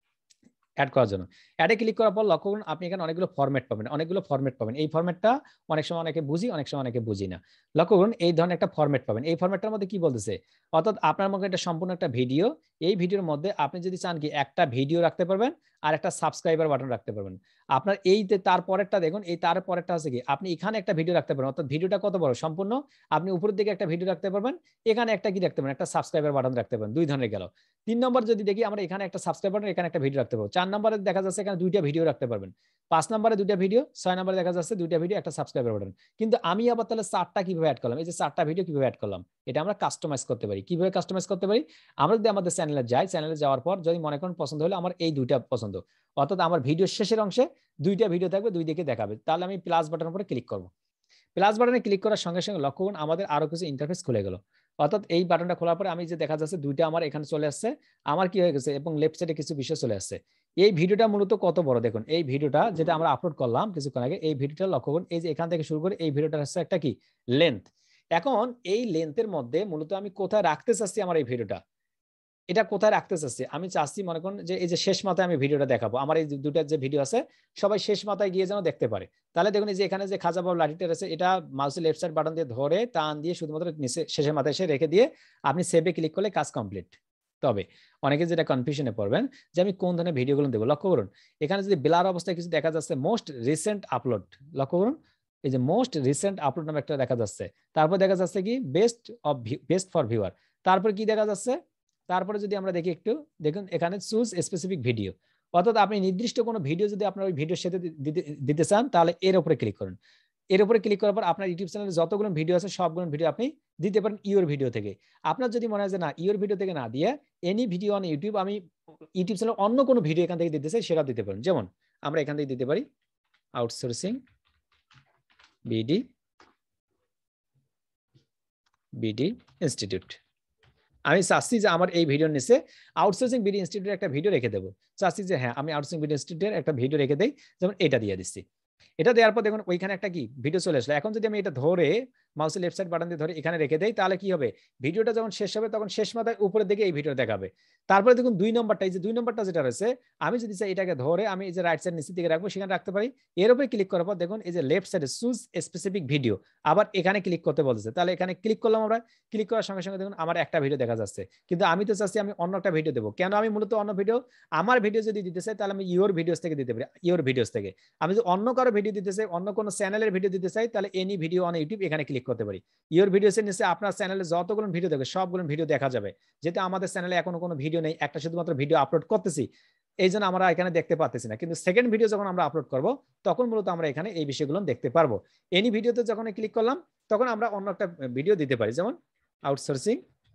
অ্যাড করার জন্য। অ্যাডে ক্লিক করার পর লক্ষ্য করুন আপনি এখানে অনেকগুলো ফরম্যাট পাবেন, অনেকগুলো ফরম্যাট পাবেন। এই ফরম্যাটটা অনেক সময় অনেকে বুঝি, অনেক সময় অনেকে বুঝি না। লক্ষ্য করুন এই ধরনের একটা ফরম্যাট পাবেন। এই ফরম্যাটটার মধ্যে কি বলতেছে, অর্থাৎ আপনার মধ্যে এটা সম্পূর্ণ একটা ভিডিও, এই ভিডিওর মধ্যে আপনি যদি চান কি একটা ভিডিও রাখতে পারবেন আর একটা সাবস্ক্রাইবার বাটন রাখতে পারবেন। আপনার এই তারপরেরটা দেখুন, এই তারপরেরটা হচ্ছে কি আপনি এখানে একটা ভিডিও রাখতে পারবেন, অর্থাৎ ভিডিওটা কত বড় সম্পূর্ণ, আপনি উপরের দিকে একটা ভিডিও রাখতে পারবেন, এখানে একটা কি রাখতে পারবেন, একটা সাবস্ক্রাইবার বাটন রাখতে পারবেন। 2 ধরনের গেল। 3 নম্বর যদি দেখি আমরা এখানে একটা সাবস্ক্রাইব বাটন, এখানে একটা ভিডিও রাখতে পারবো। 4 নম্বরে দেখা যাচ্ছে এখানে 2টা ভিডিও রাখতে পারবেন। 5 নম্বরে 2টা ভিডিও, 6 নম্বরে দেখা যাচ্ছে 2টা ভিডিও, একটা সাবস্ক্রাইবার বাটন। কিন্তু আমি আবার তাহলে 4টা কিভাবে অ্যাড করলাম, এই যে 4টা ভিডিও কিভাবে অ্যাড করলাম, এটা আমরা কাস্টমাইজ করতে পারি। কিভাবে কাস্টমাইজ করতে পারি? আমরা যদি আমাদের চ্যানেলে যাই, চ্যানেলে যাওয়ার পর যদি মনে করেন পছন্দ হলো আমার এই দুইটা পছন্দ, অর্থাৎ আমার ভিডিও শেষের অংশে দুইটা ভিডিও থাকবে, দুই দিকে দেখাবে, তাহলে আমি প্লাস বাটনের উপরে ক্লিক করব। প্লাস বাটনে ক্লিক করার সঙ্গে সঙ্গে লক্ষ্য করুন আমাদের আরো কিছু ইন্টারফেস খুলে গেল। অর্থাৎ এই বাটনটা খোলার পরে আমি যে দেখা যাচ্ছে দুইটা আমার এখানে চলে আসছে, আমার কি হয়ে গেছে এবং লেফট সাইডে কিছু বিষয় চলে আসছে। এই ভিডিওটা মূলত কত বড় দেখুন, এই ভিডিওটা যেটা আমরা আপলোড করলাম কিছুক্ষণ আগে, এই ভিডিওটা লক্ষ্য করুন, এই যে এখান থেকে শুরু করে এই ভিডিওটা হচ্ছে একটা কি লেন্থ। এখন এই লেন্থের মধ্যে মূলত আমি কোথায় রাখতে চাচ্ছি আমার এই ভিডিওটা, এটা কোথায় রাখতে চাচ্ছি আমি চাচ্ছি মনে করেন যে এই যে শেষ মাথায় আমি ভিডিওটা দেখাবো, আমার এই দুটো যে ভিডিও আছে সবাই শেষ মাথায় গিয়ে যেন দেখতে পারে। তাহলে দেখুন এই যে এখানে যে খাজা বাবু লাঠিটা আছে, এটা মাউসের লেফট সাইড বাটন দিয়ে ধরে টান দিয়ে শুধুমাত্র নিচে শেষের মাথায় এসে রেখে দিয়ে আপনি সেভে ক্লিক করলে কাজ কমপ্লিট। তবে অনেকে যেটা কনফিউশনে পড়বেন যে আমি কোন ধরনের ভিডিওগুলো দেবো, লক্ষ্য করুন এখানে যদি ব্লার অবস্থায় কিছু দেখা যাচ্ছে মোস্ট রিসেন্ট আপলোড, লক্ষ্য করুন এই যে মোস্ট রিসেন্ট আপলোড নামে একটা দেখা যাচ্ছে, তারপর দেখা যাচ্ছে কি বেস্ট ফর ভিউয়ার, তারপর কি দেখা যাচ্ছে, তারপরে যদি আমরা দেখি একটু দেখুন এখানে চুজ স্পেসিফিক ভিডিও, অর্থাৎ আপনি নির্দিষ্ট কোনো ভিডিও যদি আপনার ওই ভিডিওর সাথে দিতে চান তাহলে এর উপরে ক্লিক করুন। এর উপরে ক্লিক করার পর আপনার ইউটিউব চ্যানেলে যতগুলো ভিডিও আছে সবগুলো ভিডিও আপনি দিতে পারেন ইউর ভিডিও থেকে। আপনার যদি মনে হয় যে না ইউর ভিডিও থেকে না দিয়ে এনি ভিডিও অন ইউটিউব, আমি ইউটিউব চ্যানেলে অন্য কোনো ভিডিও এখান থেকে দিতে চাই সেটা দিতে পারেন। যেমন আমরা এখান থেকে দিতে পারি আউটসোর্সিং বিডি ইনস্টিটিউট। আমি চাচ্ছি যে আমার এই ভিডিওর নিচে আউটসোর্সিং বিডি ইনস্টিটিউটের একটা ভিডিও রেখে দেবো, চাচ্ছি যে হ্যাঁ আমি আউটসোর্সিং বিডি ইনস্টিটিউটের একটা ভিডিও রেখে দেই, যেমন এটা দিয়ে দিচ্ছি। এটা দেওয়ার পর দেখুন ওইখানে একটা কি ভিডিও চলে আসলো। এখন যদি আমি এটা ধরে মাউসের লেফট সাইড বাটন দিয়ে ধরে এখানে রেখে দেই তাহলে কি হবে, ভিডিওটা যখন শেষ হবে তখন শেষ মাথায় উপরের দিকে এই ভিডিও দেখাবে। তারপরে দেখুন 2 নম্বরটা, এই যে 2 নম্বরটা যেটা রয়েছে আমি যদি চাই এটাকে ধরে আমি এই যে রাইট সাইড নিচের দিকে রাখবো সেখানে রাখতে পারি। এর উপরে ক্লিক করার পর দেখুন এই যে লেফট সাইডে চুজ স্পেসিফিক ভিডিও, আবার এখানে ক্লিক করতে বলতেছে, তাহলে এখানে ক্লিক করলাম আমরা, ক্লিক করার সঙ্গে সঙ্গে দেখুন আমার একটা ভিডিও দেখা যাচ্ছে, কিন্তু আমি তো চাচ্ছি আমি অন্য একটা ভিডিও দেবো। কেন আমি মূলত অন্য ভিডিও, আমার ভিডিও যদি দিতে চাই তাহলে আমি ইওর ভিডিওস থেকে দিতে পারি, ইওর ভিডিওস থেকে। আমি যদি অন্য কারো ভিডিও দিতে চাই, অন্য কোনো চ্যানেলের ভিডিও দিতে চাই তাহলে এনি ভিডিও অন ইউটিউব এখানে ক্লিক করতে পারি। ইওর ভিডিওসের নিচে আপনার চ্যানেলে যতগুলো ভিডিও দেখবে সবগুলো ভিডিও দেখা যাবে, যেহেতু আমাদের চ্যানেলে এখনো কোনো ভিডিও নেই, একটা শুধুমাত্র ভিডিও আপলোড করতেছি এই জন্য আমরা এখানে দেখতে পাচ্ছি না, কিন্তু সেকেন্ড ভিডিও যখন আমরা আপলোড করব তখন মূলত আমরা এখানে এই বিষয়গুলো দেখতে পারবো। এনি ভিডিওতে যখন ক্লিক করলাম তখন আমরা অন্য একটা ভিডিও দিতে পারি, যেমন আউটসোর্সিং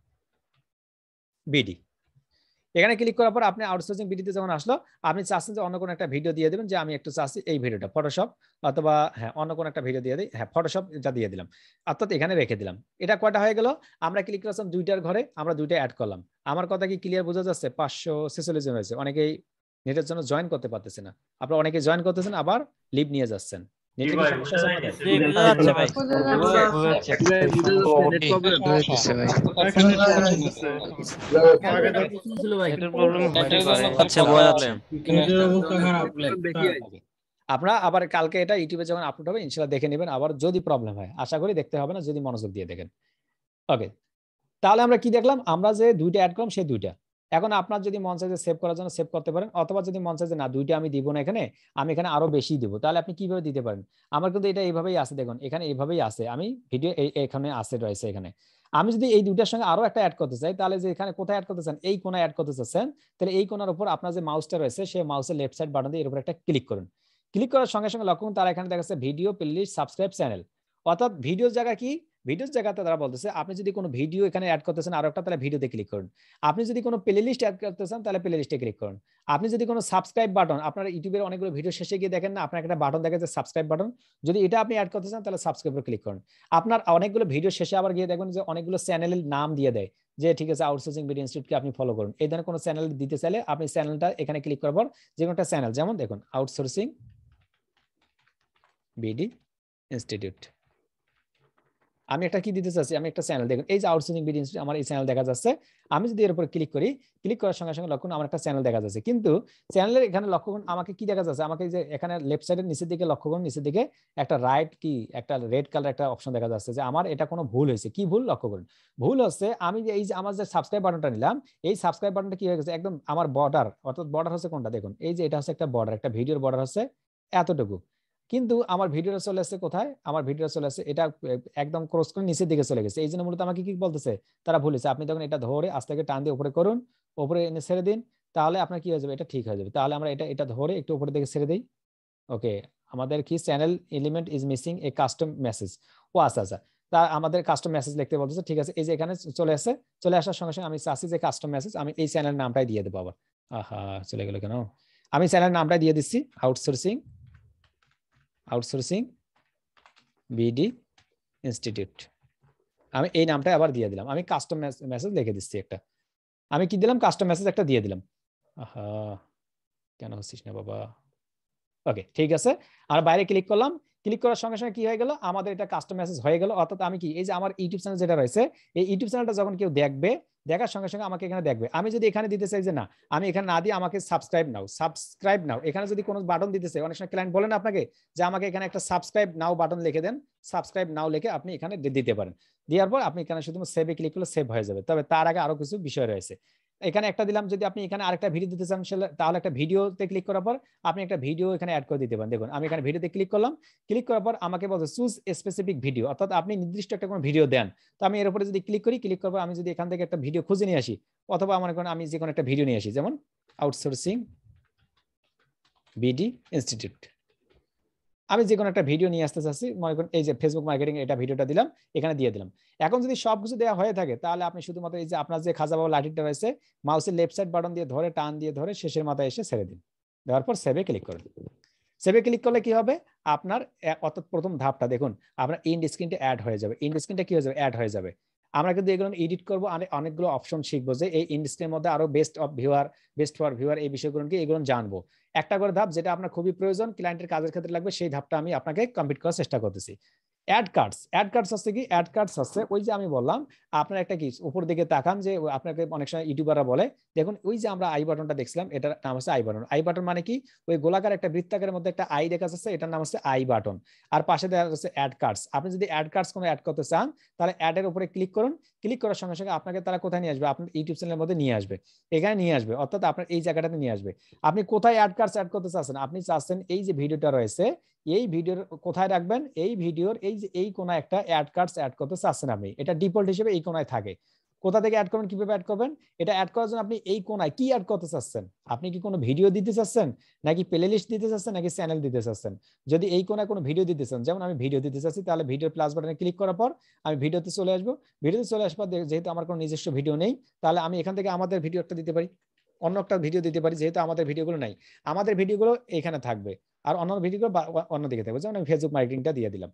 বিডি। এখানে ক্লিক করার পর আপনি আউটসোর্সিং ভিডিওতে যখন আসলো আপনি চাচ্ছেন যে অন্য কোনো একটা ভিডিও দিয়ে দেবেন, যে আমি একটু চাচ্ছি এই ভিডিওটা ফটোশপ অথবা হ্যাঁ অন্য কোনো একটা ভিডিও দিয়ে দিই, হ্যাঁ ফটোশপ এটা দিয়ে দিলাম, অর্থাৎ এখানে রেখে দিলাম। এটা কয়টা হয়ে গেল, আমরা ক্লিক করলাম দুইটার ঘরে, আমরা দুইটা অ্যাড করলাম। আমার কথা কি ক্লিয়ার বোঝা যাচ্ছে? 546 জন হয়েছে, অনেকেই নেটের জন্য জয়েন করতে পারতেছে না, আপনারা অনেকে জয়েন করতেছেন আবার লিভ নিয়ে যাচ্ছেন, নেটের কি সমস্যা আছে আপনাদের? বোঝা যাচ্ছে ভাই। আচ্ছা বোঝা যাচ্ছে। আপনারা আবার কালকে এটা ইউটিউবে যখন আপলোড হবে ইনশাআল্লাহ দেখে নেবেন, আবার যদি প্রবলেম হয়, আশা করি দেখতে হবে না যদি মনোযোগ দিয়ে দেখেন। ওকে, তাহলে আমরা কি দেখলাম, আমরা যে দুইটা অ্যাড করলাম সেই দুইটা। এখন আপনার যদি মন চায় যে সেভ করার জন্য সেভ করতে পারেন, অথবা যদি মন চায় যে না দুইটা আমি দিব না এখানে, আমি এখানে আরো বেশি দিব, তাহলে আপনি কিভাবে দিতে পারেন। আমার কিন্তু এটা এইভাবেই আছে, দেখুন এখানে এইভাবেই আছে, আমি ভিডিও এখানে আছে রয়েছে এখানে। আমি যদি এই দুইটার সঙ্গে আরো একটা অ্যাড করতে চাই তাহলে যে এখানে কোথায় অ্যাড করতে চান, এই কোণায় অ্যাড করতে চাচ্ছেন, তাহলে এই কোণার উপর আপনার যে মাউসটা রয়েছে সেই মাউসের লেফট সাইড বাটন দিয়ে এর উপর একটা ক্লিক করুন। ক্লিক করার সঙ্গে সঙ্গে লক্ষ্য করুন তারা এখানে দেখা যাচ্ছে ভিডিও প্লেলিস্ট সাবস্ক্রাইব চ্যানেল, অর্থাৎ ভিডিওর জায়গা কি, ভিডিওর জায়গাতে তারা বলতেছে আপনি যদি কোনো ভিডিও এখানে অ্যাড করতেছেন আরো একটা, তাহলে ভিডিওতে ক্লিক করুন। আপনি যদি কোনো প্লেলিস্ট অ্যাড করতে চান তাহলে প্লেলিস্টে ক্লিক করুন। আপনি যদি কোনো সাবস্ক্রাইব বাটন, আপনারা ইউটিউবের অনেকগুলো ভিডিও শেষে গিয়ে দেখেন না আপনার একটা বাটন দেখা যাচ্ছে সাবস্ক্রাইব বাটন, যদি এটা আপনি অ্যাড করতে চান তাহলে সাবস্ক্রাইবে ক্লিক করুন। আপনার অনেকগুলো ভিডিও শেষে আবার গিয়ে দেখবেন যে অনেকগুলো চ্যানেলের নাম দিয়ে দেয়, যে ঠিক আছে আউটসোর্সিং বিডি ইনস্টিটিউটকে আপনি ফলো করুন। এই ধরনের কোনো চ্যানেল দিতে চাইলে আপনি চ্যানেলটা এখানে ক্লিক করার পর যে কোনো একটা চ্যানেল, যেমন দেখুন আউটসোর্সিং বিডি ইনস্টিটিউট, আমি একটা কি দিতে চাচ্ছি, আমি একটা চ্যানেল, দেখুন এই যে আউটসোর্সিং বিডি ইনস্টিটিউট আমার এই চ্যানেল দেখা যাচ্ছে। আমি যদি এর উপর ক্লিক করি, ক্লিক করার সঙ্গে সঙ্গে লক্ষ্য আমার একটা চ্যানেল দেখা যাচ্ছে, কিন্তু চ্যানেলের এখানে লক্ষ্য করুন আমাকে কি দেখা যাচ্ছে, আমাকে যে এখানে লেফট সাইডের নিচের দিকে লক্ষ্য করুন, নিচের দিকে একটা রাইট কি একটা রেড কালার একটা অপশন দেখা যাচ্ছে, যে আমার এটা কোনো ভুল হয়েছে। কি ভুল লক্ষ্য করুন, ভুল হচ্ছে আমি যে এই যে আমার যে সাবস্ক্রাইব বাটনটা নিলাম, এই সাবস্ক্রাইব বাটনটা কি হয়ে গেছে একদম আমার বর্ডার, অর্থাৎ বর্ডার হচ্ছে কোনটা, দেখুন এই যে এটা হচ্ছে একটা বর্ডার, একটা ভিডিওর বর্ডার হচ্ছে এতটুকু, কিন্তু আমার ভিডিওটা চলে আসছে কোথায়, আমার ভিডিওটা চলে আসছে এটা একদম ক্রস করে নিচের দিকে চলে গেছে। এই জন্য মূলত আমাকে কি বলতেছে, তারা ভুলেছে। আপনি তখন এটা ধরে আস্তে আস্তে টান দিয়ে উপরে করুন, উপরে এনে ছেড়ে দিন, তাহলে আপনার কি হয়ে যাবে, এটা ঠিক হয়ে যাবে। তাহলে আমরা এটা ধরে একটু উপরের দিকে ছেড়ে দিই। ওকে, আমাদের কি channel element is missing a custom message, ও আচ্ছা আচ্ছা, তা আমাদের কাস্টম মেসেজ লিখতে বলতেছে, ঠিক আছে, এই যে এখানে চলে আসার সঙ্গে সঙ্গে আমি চাচ্ছি যে কাস্টম মেসেজ আমি এই চ্যানেলের নামটাই দিয়ে দেবো। আবার চলে গেল কেন, আমি চ্যানেলের নামটাই দিয়ে দিচ্ছি আউটসোর্সিং বিডি ইনস্টিটিউট। আমি এই নামটা আবার দিয়ে দিলাম, আমি কাস্টম মেসেজ লিখে দিচ্ছি একটা, আমি কি দিলাম, কাস্টম মেসেজ একটা দিয়ে দিলাম। কেন হচ্ছিস না বাবা, ওকে ঠিক আছে। আর বাইরে ক্লিক করলাম, ক্লিক করার সঙ্গে সঙ্গে কি হয়ে গেল, আমাদের এটা কাস্টম মেসেজ হয়ে গেল। অর্থাৎ আমি কি, এই যে আমার ইউটিউব চ্যানেল যেটা রয়েছে, এই ইউটিউব চ্যানেলটা যখন কেউ দেখবে, দেখার সঙ্গে সঙ্গে আমাকে এখানে দেখবে। আমি যদি এখানে দিতে চাই যে না, আমি এখানে না দিয়ে আমাকে সাবস্ক্রাইব নাও, এখানে যদি কোনো বাটন দিতে চাই, অনেক সময় ক্লায়েন্ট বলেন আপনাকে যে আমাকে এখানে একটা সাবস্ক্রাইব নাও বাটন লিখে দেন, সাবস্ক্রাইব নাও লিখে আপনি এখানে দিতে পারেন। দেওয়ার পর আপনি এখানে শুধু সেভে ক্লিক করলে সেভ হয়ে যাবে। তবে তার আগে আরো কিছু বিষয় রয়েছে। এখানে একটা দিলাম, যদি আপনি এখানে আরেকটা ভিডিও দিতে চান তাহলে একটা ভিডিওতে ক্লিক করার পর আপনি একটা ভিডিও এখানে অ্যাড করে দিতে পারেন। দেখুন আমি এখানে ভিডিওতে ক্লিক করলাম, ক্লিক করার পর আমাকে বলছে চুজ স্পেসিফিক ভিডিও, অর্থাৎ আপনি নির্দিষ্ট একটা কোনো ভিডিও দেন। তো আমি এর উপরে যদি ক্লিক করি, ক্লিক করার পর আমি যদি এখান থেকে একটা ভিডিও খুঁজে নিয়ে আসি, অথবা মনে করেন আমি যে কোনো একটা ভিডিও নিয়ে আসি, যেমন আউটসোর্সিং বিডি ইনস্টিটিউট, আমি যে কোনো একটা ভিডিও নিয়ে আসতে চাচ্ছি, মনে করেন এই যে ফেসবুক মার্কেটিং এটা ভিডিওটা দিলাম, এখানে দিয়ে দিলাম। এখন যদি সবকিছু দেওয়া হয়ে থাকে তাহলে আপনি শুধুমাত্র এই যে আপনার যে খাজা বাবা লাঠিটা রয়েছে, মাউসের লেফট সাইড বাটন দিয়ে ধরে টান দিয়ে ধরে শেষের মাথায় এসে ছেড়ে দিন, দেওয়ার পর সেভে ক্লিক করুন। সেভে ক্লিক করলে কি হবে, আপনার অর্থাৎ প্রথম ধাপটা দেখুন, আপনার ইন্ড স্ক্রিনটা অ্যাড হয়ে যাবে। ইন্ড স্ক্রিনটা কি হয়ে যাবে, অ্যাড হয়ে যাবে। আমরা কিন্তু এগুলো এডিট করবো, অনেকগুলো অপশন শিখবো যে এই ইন্ড স্ক্রিনের মধ্যে আরো বেস্ট ফর ভিউয়ার এই বিষয়গুলোকে এগুলো জানবো। একটা করে ধাপ যেটা আপনার খুবই প্রয়োজন, ক্লায়েন্টের কাজের ক্ষেত্রে লাগবে, সেই ধাপটা আমি আপনাকে কমপ্লিট করার চেষ্টা করতেছি। অ্যাড কার্ডস হচ্ছে কি, অ্যাড কার্ডস হচ্ছে ওই যে আমি বললাম, আপনার একটা কি উপর দিকে তাকান, যে আপনাকে অনেক সময় ইউটিউবাররা বলে, দেখুন ওই যে আমরা আই বাটনটা দেখছিলাম, এটার নাম হচ্ছে আই বাটন। আই বাটন মানে কি, ওই গোলাকার একটা বৃত্তাকারের মধ্যে একটা আই দেখা যাচ্ছে, এটার নাম হচ্ছে আই বাটন। আর পাশে দেখা যাচ্ছে অ্যাড কার্ডস। আপনি যদি অ্যাড কার্ডস কোনো অ্যাড করতে চান তাহলে অ্যাড এর উপরে ক্লিক করুন। ক্লিক করার সঙ্গে সঙ্গে আপনাকে তারা কোথায় নিয়ে আসবে, আপনার ইউটিউব চ্যানেলের মধ্যে নিয়ে আসবে, এখানে নিয়ে আসবে, অর্থাৎ আপনার এই জায়গাটাতে নিয়ে আসবে। আপনি কোথায় অ্যাড কার্ডস অ্যাড করতে চাচ্ছেন, আপনি চাচ্ছেন এই যে ভিডিওটা রয়েছে, এই ভিডিওর কোথায় রাখবেন, এই ভিডিওর এই যে এই কোনায় একটা অ্যাড কার্ডস অ্যাড করতে চাচ্ছেন আপনি, এটা ডিফল্ট হিসেবে এই কোনায় থাকে। কোথা থেকে অ্যাড করবেন, কিভাবে অ্যাড করবেন, এটা অ্যাড করার জন্য আপনি এই কোনায় কি অ্যাড করতে চাচ্ছেন, আপনি কি কোনো ভিডিও দিতে চাচ্ছেন, নাকি প্লে লিস্ট দিতে চাচ্ছেন, নাকি চ্যানেল দিতে চাচ্ছেন। যদি এই কোনায় কোনো ভিডিও দিতে চান, যেমন আমি ভিডিও দিতে চাচ্ছি, তাহলে ভিডিও প্লাস বাটনে ক্লিক করার পর আমি ভিডিওতে চলে আসবো। ভিডিওতে চলে আসার পর যেহেতু আমার কোনো নিজস্ব ভিডিও নেই, তাহলে আমি এখান থেকে আমাদের ভিডিও একটা দিতে পারি, অন্য একটা ভিডিও দিতে পারি, যেহেতু আমাদের ভিডিওগুলো নাই, আমাদের ভিডিওগুলো এখানে থাকবে, আর অন্য ভিডিওগুলো অন্যদিকে থাকবে। যেমন আমি ফেসবুক মার্কেটিংটা দিয়ে দিলাম।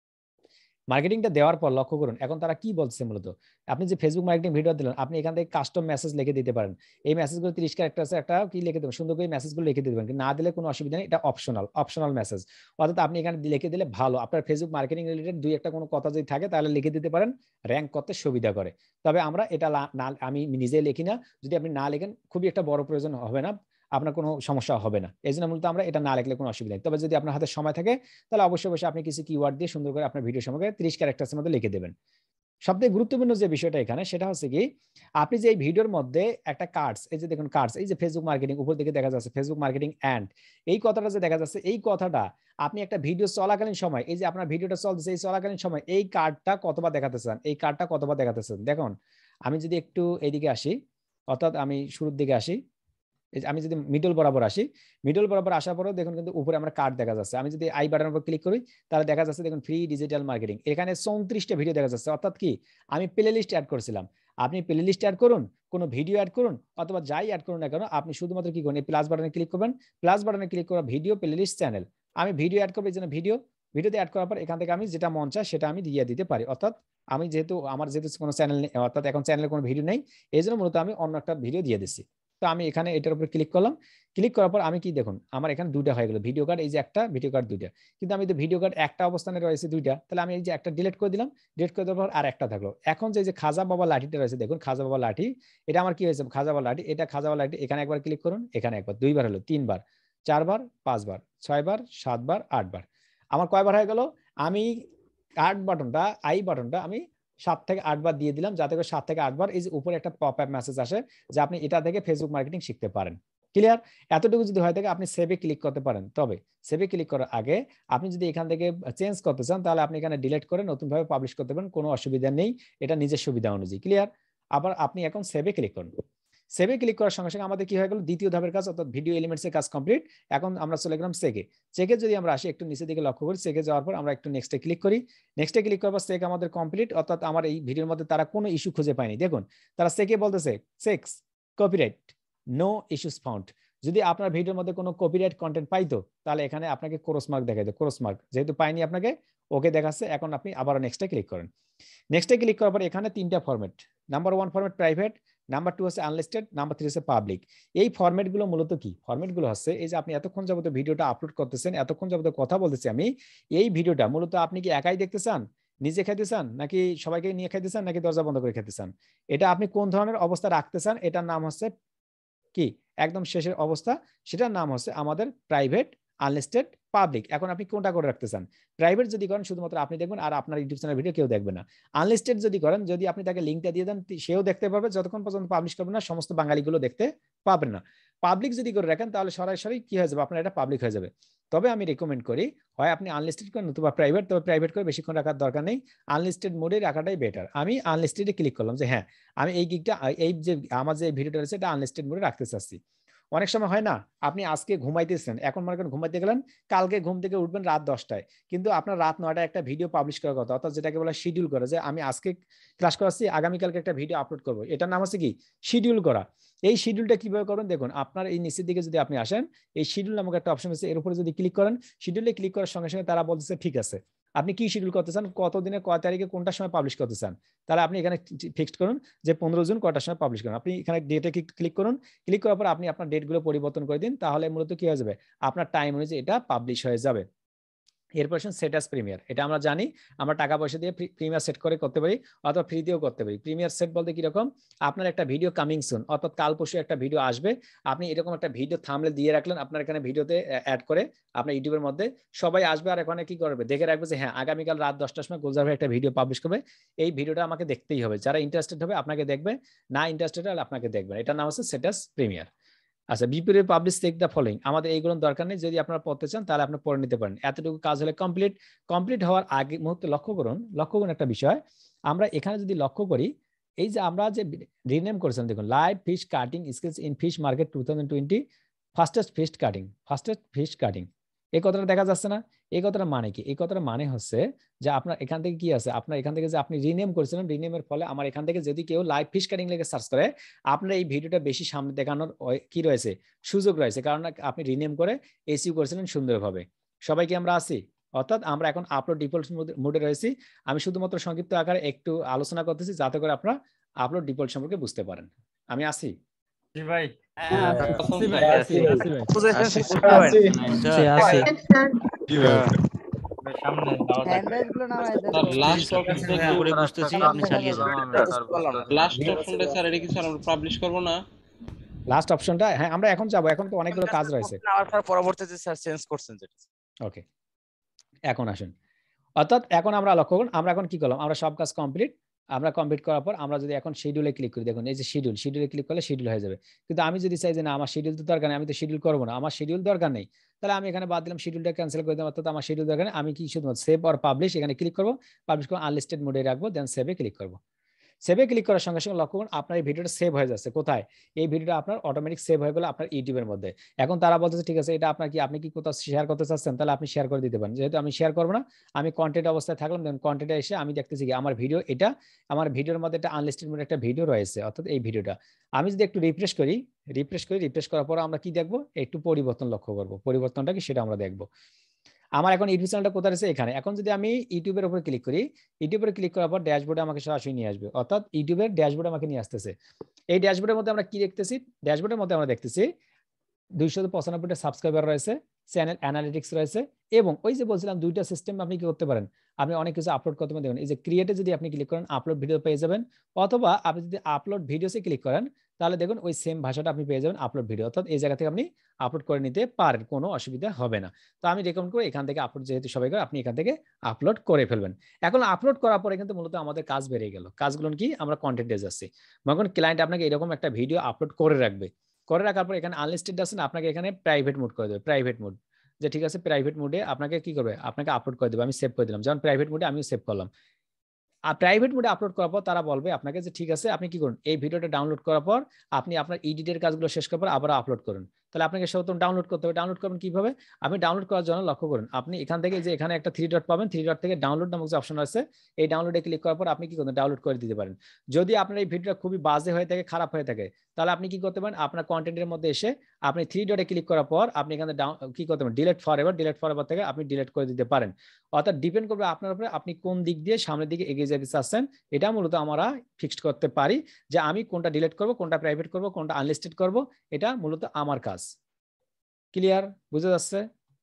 মার্কেটিংটা দেওয়ার পর লক্ষ্য করুন এখন তারা কি বলছে, মূলত আপনি যে ফেসবুক মার্কেটিং ভিডিও দিলেন, আপনি এখান থেকে কাস্টম মেসেজ লিখে দিতে পারেন। এই মেসেজগুলো 30 ক্যারেক্টার আছে, একটা কি লিখে দেবেন, সুন্দর করে মেসেজগুলো লিখে দিতে পারেন, না দিলে কোনো অসুবিধা নেই, এটা অপশনাল মেসেজ। অর্থাৎ আপনি এখানে লিখে দিলে ভালো, আপনার ফেসবুক মার্কেটিং রিলেটেড দুই একটা কোনো কথা যদি থাকে তাহলে লিখে দিতে পারেন, র্যাঙ্ক করতে সুবিধা করে। তবে আমরা এটা আমি নিজেই লিখি না, যদি আপনি না লেখেন খুবই একটা বড় প্রয়োজন হবে না, আপনার কোনো সমস্যা হবে না, এই জন্য মূলত আমরা এটা না লিখলে কোনো অসুবিধা নেই। তবে যদি আপনার হাতে সময় থাকে তাহলে অবশ্যই আপনি কিছু কিওয়ার্ড দিয়ে সুন্দর করে আপনার ভিডিও সম্পর্কে 30 ক্যারেক্টারের মধ্যে লিখে দেবেন। সবথেকে গুরুত্বপূর্ণ যে বিষয়টা এখানে, সেটা হচ্ছে কি, আপনি যে এই ভিডিওর মধ্যে একটা কার্ডস, এই যে দেখুন কার্ডস, এই যে ফেসবুক মার্কেটিং উপর দিকে দেখা যাচ্ছে ফেসবুক মার্কেটিং এন্ড, এই কথাটা যে দেখা যাচ্ছে, এই কথাটা আপনি একটা ভিডিও চলাকালীন সময়, এই যে আপনার ভিডিওটা চলতেছে এই চলাকালীন সময় এই কার্ডটা কতবার দেখাতে চান, এই কার্ডটা কতবার দেখাতে চান। দেখুন আমি যদি একটু এইদিকে আসি, অর্থাৎ আমি শুরুর দিকে আসি, আমি যদি মিডল বরাবর আসি, মিডল বরাবর আসার পরেও দেখুন কিন্তু উপরে আমরা কার্ড দেখা যাচ্ছে। আমি যদি আই বাটনের উপর ক্লিক করি তাহলে দেখা যাচ্ছে দেখুন ফ্রি ডিজিটাল মার্কেটিং, এখানে 34টা ভিডিও দেখা যাচ্ছে। অর্থাৎ কি, আমি প্লে লিস্ট অ্যাড করছিলাম, আপনি প্লে লিস্ট অ্যাড করুন, কোনো ভিডিও অ্যাড করুন, অথবা যাই অ্যাড করুন না কেন, আপনি শুধুমাত্র কি করুন, এই প্লাস বাটনে ক্লিক করবেন, প্লাস বাটনে ক্লিক করা ভিডিও প্লে লিস্ট চ্যানেল, আমি ভিডিও অ্যাড করবো, এই জন্য ভিডিওতে অ্যাড করার পর এখান থেকে আমি যেটা মন চায় সেটা আমি দিয়ে দিতে পারি। অর্থাৎ আমি যেহেতু কোনো চ্যানেল নেই, অর্থাৎ এখন চ্যানেলে কোনো ভিডিও নেই, এই জন্য মূলত আমি অন্য একটা ভিডিও দিয়ে দিচ্ছি। তো আমি এখানে এটার উপর ক্লিক করলাম, ক্লিক করার পর আমি কি দেখুন আমার এখানে দুইটা হয়ে গেল, ভিডিও কার্ড এই যে একটা, ভিডিও কার্ড দুইটা, কিন্তু আমি তো ভিডিও কার্ড একটা অবস্থানে রয়েছে দুইটা, তাহলে আমি এই যে একটা ডিলিট করে দিলাম, ডিলিট করে দেওয়ার পর আর একটা থাকলো। এখন যে খাজা বাবা লাঠিটা রয়েছে, দেখুন খাজা বাবা লাঠি, এটা আমার কি হয়েছে, খাজা বাবা লাঠি, এটা খাজা বাবা লাঠি, এখানে একবার ক্লিক করুন, এখানে একবার, দুইবার হলো, তিনবার, চারবার, পাঁচবার, ছয়বার, সাতবার, আটবার, আমার কয়বার হয়ে গেল, আমি আই বাটনটা আমি 7 থেকে 8 বার দিয়ে দিলাম, যাতে করে 7 থেকে 8 বার এই যে উপরে একটা পপ আপ মেসেজ আসে যে আপনি এটা থেকে ফেসবুক মার্কেটিং শিখতে পারেন। ক্লিয়ার? এতটুকু যদি হয় থাকে আপনি সেভে ক্লিক করতে পারেন। তবে সেভে ক্লিক করার আগে আপনি যদি এখান থেকে চেঞ্জ করতে চান তাহলে আপনি এখানে ডিলিট করে নতুন ভাবে পাবলিশ করতে পারেন, কোনো অসুবিধা নেই, এটা নিজের সুবিধা অনুযায়ী। ক্লিয়ার? আবার আপনি এখন সেভে ক্লিক করুন। সেভে ক্লিক করার সঙ্গে সঙ্গে আমাদের কি হয়ে গেল, দ্বিতীয় ধাপের কাজ অর্থাৎ ভিডিও এলিমেন্টস এর কাজ কমপ্লিট। এখন আমরা চলে গেলাম সেকে। সেকে যদি আমরা আসি একটু নিচের দিকে লক্ষ্য করি, সেকে যাওয়ার পর আমরা একটু নেক্সটে ক্লিক করি। নেক্সটে ক্লিক করার পর সেক আমাদের কমপ্লিট, অর্থাৎ আমার এই ভিডিওর মধ্যে তারা কোনো ইস্যু খুঁজে পায়নি। দেখুন তারা সেকে বলতেছে checks copyright no issues found. যদি আপনার ভিডিওর মধ্যে কোনো কপিরাইট কন্টেন্ট পাইতো তাহলে এখানে আপনাকে ক্রস মার্ক দেখাইতো, ক্রস মার্ক যেহেতু পাইনি আপনাকে ওকে দেখাচ্ছে। এখন আপনি আবার নেক্সটে ক্লিক করেন। নেক্সটে ক্লিক করার পর এখানে তিনটা format, number 1 format private, number 2 হচ্ছে আনলিস্টেড, নাম্বার 3 হচ্ছে পাবলিক। এই ফরম্যাটগুলো মূলত কি? ফরম্যাটগুলো হচ্ছে এই যে আপনি এতক্ষণ যাবত ভিডিওটা আপলোড করতেছেন, এতক্ষণ যাবত কথা বলতেছি আমি, এই ভিডিওটা মূলত আপনি কি একাই দেখতে চান, নিজে খাইতে চান, নাকি সবাইকে নিয়ে খাইতে চান, নাকি দরজা বন্ধ করে খেতে চান, এটা আপনি কোন ধরনের অবস্থা রাখতে চান, এটার নাম হচ্ছে কি একদম শেষের অবস্থা, সেটার নাম হচ্ছে আমাদের প্রাইভেট, আনলিস্টেড, পাবলিক। এখন আপনি কোনটা করে রাখতে চান? প্রাইভেট যদি করেন শুধুমাত্র আপনি দেখবেন আর আপনার ইউটিউব চ্যানেল ভিডিও কেউ দেখবে না। আনলিস্টেড যদি করেন, যদি আপনি তাকে লিঙ্কটা দিয়ে দেন সেও দেখতে পারবে, যতক্ষণ পর্যন্ত পাবলিশ করবে না সমস্ত বাঙালিগুলো দেখতে পাবে না। পাবলিক যদি করে রাখেন তাহলে সরাসরি কি হয়ে যাবে, আপনার এটা পাবলিক হয়ে যাবে। তবে আমি রেকমেন্ড করি হয় আপনি আনলিস্টেড করেন অথবা প্রাইভেট, তবে প্রাইভেট করে বেশিক্ষণ রাখার দরকার নেই, আনলিস্টেড মোডে রাখাটাই বেটার। আমি আনলিস্টেডে ক্লিক করলাম যে হ্যাঁ আমি এই গিগটা, এই যে আমার যে ভিডিওটা রয়েছে এটা আনলিস্টেড মোডে রাখতে চাচ্ছি। অনেক সময় হয় না, আপনি আজকে ঘুমাইতেছেন, এখন মনে করেন ঘুমাইতে গেলেন, কালকে ঘুম থেকে উঠবেন রাত 10টায়, কিন্তু আপনার রাত 9টায় একটা ভিডিও পাবলিশ করার কথা, অর্থাৎ যেটাকে বলা শিডিউল করা, যে আমি আজকে ক্লাস করাচ্ছি আগামীকালকে একটা ভিডিও আপলোড করবো, এটার নাম হচ্ছে কি শিডিউল করা। এই শিডিউলটা কিভাবে করবেন দেখুন, আপনার এই নিচের দিকে যদি আপনি আসেন, এই শিডিউল নামক একটা অপশন আছে, এর উপরে যদি ক্লিক করেন, শিডিউলে ক্লিক করার সঙ্গে সঙ্গে তারা বলতেছে ঠিক আছে আপনি কি শিডিউল করতে চান, কত দিনে কয় তারিখে কোনটা সময় পাবলিশ করতে চান, তাহলে আপনি এখানে ফিক্সড করুন যে 15 জুন কয়টার সময় পাবলিশ করুন। আপনি এখানে ডেটে ক্লিক করুন, ক্লিক করার পর আপনি আপনার ডেটগুলো পরিবর্তন করে দিন, তাহলে মূলত কি হয়ে যাবে, আপনার টাইম অনুযায়ী এটা পাবলিশ হয়ে যাবে। এরপর সেট অ্যাজ প্রিমিয়ার, এটা আমরা জানি আমরা টাকা পয়সা দিয়ে প্রিমিয়ার সেট করে করতে পারি অথবা ফ্রিতেও করতে পারি। প্রিমিয়ার সেট বলতে কিরকম, আপনার একটা ভিডিও কামিং সুন, অর্থাৎ কাল পরশু একটা ভিডিও আসবে, আপনি এরকম একটা ভিডিও থাম্বনেল দিয়ে রাখলেন, আপনার এখানে ভিডিওতে অ্যাড করে আপনার ইউটিউবের মধ্যে সবাই আসবে আর এখানে কি করবে, দেখে রাখবে যে হ্যাঁ আগামীকাল রাত 10টার সময় গোলজার ভাই একটা ভিডিও পাবলিশ করবে, এই ভিডিওটা আমাকে দেখতেই হবে, যারা ইন্টারেস্টেড হবে আপনাকে দেখবে, না ইন্টারেস্টেড হলে আপনাকে দেখবে। এটার নাম হচ্ছে সেট অ্যাজ প্রিমিয়ার। আচ্ছা, বিপরীতে পাবলিশ চেক দা ফলোইং, আমাদের এইগুলোর দরকার নেই, যদি আপনারা পড়তে চান তাহলে আপনি পড়ে নিতে পারেন। এতটুকু কাজ হলে কমপ্লিট। কমপ্লিট হওয়ার আগে মুহূর্তে লক্ষ্য করুন একটা বিষয়, আমরা এখানে যদি লক্ষ্য করি, এই যে আমরা যে রিনেম করেছেন দেখুন, live fish cutting skills in fish market 2020 fastest fish cutting, এই কথাটা দেখা যাচ্ছে না? এই কথাটা মানে কি? এই কথাটা মানে হচ্ছে যে আপনার এখান থেকে কি আছে, আপনার এখান থেকে যে আপনি রিনেম করেছিলেন, রিনেমের ফলে আমার এখান থেকে যদি কেউ লাইভ ফিশ কাটিং লিখে সার্চ করে, আপনার এই ভিডিওটা বেশি সামনে দেখানোর কি রয়েছে, সুযোগ রয়েছে, কারণ আপনি রিনেম করে এসইও করেছিলেন সুন্দরভাবে। সবাই কি আমরা আছি? অর্থাৎ আমরা এখন আপলোড ডিফল্ট মোডে রয়েছি। আমি শুধুমাত্র সংক্ষিপ্ত আকারে একটু আলোচনা করতেছি যাতে করে আপনারা আপলোড ডিফল্ট সম্পর্কে বুঝতে পারেন। আমি আছি জি ভাই। সামনে দাও লাস্ট অপশনটা করে বুঝতেছি, আপনি চালিয়ে যান। লাস্ট অপশনটা স্যার এটা কি স্যার আমরা পাবলিশ করব না? লাস্ট অপশনটা হ্যাঁ আমরা এখন যাব, এখন তো অনেকগুলো কাজ রয়েছে। পরবর্তীতে স্যার চেঞ্জ করছেন যেটা। ওকে, এখন আসুন, অর্থাৎ এখন আমরা লক্ষ্য করুন, আমরা এখন কি করলাম, আমরা সব কাজ কমপ্লিট, আমরা কমপ্লিট করার পর আমরা যদি এখন শিডিউলে ক্লিক করি, দেখুন এই যে শিডিউলে ক্লিক করলে শিডিউল হয়ে যাবে। কিন্তু আমি যদি চাই যে না আমার শিডিউল তো দরকার নেই, আমি তো শিডিউল করবো না, আমার শিডিউল দরকার নেই, তাহলে আমি এখানে বাদ দিলাম, শিডিউলটা ক্যান্সেল করে দিলাম, অর্থাৎ আমার শিডিউল দরকার নেই। আমি কি শুধুমাত্র সেভ অর পাবলিশ এখানে ক্লিক করবো, পাবলিশ করে আনলিস্টেড মোডে রাখবো, দেন সেভে ক্লিক করবো। সেভে ক্লিক করার সঙ্গে সঙ্গে লক্ষ্য করুন আপনার এই ভিডিওটা সেভ হয়ে যাচ্ছে। কোথায়? এই ভিডিওটা আপনার অটোমেটিক সেভ হয়ে গেল আপনার ইউটিউবের মধ্যে। এখন তারা বলতেছে ঠিক আছে এটা আপনার কি, আপনি কি কোথাও শেয়ার করতে চাচ্ছেন, তাহলে আপনি শেয়ার করে দিতে পারেন। যেহেতু আমি শেয়ার করবো না, আমি কন্টেন্ট অবস্থায় থাকলাম, দেন কন্টেন্টে এসে আমি দেখতেছি কি আমার ভিডিও, এটা আমার ভিডিওর মধ্যে একটা আনলিস্টেড মোডে একটা ভিডিও রয়েছে, অর্থাৎ এই ভিডিওটা আমি যদি একটু রিফ্রেশ করার পর আমরা কি দেখবো, একটু পরিবর্তন লক্ষ্য করবো, পরিবর্তনটা কি সেটা আমরা দেখবো। আমার এখন ইউটিউব চ্যানেলটা কোথায় আছে, এখানে। এখন যদি আমি ইউটিউবের উপর ক্লিক করি, ইউটিউবের ক্লিক করার পর ড্যাশবোর্ডে আমাকে সরাসরি নিয়ে আসবে, অর্থাৎ ইউটিউবের ড্যাশবোর্ডে আমাকে নিয়ে আসতেছে। এই ড্যাশবোর্ডের মধ্যে আমরা কি দেখতেছি, ড্যাশবোর্ডের মধ্যে আমরা দেখতেছি 295টা সাবস্ক্রাইবার রয়েছে, চ্যানেল অ্যানালিটিক্স রয়েছে, এবং ওই যে বলছিলাম দুইটা সিস্টেম আপনি কি করতে পারেন, আপনি অনেক কিছু আপলোড করতে পারেন। দেখুন এই যে ক্রিয়েটে যদি আপনি ক্লিক করেন আপলোড ভিডিও পেয়ে যাবেন, অথবা আপনি যদি আপলোড ভিডিওসে ক্লিক করেন তাহলে দেখুন ওই সেম ভাষাটা আপনি পেয়ে যাবেন আপলোড ভিডিও, অর্থাৎ এই জায়গা থেকে আপনি আপলোড করে নিতে পারেন, কোনো অসুবিধা হবে না। তো আমি রেকমেন্ড করি এখান থেকে আপলোড, যেহেতু সবাই করে, আপনি এখান থেকে আপলোড করে ফেলবেন। এখন আপলোড করার পরে কিন্তু মূলত আমাদের কাজ বেড়ে গেল। কাজগুলো কি, আমরা কন্টেন্টে যাচ্ছি। যখন ক্লায়েন্ট আপনাকে এরকম একটা ভিডিও আপলোড করে রাখবে, করে রাখার পর এখানে আনলিস্টেড আছে না, আপনাকে এখানে প্রাইভেট মোড করে দেবে, প্রাইভেট মোড, যে ঠিক আছে প্রাইভেট মোডে আপনাকে কি করবে, আপনাকে আপলোড করে দেবে। আমি সেভ করে দিলাম, যেমন প্রাইভেট মোডে আমিও সেভ করলাম। আর প্রাইভেট মোডে আপলোড করার পর তারা বলবে আপনাকে যে ঠিক আছে আপনি কি করুন, এই ভিডিওটা ডাউনলোড করার পর আপনি আপনার এডিটের কাজগুলো শেষ করার পর আবার আপলোড করুন। তাহলে আপনাকে সর্বপ্রথম ডাউনলোড করতে হবে। ডাউনলোড করবেন কিভাবে? আপনি ডাউনলোড করার জন্য লক্ষ্য করুন, আপনি এখান থেকে যে এখানে একটা 3 ডট পাবেন, 3 ডট থেকে ডাউনলোড নামক যে অপশন আছে, এই ডাউনলোডে ক্লিক করার পর আপনি কি করবেন, ডাউনলোড করে দিতে পারেন। যদি আপনার এই ভিডিওটা খুবই বাজে হয়ে থাকে, খারাপ হয়ে থাকে, তাহলে আপনি কি করতে পারেন, আপনার কন্টেন্টের মধ্যে এসে আপনি 3 ডটে ক্লিক করার পর আপনি এখানে কি করতে পারেন, ডিলিট ফরএভার থেকে আপনি ডিলিট করে দিতে পারেন। অর্থাৎ ডিপেন্ড করবে আপনার উপরে আপনি কোন দিক দিয়ে সামনের দিকে এগিয়ে যেতে চাচ্ছেন। এটা মূলত আমরা ফিক্সড করতে পারি যে আমি কোনটা ডিলিট করব, কোনটা প্রাইভেট করব, কোনটা আনলিস্টেড করব, এটা মূলত আমার কাজ। ক্লিয়ার? বুঝা যাচ্ছে?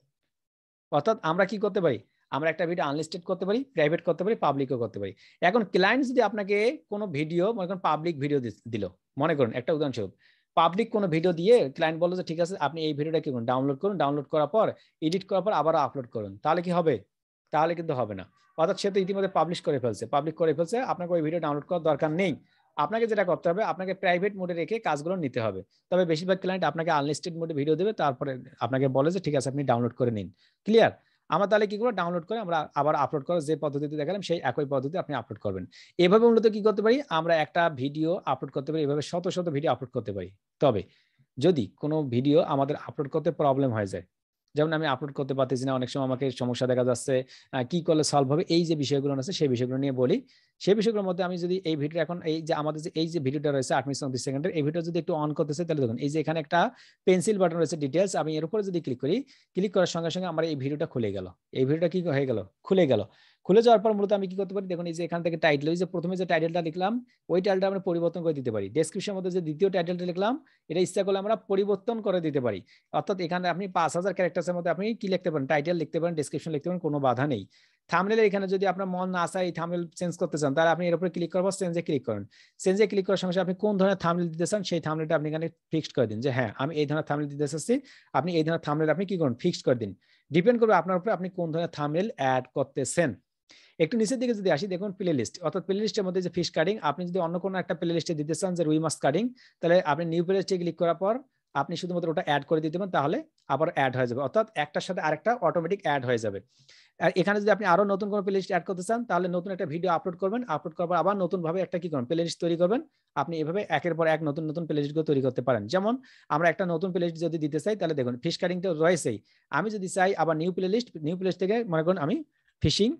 অর্থাৎ আমরা কি করতে পারি, আমরা একটা ভিডিও আনলিস্টেড করতে পারি, প্রাইভেট করতে পারি, পাবলিকও করতে পারি। এখন ক্লায়েন্ট যদি আপনাকে কোনো ভিডিও, মনে করেন পাবলিক ভিডিও দিল, মনে করুন একটা উদাহরণস্বরূপ, পাবলিক কোনো ভিডিও দিয়ে ক্লায়েন্ট বললো যে ঠিক আছে আপনি এই ভিডিওটা কি করুন, ডাউনলোড করুন, ডাউনলোড করার পর এডিট করার পর আবার আপলোড করুন, তাহলে কি হবে? তাহলে কিন্তু হবে না। অর্থাৎ সে তো ইতিমধ্যে পাবলিক করে ফেলছে, আপনাকে ওই ভিডিও ডাউনলোড করার দরকার নেই। আপনাকে যেটা করতে হবে, আপনাকে প্রাইভেট মোডে রেখে কাজগুলো নিতে হবে। তবে বেশিরভাগ ক্লায়েন্ট আপনাকে আনলিস্টেড মোডে ভিডিও দেবে, তারপরে আপনাকে বলে যে ঠিক আছে আপনি ডাউনলোড করে নিন। ক্লিয়ার? আমরা তাহলে কি করবো, ডাউনলোড করে আমরা আবার আপলোড করবো, যে পদ্ধতিতে দেখালাম সেই একই পদ্ধতি আপনি আপলোড করবেন। এভাবে মূলত কি করতে পারি, আমরা একটা ভিডিও আপলোড করতে পারি, এভাবে শত শত ভিডিও আপলোড করতে পারি। তবে যদি কোনো ভিডিও আমাদের আপলোড করতে প্রবলেম হয়ে যায়, যেমন আমি আপলোড করতে পারতেছি না, অনেক সময় আমাকে সমস্যা দেখা যাচ্ছে, কি করলে সলভ হবে, এই যে বিষয়গুলো আছে সেই বিষয়গুলো নিয়ে বলি। সেই বিষয়গুলোর মধ্যে আমি যদি এই ভিডিও এখন এই যে আমাদের যে এই যে ভিডিওটা রয়েছে 8 মিনিট 29 সেকেন্ডের, এই ভিডিও যদি একটু অন করতেছে, তাহলে দেখুন এই যে এখানে একটা পেন্সিল বাটন রয়েছে ডিটেলস, আমি এর উপরে যদি ক্লিক করি, ক্লিক করার সঙ্গে সঙ্গে আমার এই ভিডিওটা খুলে গেল। এই ভিডিওটা কি হয়ে গেল, খুলে গেল। খুলে যাওয়ার পর মূলত আমি কি করতে পারি, দেখুন এই যে এখান থেকে টাইটেল, ওই যে প্রথমে যে টাইটেলটা লিখলাম ওই টাইটেলটা আমরা পরিবর্তন করে দিতে পারি। ডেসক্রিপশনের মধ্যে যে দ্বিতীয় টাইটেলটা লিখলাম, এটা ইচ্ছা করলে আমরা পরিবর্তন করে দিতে পারি। অর্থাৎ এখানে আপনি 5000 ক্যারেক্টারের মধ্যে আপনি কি লিখতে পারেন, টাইটেল লিখতে পারেন, ডেসক্রিপশন লিখতে পারেন, কোনো বাধা নেই। থাম্বনেলের এখানে যদি আপনার মন না চায় এই থাম্বনেল চেঞ্জ করতে চান, তাহলে আপনি এর উপরে ক্লিক করবেন, চেঞ্জে ক্লিক করেন। চেঞ্জে ক্লিক করার সঙ্গে আপনি কোন ধরনের থাম্বনেল দিতে চান সেই থাম্বনেলটা আপনি এখানে ফিক্সড করে দিন, যে হ্যাঁ আমি এই ধরনের থাম্বনেল দিতে চাচ্ছি। আপনি এই ধরনের থাম্বনেল আপনি কি করুন, ফিক্সড করে দিন। ডিপেন্ড করবে আপনার উপরে আপনি কোন ধরনের থাম্বনেল অ্যাড করতেছেন। একটু নিচের দিকে যদি আসি, দেখুন প্লে লিস্ট, অর্থাৎ প্লে লিস্টের মধ্যে যে ফিশ কাটিং, আপনি যদি অন্য কোনো একটা প্লে লিস্টে দিতে চান যে রুই মাছ কাটিং, তাহলে আপনি নিউ প্লে লিস্টে ক্লিক করার পর আপনি শুধুমাত্র ওটা অ্যাড করে দিতে পারেন, তাহলে আবার অ্যাড হয়ে যাবে। অর্থাৎ একটার সাথে আরেকটা অটোমেটিক অ্যাড হয়ে যাবে। আর এখানে যদি আপনি আরো নতুন কোনো প্লে লিস্ট অ্যাড করতে চান, তাহলে নতুন একটা ভিডিও আপলোড করবেন, আপলোড করার পর আবার নতুন ভাবে একটা কি করবেন, প্লে লিস্ট তৈরি করবেন। আপনি এভাবে একের পর এক নতুন নতুন প্লে লিস্টগুলো তৈরি করতে পারেন। যেমন আমরা একটা নতুন প্লে লিস্ট যদি দিতে চাই, তাহলে দেখুন ফিশ কাটিংটা রয়েছেই, আমি যদি চাই আবার নিউ প্লে লিস্ট থেকে মনে করুন আমি ফিশিং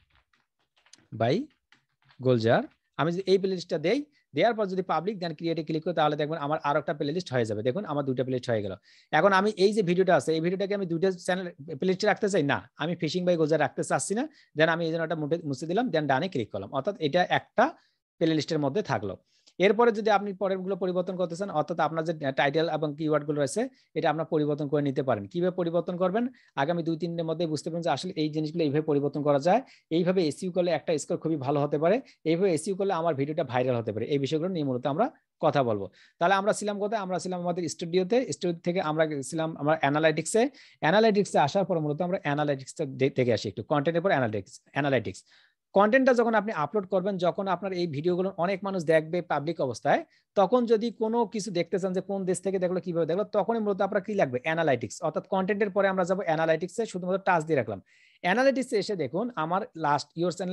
বাই গোলজার, আমি যদি এই প্লে লিস্টটা দেই, দেওয়ার পর যদি পাবলিক দেন ক্রিয়েটে ক্লিক করি, তাহলে দেখবেন আমার আরো একটা প্লে লিস্ট হয়ে যাবে। দেখুন আমার দুইটা প্লে লিস্ট হয়ে গেল। এখন আমি এই যে ভিডিওটা আছে, এই ভিডিওটাকে আমি দুইটা চ্যানেল প্লে লিস্টে রাখতে চাই না, আমি ফিশিং বাই গোলজার রাখতে চাচ্ছি না, দেন আমি এই জন্য একটা মুছে দিলাম, দেন ডানে ক্লিক করলাম, অর্থাৎ এটা একটা প্লে লিস্টের মধ্যে থাকলো। এরপরে যদি আপনি পরেরগুলো পরিবর্তন করতে চান, অর্থাৎ আপনার যে টাইটেল এবং কিওয়ার্ড গুলো রয়েছে এটা আপনার পরিবর্তন করে নিতে পারেন। কিভাবে পরিবর্তন করবেন, আগামী 2-3 দিনের মধ্যে বুঝতে পারবেন যে আসলে এই জিনিসগুলো এইভাবে পরিবর্তন করা যায়। এইভাবে এসইও করলে একটা স্কোর খুবই ভালো হতে পারে, এইভাবে এসইও করলে আমার ভিডিওটা ভাইরাল হতে পারে। এই বিষয়গুলো নিয়ে মূলত আমরা কথা বলবো। তাহলে আমরা ছিলাম কোথায়, আমরা ছিলাম আমাদের স্টুডিও থেকে আমরা ছিলাম আমরা অ্যানালাইটিক্সে আসার পর মূলত আমরা অ্যানালাইটিক্স থেকে আসি একটু কন্টেন্টের পর অ্যানালাইটিক্স। কন্টেন্টটা যখন আপনি আপলোড করবেন, যখন আপনার এই ভিডিওগুলো অনেক মানুষ দেখবে পাবলিক অবস্থায়, তখন যদি কোনো কিছু দেখতে চান যে কোন দেশ থেকে দেখলো, কিভাবে দেখলো, তখনই মূলত আপনার কি লাগবে, অ্যানালাইটিক্স। অর্থাৎ কন্টেন্টের পরে আমরা যাবো অ্যানালাইটিক্সে, শুধুমাত্র টাচ দিয়ে রাখলাম। অ্যানালাইটিক্সে এসে দেখুন আমার last your channel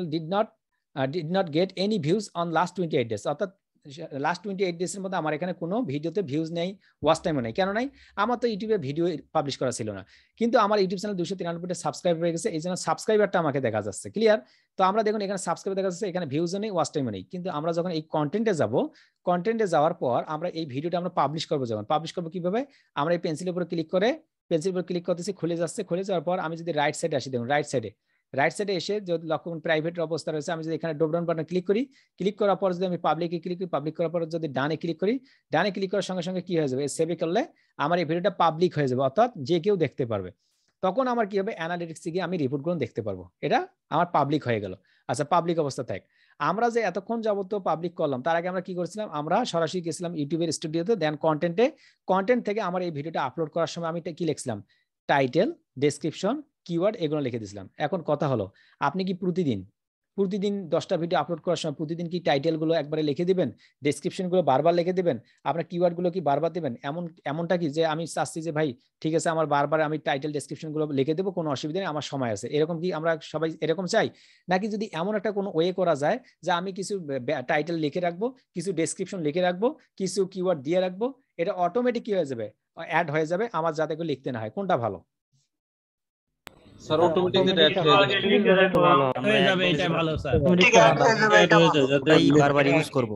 did not get any views on last 28 days, অর্থাৎ লাস্ট 28 ডেজের মধ্যে আমার এখানে কোনো ভিডিওতে ভিউজ নেই, ওয়াচ টাইমও নেই। কেন নাই? আমার তো ইউটিউবে ভিডিও পাবলিশ করা ছিল না, কিন্তু আমার ইউটিউব চ্যানেল 293টা সাবস্ক্রাইব হয়ে গেছে, এই জন্য সাবস্ক্রাইবারটা আমাকে দেখা যাচ্ছে। ক্লিয়ার? তো আমরা দেখুন এখানে সাবস্ক্রাইবার দেখা যাচ্ছে, এখানে ভিউজও নেই, ওয়াচ টাইমও নেই। কিন্তু আমরা যখন এই কন্টেন্টে যাব, কন্টেন্টে যাওয়ার পর আমরা এই ভিডিওটা আমরা পাবলিশ করবো। যখন পাবলিশ করবো কিভাবে, আমরা এই পেন্সিলের উপরে ক্লিক করে পেন্সিলের উপর ক্লিক করতেছি, খুলে যাচ্ছে। খুলে যাওয়ার পর আমি যদি রাইট সাইডে আসি, দেখুন রাইট সাইডে এসে যদি লক্ষ্য করুন প্রাইভেটের অবস্থা রয়েছে, আমি যদি এখানে ড্রপ ডাউন বাটনে ক্লিক করি, ক্লিক করার পর যদি আমি পাবলিকে ক্লিক করি, পাবলিক করার পর যদি ডানে ক্লিক করি, ডানে ক্লিক করার সঙ্গে সঙ্গে কি হয়ে যাবে, সেভ করলে আমার এই ভিডিওটা পাবলিক হয়ে যাবে, অর্থাৎ যে কেউ দেখতে পারবে। তখন আমার কি হবে, অ্যানালিটিক্সে গিয়ে আমি রিপোর্টগুলো দেখতে পারবো, এটা আমার পাবলিক হয়ে গেল। আচ্ছা, পাবলিক অবস্থা থাক। আমরা যে এতক্ষণ যাবত পাবলিক করলাম, তার আগে আমরা কি করছিলাম, আমরা সরাসরি গেছিলাম ইউটিউবের স্টুডিওতে, দেন কন্টেন্ট থেকে আমার এই ভিডিওটা আপলোড করার সময় আমি কি লিখছিলাম, টাইটেল, ডেসক্রিপশন, কিওয়ার্ড এগুলো লিখে দিয়েছিলাম। এখন কথা হলো, আপনি কি প্রতিদিন প্রতিদিন 10টা ভিডিও আপলোড করার সময় প্রতিদিন কি টাইটেলগুলো একবারে লিখে দিবেন, ডেসক্রিপশনগুলো বারবার লিখে দিবেন, আপনার কিওয়ার্ডগুলো কি বারবার দিবেন, এমনটা কি যে আমি চাচ্ছি যে ভাই ঠিক আছে আমার বারবার আমি টাইটেল ডেসক্রিপশনগুলো লিখে দেবো, কোনো অসুবিধা নেই, আমার সময় আছে, এরকম কি আমরা সবাই এরকম চাই? নাকি যদি এমন একটা কোনো ওয়ে করা যায় যে আমি কিছু টাইটেল লিখে রাখবো, কিছু ডেসক্রিপশন লিখে রাখবো, কিছু কিওয়ার্ড দিয়ে রাখবো, এটা অটোমেটিক কি হয়ে যাবে, অ্যাড হয়ে যাবে, আমার যাতে করে লিখতে না হয়, কোনটা ভালো? স্যার অটোমেটিক অ্যাড হয়ে যাবে, এটা ভালো স্যার। বারবার ইউজ করব।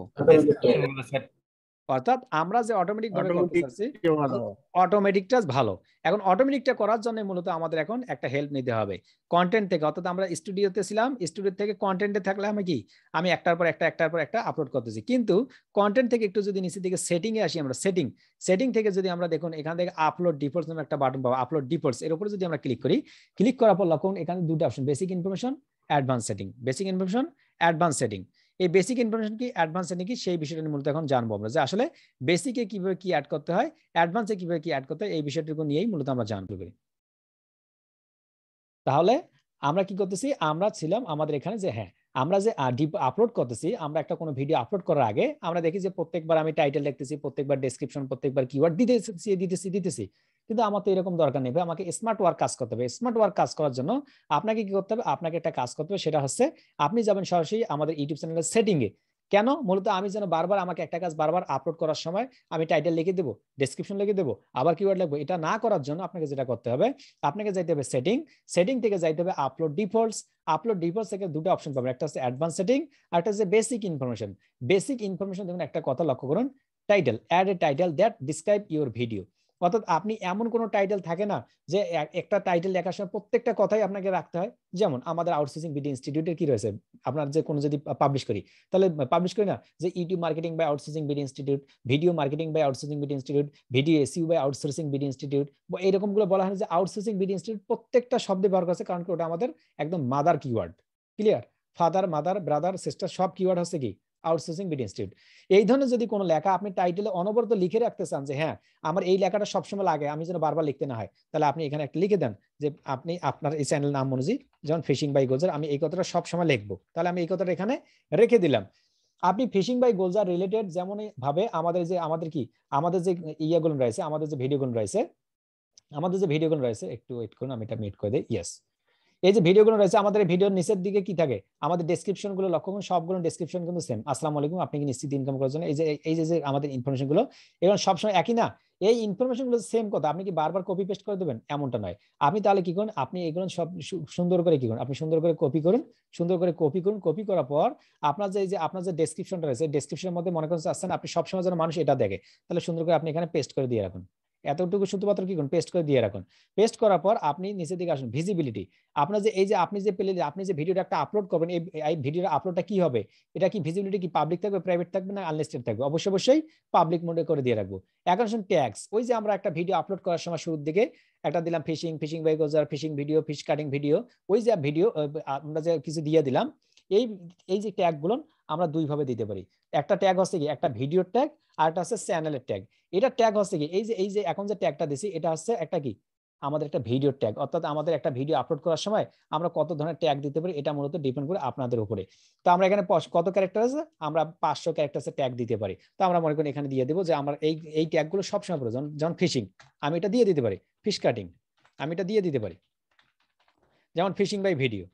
অর্থাৎ আমরা যে অটোমেটিক ভাবে করতে চাচ্ছি অটোমেটিকটা ভালো। এখন অটোমেটিকটা করার জন্য মূলত আমাদের এখন একটা হেল্প নিতে হবে কন্টেন্ট থেকে। অর্থাৎ আমরা স্টুডিওতে ছিলাম, স্টুডিও থেকে কন্টেন্টে থাকলে আমি একটার পর একটা আপলোড করতেছি, কিন্তু কন্টেন্ট থেকে একটু যদি নিচের দিকে সেটিং এ আসি, আমরা সেটিং থেকে যদি আমরা দেখুন এখান থেকে আপলোড ডিফল্টস নামে একটা বাটন পাবো, আপলোড ডিফল্টস, এর উপরে যদি আমরা ক্লিক করি, ক্লিক করার পর লক্ষ্য এখানে দুটো option, basic information, advance setting. Basic information, advance setting. এই বেসিক ইনফরমেশন কি, অ্যাডভান্স সেটিং কি, সেই বিষয়টা মূলত এখন জানবো আমরা, যে আসলে বেসিকে কিভাবে কি অ্যাড করতে হয়, অ্যাডভান্সে কিভাবে কি অ্যাড করতে হয়, এই বিষয়টুকু নিয়েই মূলত আমরা জানতে পারি। তাহলে আমরা কি করতেছি, আমরা ছিলাম আমাদের এখানে যে হ্যাঁ আমরা যে আপলোড করতেছি, আমরা একটা কোনো ভিডিও আপলোড করার আগে আমরা দেখি যে প্রত্যেকবার আমি টাইটেল লিখতেছি, প্রত্যেকবার ডেসক্রিপশন, প্রত্যেকবার কিওয়ার্ড দিতেছি, কিন্তু আমার তো এরকম দরকার নেই, আমাকে স্মার্ট ওয়ার্ক কাজ করতে হবে। স্মার্ট ওয়ার্ক কাজ করার জন্য আপনাকে কি করতে হবে, আপনাকে একটা কাজ করতে হবে, সেটা হচ্ছে আপনি যাবেন সরাসরি আমাদের ইউটিউব চ্যানেলের সেটিং এ। কেন? মূলত আমি যেন বারবার আমাকে একটা কাজ বারবার আপলোড করার সময় আমি টাইটেল লিখে দেবো, ডেসক্রিপশন লিখে দেবো, আবার কিওয়ার্ড লিখবো, এটা না করার জন্য আপনাকে যেটা করতে হবে, আপনাকে যাইতে হবে সেটিং থেকে যাইতে হবে আপলোড ডিফল্টস থেকে দুটো অপশন পাবেন, একটা হচ্ছে অ্যাডভান্স সেটিং আর একটা হচ্ছে বেসিক ইনফরমেশন। দেখুন একটা কথা লক্ষ্য করুন, title, add a title that describe your video. অর্থাৎ আপনি এমন কোনো টাইটেল থাকে না যে একটা টাইটেল লেখার সময় প্রত্যেকটা কথাই আপনাকে রাখতে হয়। যেমন আমাদের আউটসোর্সিং ভিডিও ইনস্টিটিউটের কি রয়েছে, আপনার যে কোনো যদি পাবলিশ করি, তাহলে পাবলিশ করি না যে YouTube marketing by outsourcing video institute, video marketing by outsourcing video institute, video SEO by outsourcing video institute, এইরকম গুলো বলা হয় যে আউটসোর্সিং ভিডিও ইনস্টিটিউট প্রত্যেকটা শব্দে ব্যবহার করছে, কারণ ওটা আমাদের একদম mother keyword. Clear? Father, mother, brother, sister সব কিওয়ার্ড হচ্ছে কি আউটসোর্সিং ভিডিও ইনস্টিটিউট। এই ধরনের যদি কোনো লেখা আপনি টাইটেলে অনবরত লিখে রাখতে চান যে হ্যাঁ আমার এই লেখাটা সবসময় লাগে, আমি যেন বারবার লিখতে না হয়, তাহলে আপনি এখানে একটা লিখে দেন যে আপনি আপনার এই চ্যানেল নাম অনুযায়ী, যেমন ফিশিং বাই গোলজার, আমি এই কথাটা সবসময় লিখবো, তাহলে আমি এই কথাটা এখানে রেখে দিলাম। আপনি ফিশিং বাই গোলজার রিলেটেড যেমন ভাবে আমাদের যে ইয়াগুলো রয়েছে, আমাদের যে ভিডিওগুলো রয়েছে, একটু ওয়েট করুন, আমি এটা মিট করে দিই। ইয়েস, এই যে ভিডিওগুলো রয়েছে আমাদের ভিডিওর নিচের দিকে কি থাকে, আমাদের ডেসক্রিপশন গুলো লক্ষ্য করুন, সবগুলো ডেসক্রিপশন কিন্তু সেম। আসসালামু আলাইকুম, আপনি কি নিশ্চিত ইনকাম করার জন্য এই যে আমাদের ইনফরমেশন গুলো এবং সবসময় একই না, এই ইনফরমেশন গুলো সেম কথা, আপনি কি বারবার কপি পেস্ট করে দেবেন এমনটা নয়। আপনি তাহলে কি করুন, আপনি এগুলো সব সুন্দর করে কি করুন, আপনি সুন্দর করে কপি করুন, কপি করার পর আপনার যে ডেসক্রিপশনটা রয়েছে, ডেসক্রিপশনের মধ্যে মনে করছেন আসছেন আপনি সবসময় যেন মানুষ এটা দেখে, তাহলে সুন্দর করে আপনি এখানে পেস্ট করে দিয়ে রাখুন, এতটুকু শুধুমাত্র কি করুন, পেস্ট করে দিয়ে রাখুন। পেস্ট করার পর আপনি নিচের দিকে আসুন, ভিজিবিলিটি, আপনার যে আপনি যে ভিডিওটা একটা আপলোড করবেন, এই ভিডিওর আপলোডটা কি হবে, এটা কি ভিজিবিলিটি কি পাবলিক থাকবে, প্রাইভেট থাকবে না আনলিস্টেড থাকবে, অবশ্যই পাবলিক মোডে করে দিয়ে রাখবো। এখন শুনুন ট্যাগস, ওই যে আমরা একটা ভিডিও আপলোড করার সময় শুরুর দিকে একটা দিলাম fishing by Gulzar, fishing video, fish cutting video, ওই যে ভিডিও আমরা যে কিছু দিয়ে দিলাম, এই যে ট্যাগ গুলো আমরা দুই ভাবে দিতে পারি। একটা ট্যাগ হচ্ছে কি একটা ভিডিওর ট্যাগ, আর একটা হচ্ছে চ্যানেলের ট্যাগ। এটা ট্যাগ হচ্ছে কি এই যে এখন যে ট্যাগটা দিছি, এটা হচ্ছে একটা কি আমাদের একটা ভিডিও ট্যাগ, অর্থাৎ আমাদের একটা ভিডিও আপলোড করার সময় আমরা কত ধরনের ট্যাগ দিতে পারি, এটা মূলত ডিপেন্ড করে আপনাদের উপরে। তো আমরা এখানে কত ক্যারেক্টার আছে, আমরা 500 ক্যারেক্টার ট্যাগ দিতে পারি। তো আমরা মনে করি এখানে দিয়ে দেবো যে আমার এই ট্যাগগুলো সবসময় প্রয়োজন। যেমন ফিশিং, আমি এটা দিয়ে দিতে পারি, ফিশ কাটিং আমি এটা দিয়ে দিতে পারি, যেমন ফিশিং বাই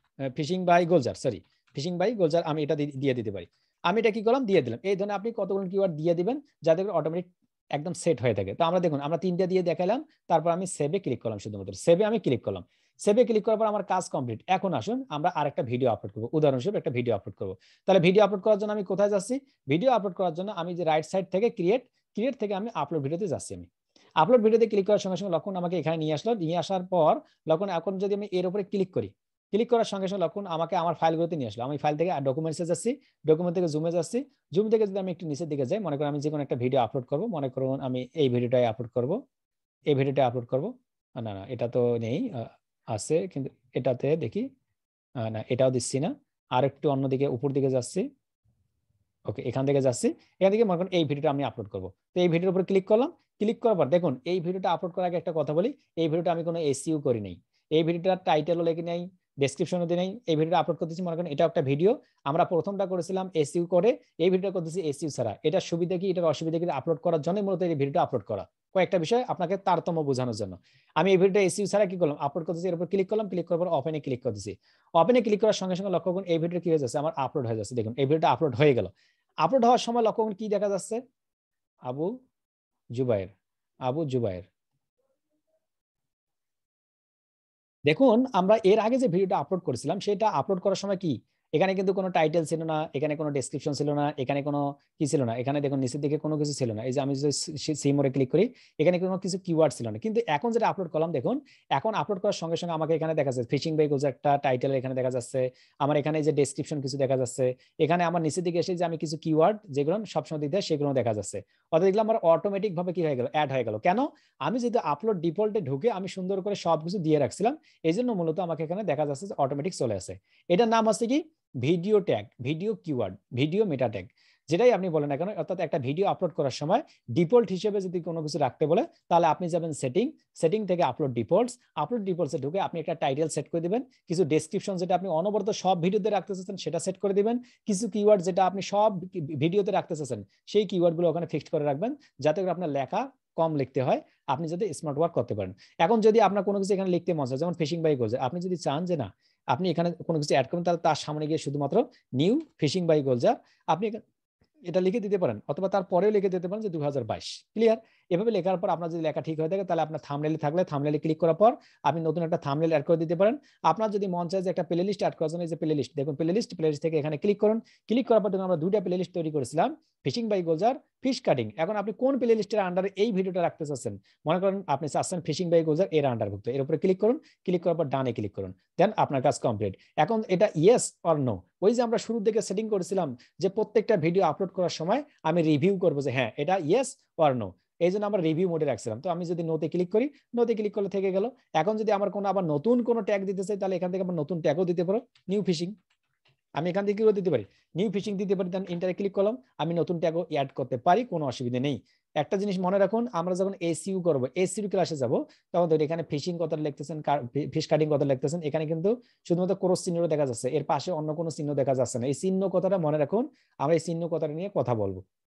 গোলজার আমি এটা দিয়ে দিতে পারি। আমি এটা কি করলাম, দিয়ে দিলাম। এই ধরনের আপনি কতগুলো কিওয়ার্ড দিয়ে দিবেন যাতে অটোমেটিক একদম সেট হয়ে থাকে। তো আমরা দেখুন আমরা 3টা দিয়ে দেখালাম, তারপর আমি সেভে ক্লিক করলাম, শুধুমাত্র সেভে আমি ক্লিক করলাম। সেভে ক্লিক করার পর আমার কাজ কমপ্লিট। এখন আসুন আমরা আরেকটা ভিডিও আপলোড করবো, উদাহরণস্বরূপ একটা ভিডিও আপলোড করবো। তাহলে ভিডিও আপলোড করার জন্য আমি কোথায় যাচ্ছি, ভিডিও আপলোড করার জন্য আমি যে রাইট সাইড থেকে ক্রিয়েট থেকে আমি আপলোড ভিডিওতে যাচ্ছি। আমি আপলোড ভিডিওতে ক্লিক করার সঙ্গে সঙ্গে লক্ষণ আমাকে এখানে নিয়ে আসলো, নিয়ে আসার পর লক্ষণ এখন যদি আমি এর উপরে ক্লিক করার সঙ্গে সঙ্গে লক্ষণ আমাকে আমার ফাইলগুলোতে নিয়ে আসলো। আমি ফাইল থেকে ডকুমেন্টসে যাচ্ছি, ডকুমেন্ট থেকে জুমে যাচ্ছি, জুম থেকে যদি আমি একটু নিচের দিকে যাই, মনে করি আমি যে কোনো একটা ভিডিও আপলোড করবো, মনে করুন আমি এই ভিডিওটাই আপলোড করবো, না এটা তো নেই, আছে কিন্তু এটাতে দেখি, না এটাও দিচ্ছি না, আর একটু অন্যদিকে উপর দিকে যাচ্ছি, ওকে এখান থেকে যাচ্ছি, এখান থেকে মনে করেন এই ভিডিওটা আমি আপলোড করবো। তো এই ভিডিওর উপর ক্লিক করলাম, ক্লিক করার পর দেখুন এই ভিডিওটা আপলোড করার আগে একটা কথা বলি, এই ভিডিওটা আমি কোনো এসইও করি নাই, এই ভিডিওটার টাইটেলও লেখি নাই, ডেসক্রিপশনে দিই নাই, এই ভিডিওটা আপলোড করতেছি, মনে করেন এটা একটা ভিডিও, আমরা প্রথমটা করেছিলাম এসইউ করে, এই ভিডিওটা করতেছি এসইউ ছাড়া। এটার সুবিধা কি, এটার অসুবিধা কি আপলোড করার জন্য মূলত এই ভিডিওটা আপলোড করা, কয়েকটা বিষয় আপনাকে তারতম্য বোঝানোর জন্য। আমি এই ভিডিওটা এসইউ ছাড়া কি করলাম, আপলোড করতেছি, এর উপর ক্লিক করলাম, ক্লিক করার পর ওপেনে ক্লিক করতেছি। ওপেনে ক্লিক করার সঙ্গে সঙ্গে লক্ষ্য করুন এই ভিডিও কি হয়ে যাচ্ছে, আমার আপলোড হয়ে যাচ্ছে। দেখুন এই ভিডিওটা আপলোড হয়ে গেল। আপলোড হওয়ার সময় লক্ষ্য করুন কি দেখা যাচ্ছে, আবু জুবায়ের। দেখুন আমরা এর আগে যে ভিডিওটা আপলোড করেছিলাম সেটা আপলোড করার সময় কি, এখানে কিন্তু কোনো টাইটেল ছিল না, এখানে কোনো ডেসক্রিপশন ছিল না, এখানে কোনো কি ছিল না, এখানে দেখুন নিচের দিকে কোনো কিছু ছিল না। এই যে আমি যদি সি মোরে ক্লিক করি, এখানে কোনো কিছু কিওয়ার্ড ছিল না। কিন্তু এখন যেটা আপলোড করলাম, দেখুন এখন আপলোড করার সঙ্গে সঙ্গে আমাকে এখানে দেখা যাচ্ছে ফিশিং বাই গোলজার একটা টাইটেল এখানে দেখা যাচ্ছে, আমার এখানে যে ডেসক্রিপশন কিছু দেখা যাচ্ছে, এখানে আমার নিচের দিকে এসে যে আমি কিছু কিওয়ার্ড যেগুলো সবসময় দিতে হয় সেগুলো দেখা যাচ্ছে। অর্থাৎ দেখলাম আমার অটোমেটিক ভাবে কি হয়ে গেল, অ্যাড হয়ে গেল। কেন, আমি যদি আপলোড ডিফল্টে ঢুকে আমি সুন্দর করে সবকিছু দিয়ে রাখছিলাম, এই জন্য মূলত আমাকে এখানে দেখা যাচ্ছে যে অটোমেটিক চলে আসে। এটার নাম হচ্ছে কি video tag, video keyword, video meta tag, যেটাই আপনি বলেন না কেন। অর্থাৎ একটা ভিডিও আপলোড করার সময় ডিফল্ট হিসেবে যদি কোনো কিছু রাখতে বলে, তাহলে আপনি যাবেন সেটিং থেকে আপলোড ডিফল্টসে ঢুকে আপনি একটা টাইটেল সেট করে দিবেন, কিছু ডেসক্রিপশন যেটা আপনি অনবরত সব ভিডিওতে রাখতে চাচ্ছেন সেটা সেট করে দিবেন, কিছু কিওয়ার্ড যেটা আপনি সব ভিডিওতে রাখতে চাচ্ছেন সেই কিওয়ার্ডগুলো ওখানে ফিক্সড করে রাখবেন, যাতে করে আপনার লেখা কম লিখতে হয়, আপনি যদি স্মার্ট ওয়ার্ক করতে পারেন। এখন যদি আপনার কোনো কিছু এখানে লিখতে মন চায়, যেমন ফিশিং বাই গোলজার, আপনি যদি চান যে না আপনি এখানে কোনো কিছু অ্যাড করবেন, তাহলে তার সামনে গিয়ে শুধুমাত্র নিউ ফিশিং বাই গোলজার আপনি এটা লিখে দিতে পারেন, অথবা তারপরেও লিখে দিতে পারেন যে 2022। ক্লিয়ার? এভাবে লেখার পর আপনার যদি লেখা ঠিক হয়ে থাকে, তাহলে আপনার থাম্বনেইলে থাকলে থাম্বনেইলে ক্লিক করার পর আপনি নতুন একটা থাম্বনেইল অ্যাড করে দিতে পারেন। আপনার যদি মন চায় যে একটা প্লেলিস্ট অ্যাড করার জন্য, এই যে প্লেলিস্ট, দেখুন প্লেলিস্ট থেকে এখানে ক্লিক করুন। ক্লিক করার পর দেখুন আমরা দুইটা প্লেলিস্ট তৈরি করেছিলাম, fishing by Gulzar, fish cutting. এখন আপনি কোন প্লেলিস্টের আন্ডারে এই ভিডিওটা রাখতে চাচ্ছেন, মনে করেন আপনি চাচ্ছেন ফিশিং বাই গোলজার এর আন্ডারভুক্ত, এর উপরে ক্লিক করুন, ক্লিক করার পর ডানে ক্লিক করুন, দেন আপনার কাজ কমপ্লিট। এখন এটা ইয়েস অর নো, ওই যে আমরা শুরুর দিকে সেটিং করেছিলাম যে প্রত্যেকটা ভিডিও আপলোড করার সময় আমি রিভিউ করবো যে হ্যাঁ এটা ইয়েস অর নো, এই জন্য আমরা রিভিউ মোডে রাখছিলাম। তো আমি যদি নোতে ক্লিক করি, নোতে ক্লিক করলে থেকে গেল। এখন যদি আমার কোনো আবার নতুন কোনো ট্যাগ দিতে চাই, তাহলে এখান থেকে আমার নতুন ট্যাগও দিতে পারো, নিউ ফিশিং, আমি এখান থেকে দিতে পারি, নিউ ফিশিং দিতে পারি, দেন ইন্টারে ক্লিক করলাম, আমি নতুন ট্যাগও অ্যাড করতে পারি, কোনো অসুবিধা নেই। একটা জিনিস মনে রাখুন, আমরা যখন এসইউ করব, এসইউ ক্লাসে যাব, তখন ধরুন এখানে ফিশিং কথা লিখতেছেন, ফিশ কাটিং কথা লিখতেছেন, এখানে কিন্তু শুধুমাত্র ক্রস চিহ্ন দেখা যাচ্ছে, এর পাশে অন্য কোনো চিহ্ন দেখা যাচ্ছে না। এই চিহ্ন কথাটা মনে রাখুন, আমরা এই চিহ্ন কথাটা নিয়ে কথা বলবো।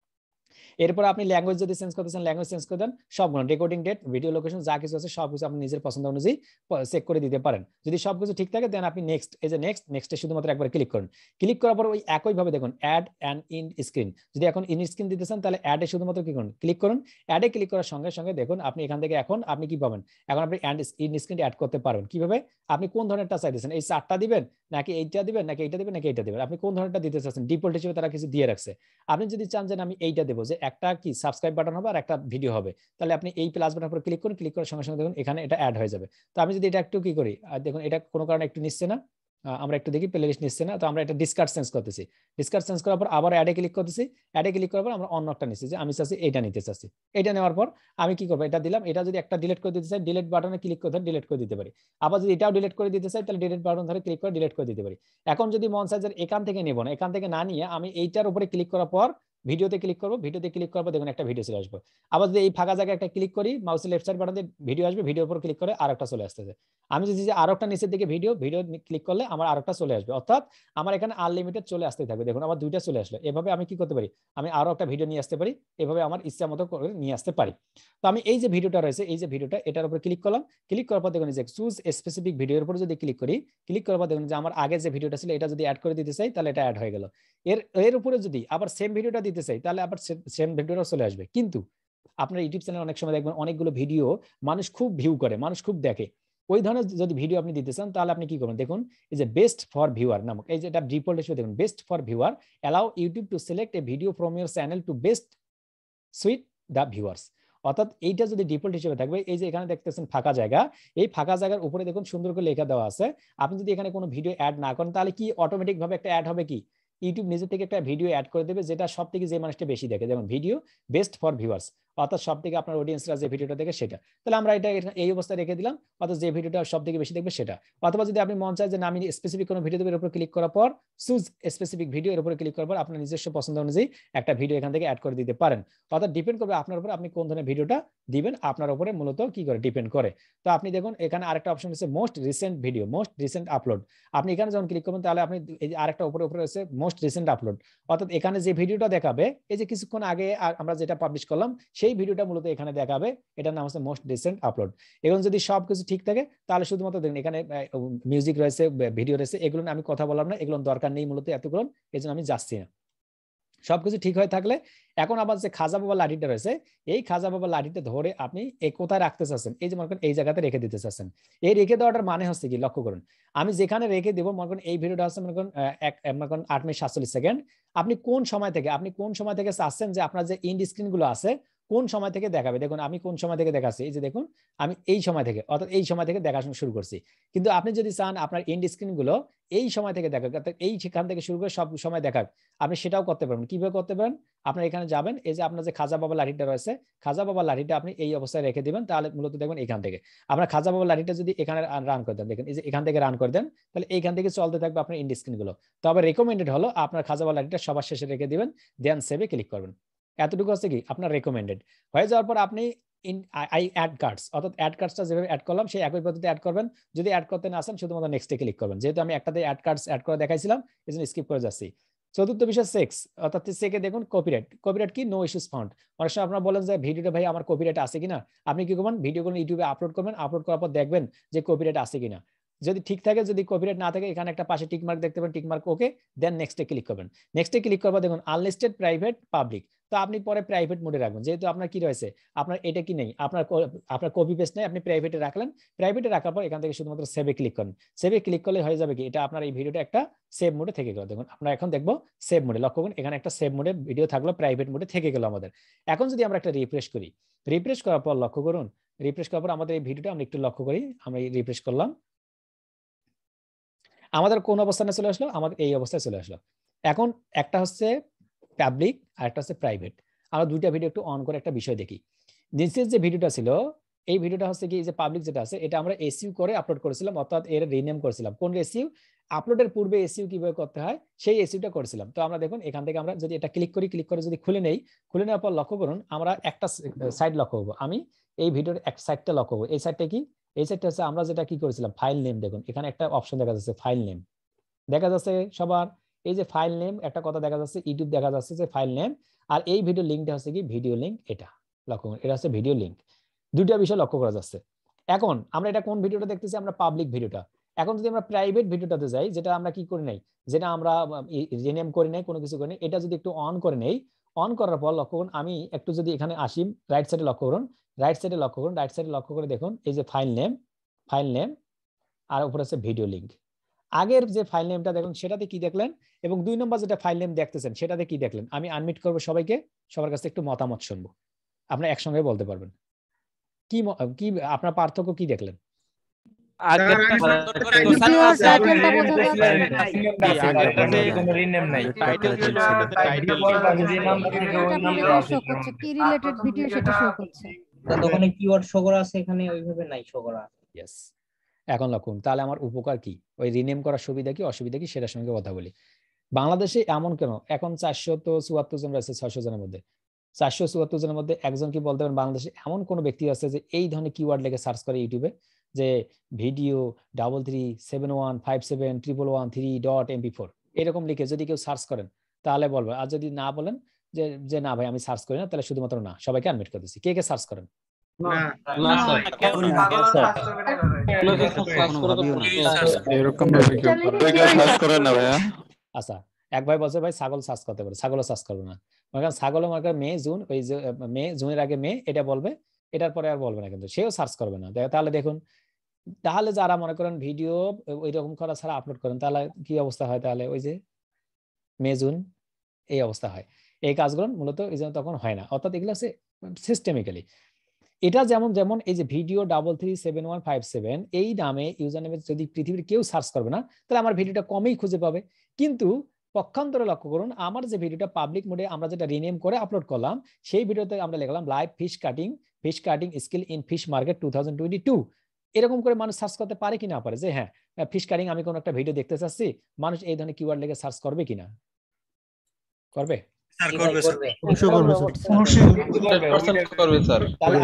এরপর আপনি ল্যাঙ্গুয়েজ যদি চেঞ্জ করতেছেন, ল্যাঙ্গুয়েজ চেঞ্জ করে দেন, সবগুলো রেকর্ডিং ডেট, ভিডিও লোকেশন যা কিছু আছে সবকিছু আপনি নিজের পছন্দ অনুযায়ী চেক করে দিতে পারেন। যদি সবকিছু ঠিক থাকে, দেন আপনি নেক্সট, এই যে নেক্সটে শুধুমাত্র একবার ক্লিক করুন। ক্লিক করার পর ওই একইভাবে দেখুন অ্যাড অ্যান্ড ইন স্ক্রিন, যদি এখন ইন স্ক্রিন দিতেছেন তাহলে অ্যাডে শুধুমাত্র কি করুন, ক্লিক করুন। অ্যাডে ক্লিক করার সঙ্গে সঙ্গে দেখুন আপনি এখান থেকে এখন আপনি কি পাবেন, এখন আপনি ইন স্ক্রিন অ্যাড করতে পারবেন। কিভাবে, আপনি কোন ধরনেরটা চাইতেছেন, এই চারটা দিবেন নাকি এইটা দিবেন, নাকি এইটা দিবেন, নাকি এইটা দিবেন, আপনি কোন ধরনেরটা দিতে চাচ্ছেন। ডিফল্ট হিসেবে তারা কিছু দিয়ে রাখছে, আপনি যদি চান যে আমি এইটা দেবো, যে একটা কি সাবস্ক্রাইব বাটন হবে আর একটা ভিডিও হবে, তাহলে আপনি এই প্লাস বাটনের উপর ক্লিক করুন, ক্লিক করার সঙ্গে সঙ্গে দেখুন এখানে এটা অ্যাড হয়ে যাবে। তো আমি যদি এটা একটু কি করি, দেখুন এটা কোনো কারণে একটু নিচ্ছে না, আমরা একটু দেখি প্লে লিস্ট নিচ্ছে না, তো আমরা এটা ডিসকার্ড চেঞ্জ করতেছি। ডিসকার্ড চেঞ্জ করার পর আবার অ্যাডে ক্লিক করতেছি, অ্যাডে ক্লিক করার পর আমরা অন্য একটা নিচ্ছি, যে আমি চাচ্ছি এটা নিতে চাচ্ছি। এটা নেওয়ার পর আমি কি করবো, এটা দিলাম। এটা যদি একটা ডিলিট করে দিতে চাই, ডিলিট বাটনে ক্লিক করে ডিলিট করে দিতে পারি। আবার যদি এটাও ডিলিট করে দিতে চাই, তাহলে ডিলিট বাটন ধরে ক্লিক করে ডিলিট করে দিতে পারি। এখন যদি মন চায় এখান থেকে নেব না, এখান থেকে না নিয়ে আমি এইটার উপরে ক্লিক করার পর ভিডিওতে ক্লিক করবো, ভিডিওতে ক্লিক করার পর দেখুন একটা ভিডিও চলে আসবে। আবার যদি এই ফাঁকা জায়গায় একটা ক্লিক করি, মাউসের লেফট সাইড বাটনে ভিডিও আসবে, ভিডিওর উপর ক্লিক করে আরেকটা চলে আসতেছে। আমি যদি আরেকটা নিচের দিকে ভিডিও ক্লিক করলে আমার আরেকটা চলে আসবে, অর্থাৎ আমার এখানে আনলিমিটেড চলে আসতে থাকবে। দেখুন আমার দুইটা চলে আসলো। এভাবে আমি কি করতে পারি, আমি আরো একটা ভিডিও নিয়ে আসতে পারি, এভাবে আমার ইচ্ছা মতো করে নিয়ে আসতে পারি। তো আমি এই যে ভিডিওটা রয়েছে, এই যে ভিডিওটা, এটার উপর ক্লিক করলাম। ক্লিক করার পর দেখুন যে চুজ স্পেসিফিক ভিডিওর উপর যদি ক্লিক করি, ক্লিক করার পর দেখুন যে আমার আগে যে ভিডিওটা ছিল এটা যদি অ্যাড করে দিতে চাই, তাহলে এটা অ্যাড হয়ে গেল। এর উপরে যদি আবার সেম ভিডিওটা দিতে চাই, তাহলে আবার সেম ভিডিওটা চলে আসবে। কিন্তু আপনার ইউটিউব চ্যানেলে অনেক সময় দেখবেন অনেকগুলো ভিডিও মানুষ খুব ভিউ করে, মানুষ খুব দেখে, ওই ধরনের যদি ভিডিও আপনি দিতে চান, তাহলে আপনি কি করবেন, দেখুন এই যে বেস্ট ফর ভিউয়ার নামক, এই যে এটা ডিফল্ট হিসেবে দেখুন best for viewer, allow YouTube to select a video from your channel to best suit the viewers. অর্থাৎ এইটা যদি ডিফল্ট হিসেবে থাকবে, এই যে এখানে দেখতেছেন ফাঁকা জায়গা, এই ফাঁকা জায়গার উপরে দেখুন সুন্দর করে লেখা দেওয়া আছে, আপনি যদি এখানে কোনো ভিডিও অ্যাড না করেন, তাহলে কি অটোমেটিক ভাবে একটা অ্যাড হবে, কি ইউটিউব নিজে থেকে একটা ভিডিও অ্যাড করে দেবে যেটা সব থেকে যে মানুষটা বেশি দেখে, যেমন ভিডিও বেস্ট ফর ভিউয়ার্স, অর্থাৎ সব থেকে আপনার অডিয়েন্সরা যে ভিডিওটা দেখে সেটা। তাহলে আমরা এটা এই অবস্থায় রেখে দিলাম, অর্থাৎ যে ভিডিওটা সব থেকে বেশি দেখবে সেটা। অথবা যদি আপনি মন চায় যে না আমি স্পেসিফিক কোনো ভিডিও দেবো, এর উপর ক্লিক করার পর চুজ স্পেসিফিক ভিডিও, এর উপরে ক্লিক করার পর আপনার নিজস্ব পছন্দ অনুযায়ী একটা ভিডিও এখান থেকে অ্যাড করে দিতে পারেন। অর্থাৎ ডিপেন্ড করবে আপনার উপর, আপনি কোন ধরনের ভিডিওটা দিবেন আপনার উপরে মূলত কি করে ডিপেন্ড করে। তো আপনি দেখুন এখানে আরেকটা অপশন আছে most recent video, most recent upload. আপনি এখানে যখন ক্লিক করবেন তাহলে আপনি এই যে আরেকটা উপরে আছে মোস্ট রিসেন্ট আপলোড, অর্থাৎ এখানে যে ভিডিওটা দেখাবে এই যে কিছুক্ষণ আগে আমরা যেটা পাবলিশ করলাম সেই ভিডিওটা মূলত এখানে দেখাবে, এটার নাম হচ্ছে মোস্ট রিসেন্ট আপলোড। এখন যদি সবকিছু ঠিক থাকে তাহলে শুধুমাত্র দেখুন এখানে মিউজিক রয়েছে, ভিডিও রয়েছে, এগুলো আমি কথা বললাম না, এগুলো দরকার নেই মূলত এতগুলো, এই জন্য আমি যাচ্ছি না। সবকিছু ঠিক হয়ে থাকলে এখন আবার যে খাজা বাবা লাঠিটা রয়েছে, এই খাজা বাবা লাঠিটা ধরে আপনি কোথায় রাখতে চাচ্ছেন, এই যে মনে করেন এই জায়গাতে রেখে দিতে চাচ্ছেন। এই রেখে দেওয়াটার মানে হচ্ছে কি, লক্ষ্য করুন আমি যেখানে রেখে দেবো, মনে করেন এই ভিডিওটা হচ্ছে মনে করেন 8 মিনিট 47 সেকেন্ড, আপনি কোন সময় থেকে চাচ্ছেন যে আপনার যে ইন্ড স্ক্রিন গুলো আছে কোন সময় থেকে দেখাবে। দেখুন আমি কোন সময় থেকে দেখাচ্ছি, এই যে দেখুন আমি এই সময় থেকে, অর্থাৎ এই সময় থেকে দেখা শুরু করছি। কিন্তু আপনি যদি চান আপনার ইন্ড স্ক্রিন গুলো এই সময় থেকে দেখাক, এই সেখান থেকে শুরু করে সব সময় দেখাক, আপনি সেটাও করতে পারবেন। কিভাবে করতে পারেন, আপনার এখানে যাবেন, এই যে আপনার যে খাজা বাবা লাঠিটা রয়েছে, খাজা বাবা লাঠিটা আপনি এই অবস্থায় রেখে দিবেন, তাহলে মূলত দেখবেন এখান থেকে আপনার খাজা বাবা লাঠিটা যদি এখানে রান করে দেন, দেখেন এই যে এখান থেকে রান করে দেন, তাহলে এইখান থেকে চলতে থাকবে আপনার ইন্ড স্ক্রিন গুলো। তবে রেকমেন্ডেড হলো আপনার খাজা বাবা লাঠিটা সবার শেষে রেখে দিবেন, দেন সেভে ক্লিক করবেন। এতটুকু হচ্ছে কি আপনার রেকমেন্ডেড। হয়ে যাওয়ার পর আপনি অ্যাড কার্ডস, অর্থাৎ অ্যাড কার্ডসটা যেভাবে অ্যাড করলাম সেই একই পদ্ধতিতে অ্যাড করবেন। যদি অ্যাড করতে না আসেন শুধুমাত্র নেক্সটে ক্লিক করবেন, যেহেতু আমি একটাতে অ্যাড কার্ডস অ্যাড করে দেখাইছিলাম এই জন্য স্কিপ করে যাচ্ছি। চতুর্থ বিষয় সেক্স, অর্থাৎ সেকে দেখুন কপিরাইট। কপিরাইট কি, নো ইস্যুস ফাউন্ড। অনেক সময় আপনারা বলেন যে ভিডিওটা ভাই আমার কপিরাইট আছে কিনা, আপনি কি করবেন ভিডিওগুলো ইউটিউবে আপলোড করবেন, আপলোড করার পর দেখবেন যে কপিরাইট আছে কিনা। যদি ঠিক থাকে, যদি কপিরাইট না থাকে, এখানে একটা পাশে টিক মার্ক দেখতে পাবেন, টিক মার্ক ওকে, দেন নেক্সটে ক্লিক করবেন। নেক্সটে ক্লিক করবা দেখুন আনলিস্টেড, প্রাইভেট, পাবলিক। তো আপনি পরে প্রাইভেট মোডে রাখবেন, যেহেতু আপনার কি রয়েছে, আপনার এটা কি নেই, আপনার কপি পেস্ট নেই, আপনি প্রাইভেটে রাখলেন। প্রাইভেটে রাখার পর এখান থেকে শুধুমাত্র সেভে ক্লিক করেন। সেভে ক্লিক করলে হয়ে যাবে কি, এটা আপনার এই ভিডিওটা একটা সেভ মোডে থেকে গেল। দেখুন আমরা এখন দেখবো সেভ মোডে, লক্ষ্য করুন এখানে একটা সেভ মোডে ভিডিও থাকলো, প্রাইভেট মোডে থেকে গেল আমাদের। এখন যদি আমরা একটা রিফ্রেশ করি, রিফ্রেশ করার পর লক্ষ্য করুন, রিফ্রেশ করার পর আমাদের এই ভিডিওটা আমরা একটু লক্ষ্য করি, আমরা রিফ্রেশ করলাম, আমাদের কোন অবস্থানে চলে আসলো, আমাদের এই অবস্থায় চলে আসলো। এখন একটা হচ্ছে পাবলিক আর একটা হচ্ছে প্রাইভেট। আমরা দুইটা ভিডিও একটু অন করে একটা বিষয় দেখি। নিচের যে ভিডিওটা ছিল, এই ভিডিওটা হচ্ছে কি, যে পাবলিক যেটা আছে এটা আমরা এসইউ করে আপলোড করেছিলাম, অর্থাৎ এর রিনেম করেছিলাম। কোন এসইউ, আপলোডের পূর্বে এসইউ কিভাবে করতে হয় সেই এসইউটা করেছিলাম। তো আমরা দেখুন এখান থেকে আমরা যদি এটা ক্লিক করি, ক্লিক করে যদি খুলে নেই, খুলে নেওয়ার পর লক্ষ্য করুন আমরা একটা সাইড লক্ষ্য করবো, আমি এই ভিডিওর এক সাইডটা লক্ষ্য করবো। এই সাইডটা কি, এই সাইডটা হচ্ছে আমরা যেটা কি করেছিলাম ফাইল নেম। দেখুন এখানে একটা অপশন দেখা যাচ্ছে ফাইল নেম, দেখা যাচ্ছে সবার, এই যে ফাইল নেম একটা কথা দেখা যাচ্ছে, ইউটিউব দেখা যাচ্ছে যে ফাইল নেম, আর এই ভিডিও লিঙ্কটা হচ্ছে কি ভিডিও লিঙ্ক। এটা লক্ষ্য করুন, এটা হচ্ছে ভিডিও লিঙ্ক। দুইটা বিষয় লক্ষ্য করা যাচ্ছে। এখন আমরা এটা কোন ভিডিওটা দেখতেছি, আমরা পাবলিক ভিডিওটা। এখন যদি আমরা প্রাইভেট ভিডিওটাতে যাই, যেটা আমরা কি করি নাই, যেটা আমরা রিনেম করি নাই, কোনো কিছু করি নাই, এটা যদি একটু অন করে নেই, অন করার পর লক্ষ্য করুন, আমি একটু যদি এখানে আসি, রাইট সাইডে লক্ষ্য করুন, রাইট সাইডে লক্ষ্য করুন, রাইট সাইডে লক্ষ্য করে দেখুন এই যে ফাইল নেম আর উপরে আছে ভিডিও লিঙ্ক। আগের যে ফাইল নেমটা দেখুন সেটাতে কি দেখলেন, এবং 2 নম্বর যেটা ফাইল নেম দেখতেছেন সেটাতে কি দেখলেন। আমি আনমিট করবো সবাইকে, সবার কাছে একটু মতামত শুনবো, আপনারা একসঙ্গে বলতে পারবেন কি কি আপনার পার্থক্য কি দেখলেন। এখন লক্ষণ, তাহলে আমার উপকার কি, ওই রিনেম করার সুবিধা কি অসুবিধা কি সেটার সঙ্গে কথা বলি। বাংলাদেশে এমন কেন এখন 474 জন রয়েছে 600 জনের মধ্যে, 474 জনের মধ্যে একজন কি বলতে পারেন বাংলাদেশে এমন কোন ব্যক্তি আছে যে এই ধরনের কিওয়ার্ড লিখে সার্চ করে ইউটিউবে, যে ভিডিও 3371571113.mp4 এরকম লিখে যদি কেউ সার্চ করেন তাহলে বলবো। আর যদি না বলেন যে না ভাই আমি সার্চ করি না, তাহলে শুধুমাত্র না, সবাইকে আনমিট করে দিচ্ছি। কে কে সার্চ করেন? আচ্ছা, এক ভাই বলছে ভাই ছাগল সার্চ করতে পারে, ছাগলও সার্চ করবে না। ছাগলও মার্কার মে জুন, ওই যে মে জুনের আগে মে এটা বলবে, এটার পরে আর বলবে না, কিন্তু সেও সার্চ করবে না। তাহলে দেখুন, তাহলে যারা মনে করেন ভিডিও ওই রকম করা ছাড়া আপলোড করেন তাহলে কি অবস্থা হয়, তাহলে ওই যে মে জুন এই অবস্থা হয়। এই কাজগুলো মূলত এই জন্য তখন হয় না, অর্থাৎ এগুলো হচ্ছে সিস্টেমিক্যালি। এটা যেমন এই যে ভিডিও 337157 এই নামে ইউজার নেমে যদি পৃথিবীর কেউ সার্চ করবে না, তাহলে আমার ভিডিওটা কমেই খুঁজে পাবে। কিন্তু পক্ষান্তরে লক্ষ্য করুন আমার যে ভিডিওটা পাবলিক মোডে আমরা যেটা রিনেম করে আপলোড করলাম সেই ভিডিওতে আমরা লিখলাম live fish cutting skill in fish market 2022 এরকম করে মানুষ সার্চ করতে পারে কি না পারে যে হ্যাঁ ফিশ কাটিং আমি কোন একটা ভিডিও দেখতে চাচ্ছি মানুষ এই ধরনের কিওয়ার্ড লিখে সার্চ করবে কিনা করবে স্যার করবে স্যার অবশ্যই করবে স্যার 100% করবে স্যার তাহলে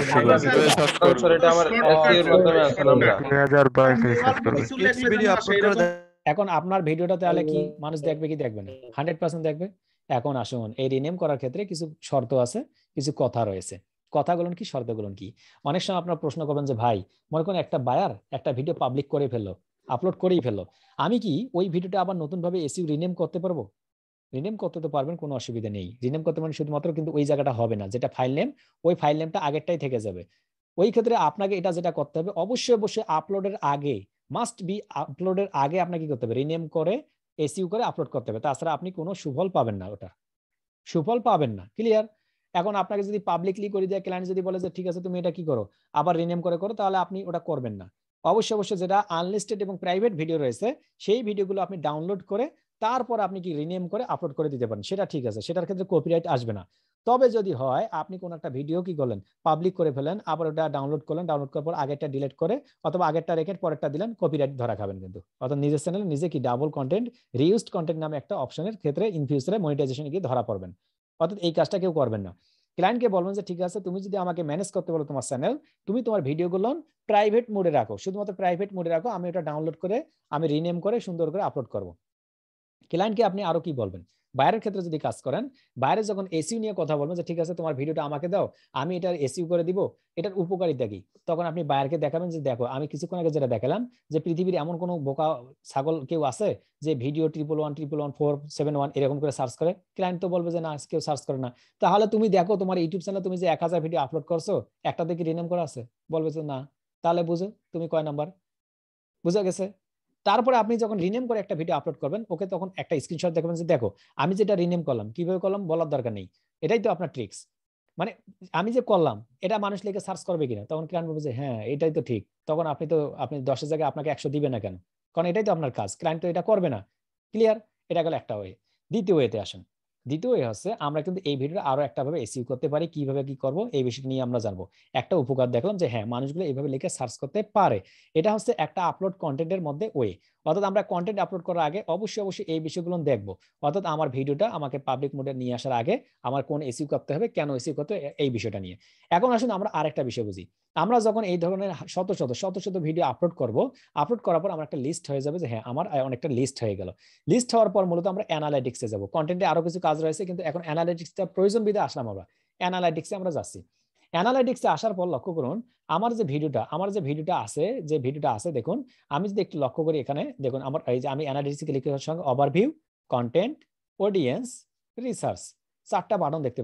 স্যার এটা আমার এসইও এর মাধ্যমে আছে আমরা 2022 সার্চ করবে ভিডিও আপলোড করে দেন এখন আপনার ভিডিওটা তাহলে কি মানুষ দেখবে কি দেখবে না 100% দেখবে এখন আসুন এই রিনেম করার ক্ষেত্রে কিছু শর্ত আছে কিছু কথা রয়েছে কথাগুলো কি শর্তগুলো কি অনেক সময় আপনারা প্রশ্ন করবেন যে ভাই মনে করেন একটা বায়ার একটা ভিডিও পাবলিক করে ফেললো আপলোড করেই ফেললো আমি কি ওই ভিডিওটা আবার নতুন ভাবে এসইও রিনেম করতে পারবো রিনেম করতে তো পারবেন কোনো অসুবিধা নেই রিনেম করতে মানে শুধুমাত্র কিন্তু ওই জায়গাটা হবে না যেটা ফাইল নেম ওই ফাইল নেমটা আগেরটাই থেকে যাবে ওই ক্ষেত্রে আপনাকে এটা যেটা করতে হবে অবশ্যই আপলোডের আগে মাস্ট বি আপলোডের আগে আপনাকে কি করতে হবে রিনেম করে এসইও করে আপলোড করতে হবে তাছাড়া আপনি কোনো সুফল পাবেন না ওটা সুফল পাবেন না ক্লিয়ার এখন আপনাকে যদি পাবলিকলি করে দেয় ক্লায়েন্ট যদি বলে যে ঠিক আছে তুমি এটা কি করো আবার রিনেম করে করো তাহলে আপনি ওটা করবেন না অবশ্যই যেটা আনলিস্টেড এবং প্রাইভেট ভিডিও রয়েছে সেই ভিডিওগুলো আপনি ডাউনলোড করে তারপর আপনি কি রিনেম করে আপলোড করে দিতে পারেন সেটা ঠিক আছে সেটার ক্ষেত্রে কপিরাইট আসবে না তবে যদি হয় আপনি কোন একটা ভিডিও কি করলেন পাবলিক করে ফেলেন আবার ওটা ডাউনলোড করলেন ডাউনলোড করার পর আগেরটা ডিলিট করে অথবা আগেরটা রেখে পরেরটা দিলেন কপিরাইট ধরা খাবেন কিন্তু অর্থাৎ নিজের চ্যানেলে নিজে কি ডাবল কন্টেন্ট রিইউজড কন্টেন্ট নামে একটা অপশনের ক্ষেত্রে ইন ফিউচারে মনিটাইজেশনে গিয়ে ধরা পড়বেন অর্থাৎ এই কাজটা কেউ করবেন না ক্লায়েন্টকে বলবেন যে ঠিক আছে তুমি যদি আমাকে ম্যানেজ করতে বলো তোমার চ্যানেল তুমি তোমার ভিডিওগুলো প্রাইভেট মোডে রাখো শুধুমাত্র প্রাইভেট মোডে রাখো আমি ওটা ডাউনলোড করে আমি রিনেম করে সুন্দর করে আপলোড করব ক্লায়েন্টকে আপনি আরো কি বলবেন বাইরের ক্ষেত্রে যদি কাজ করেন বাইরে যখন এসইও নিয়ে কথা বলবেন যে ঠিক আছে তোমার ভিডিওটা আমাকে দাও আমি এটার এসইও করে দিব এটার উপকারিতা কি তখন আপনি বাইরেকে দেখাবেন যে দেখো আমি কিছুক্ষণ আগে যেটা দেখালাম যে পৃথিবীর এমন কোনো বোকা ছাগল কেউ আছে যে ভিডিও 1111471 এরকম করে সার্চ করে ক্লায়েন্ট তো বলবে যে না কেউ সার্চ করে না তাহলে তুমি দেখো তোমার ইউটিউব চ্যানেলে তুমি যে 1000 ভিডিও আপলোড করছো একটা দেখি রিনেম করা আছে বলবে যে না তাহলে বুঝো তুমি কয় নাম্বার বুঝা গেছে তারপরে আপনি যখন রিনেম করে একটা ভিডিও আপলোড করবেন ওকে তখন একটা স্ক্রিনশট দেখাবেন যে দেখো আমি যেটা রিনেম করলাম কিভাবে করলাম বলার দরকার নেই এটাই তো আপনার ট্রিক্স মানে আমি যে করলাম এটা মানুষ লিখে সার্চ করবে কিনা তখন ক্লায়েন্ট বলবে যে হ্যাঁ এটাই তো ঠিক তখন আপনি 10 জায়গায় আপনাকে 100 দিবে না কেন কারণ এটাই তো আপনার কাজ ক্লায়েন্ট তো এটা করবে না ক্লিয়ার এটা গেল একটা ওয়ে দ্বিতীয় ওয়েতে আসেন দ্বিতীয় ওয়ে হচ্ছে আমরা কিন্তু এই ভিডিওটা আরো একটা ভাবে এসইও করতে পারি কিভাবে কি করব এই বিষয়টা নিয়ে আমরা জানবো একটা উপকার দেখলাম যে হ্যাঁ মানুষগুলো এইভাবে লিখে সার্চ করতে পারে এটা হচ্ছে একটা আপলোড কন্টেন্টের মধ্যে ওয়ে অর্থাৎ আমরা কন্টেন্ট আপলোড করার আগে অবশ্যই এই বিষয়গুলো দেখবো অর্থাৎ আমার ভিডিওটা আমাকে পাবলিক মোডে নিয়ে আসার আগে আমার কোন এসইও করতে হবে কেন এসইও করতে এই বিষয়টা নিয়ে এখন আসুন আমরা আরেকটা বিষয় বুঝি আমরা যখন এই ধরনের শত ভিডিও আপলোড করব আপলোড করার পর আমার একটা লিস্ট হয়ে যাবে যে হ্যাঁ আমার অনেকটা লিস্ট হয়ে গেল লিস্ট হওয়ার পর মূলত আমরা অ্যানালাইটিক্সে যাব কন্টেন্টে আরো কিছু কাজ রয়েছে কিন্তু এখন অ্যানালাইটিক্সটা প্রয়োজন বিধে আসলাম আমরা অ্যানালাইটিক্সে আমরা যাচ্ছি অ্যানালাইটিক্সে আসার পর লক্ষ্য করুন আমার যে ভিডিওটা আছে দেখুন আমি যদি একটু লক্ষ্য করি এখানে দেখুন আমার এই যে আমি অ্যানালাইটিক্সে ক্লিক করার সঙ্গে ওভারভিউ কন্টেন্ট অডিয়েন্স রিসার্চ চারটা বাটন দেখতে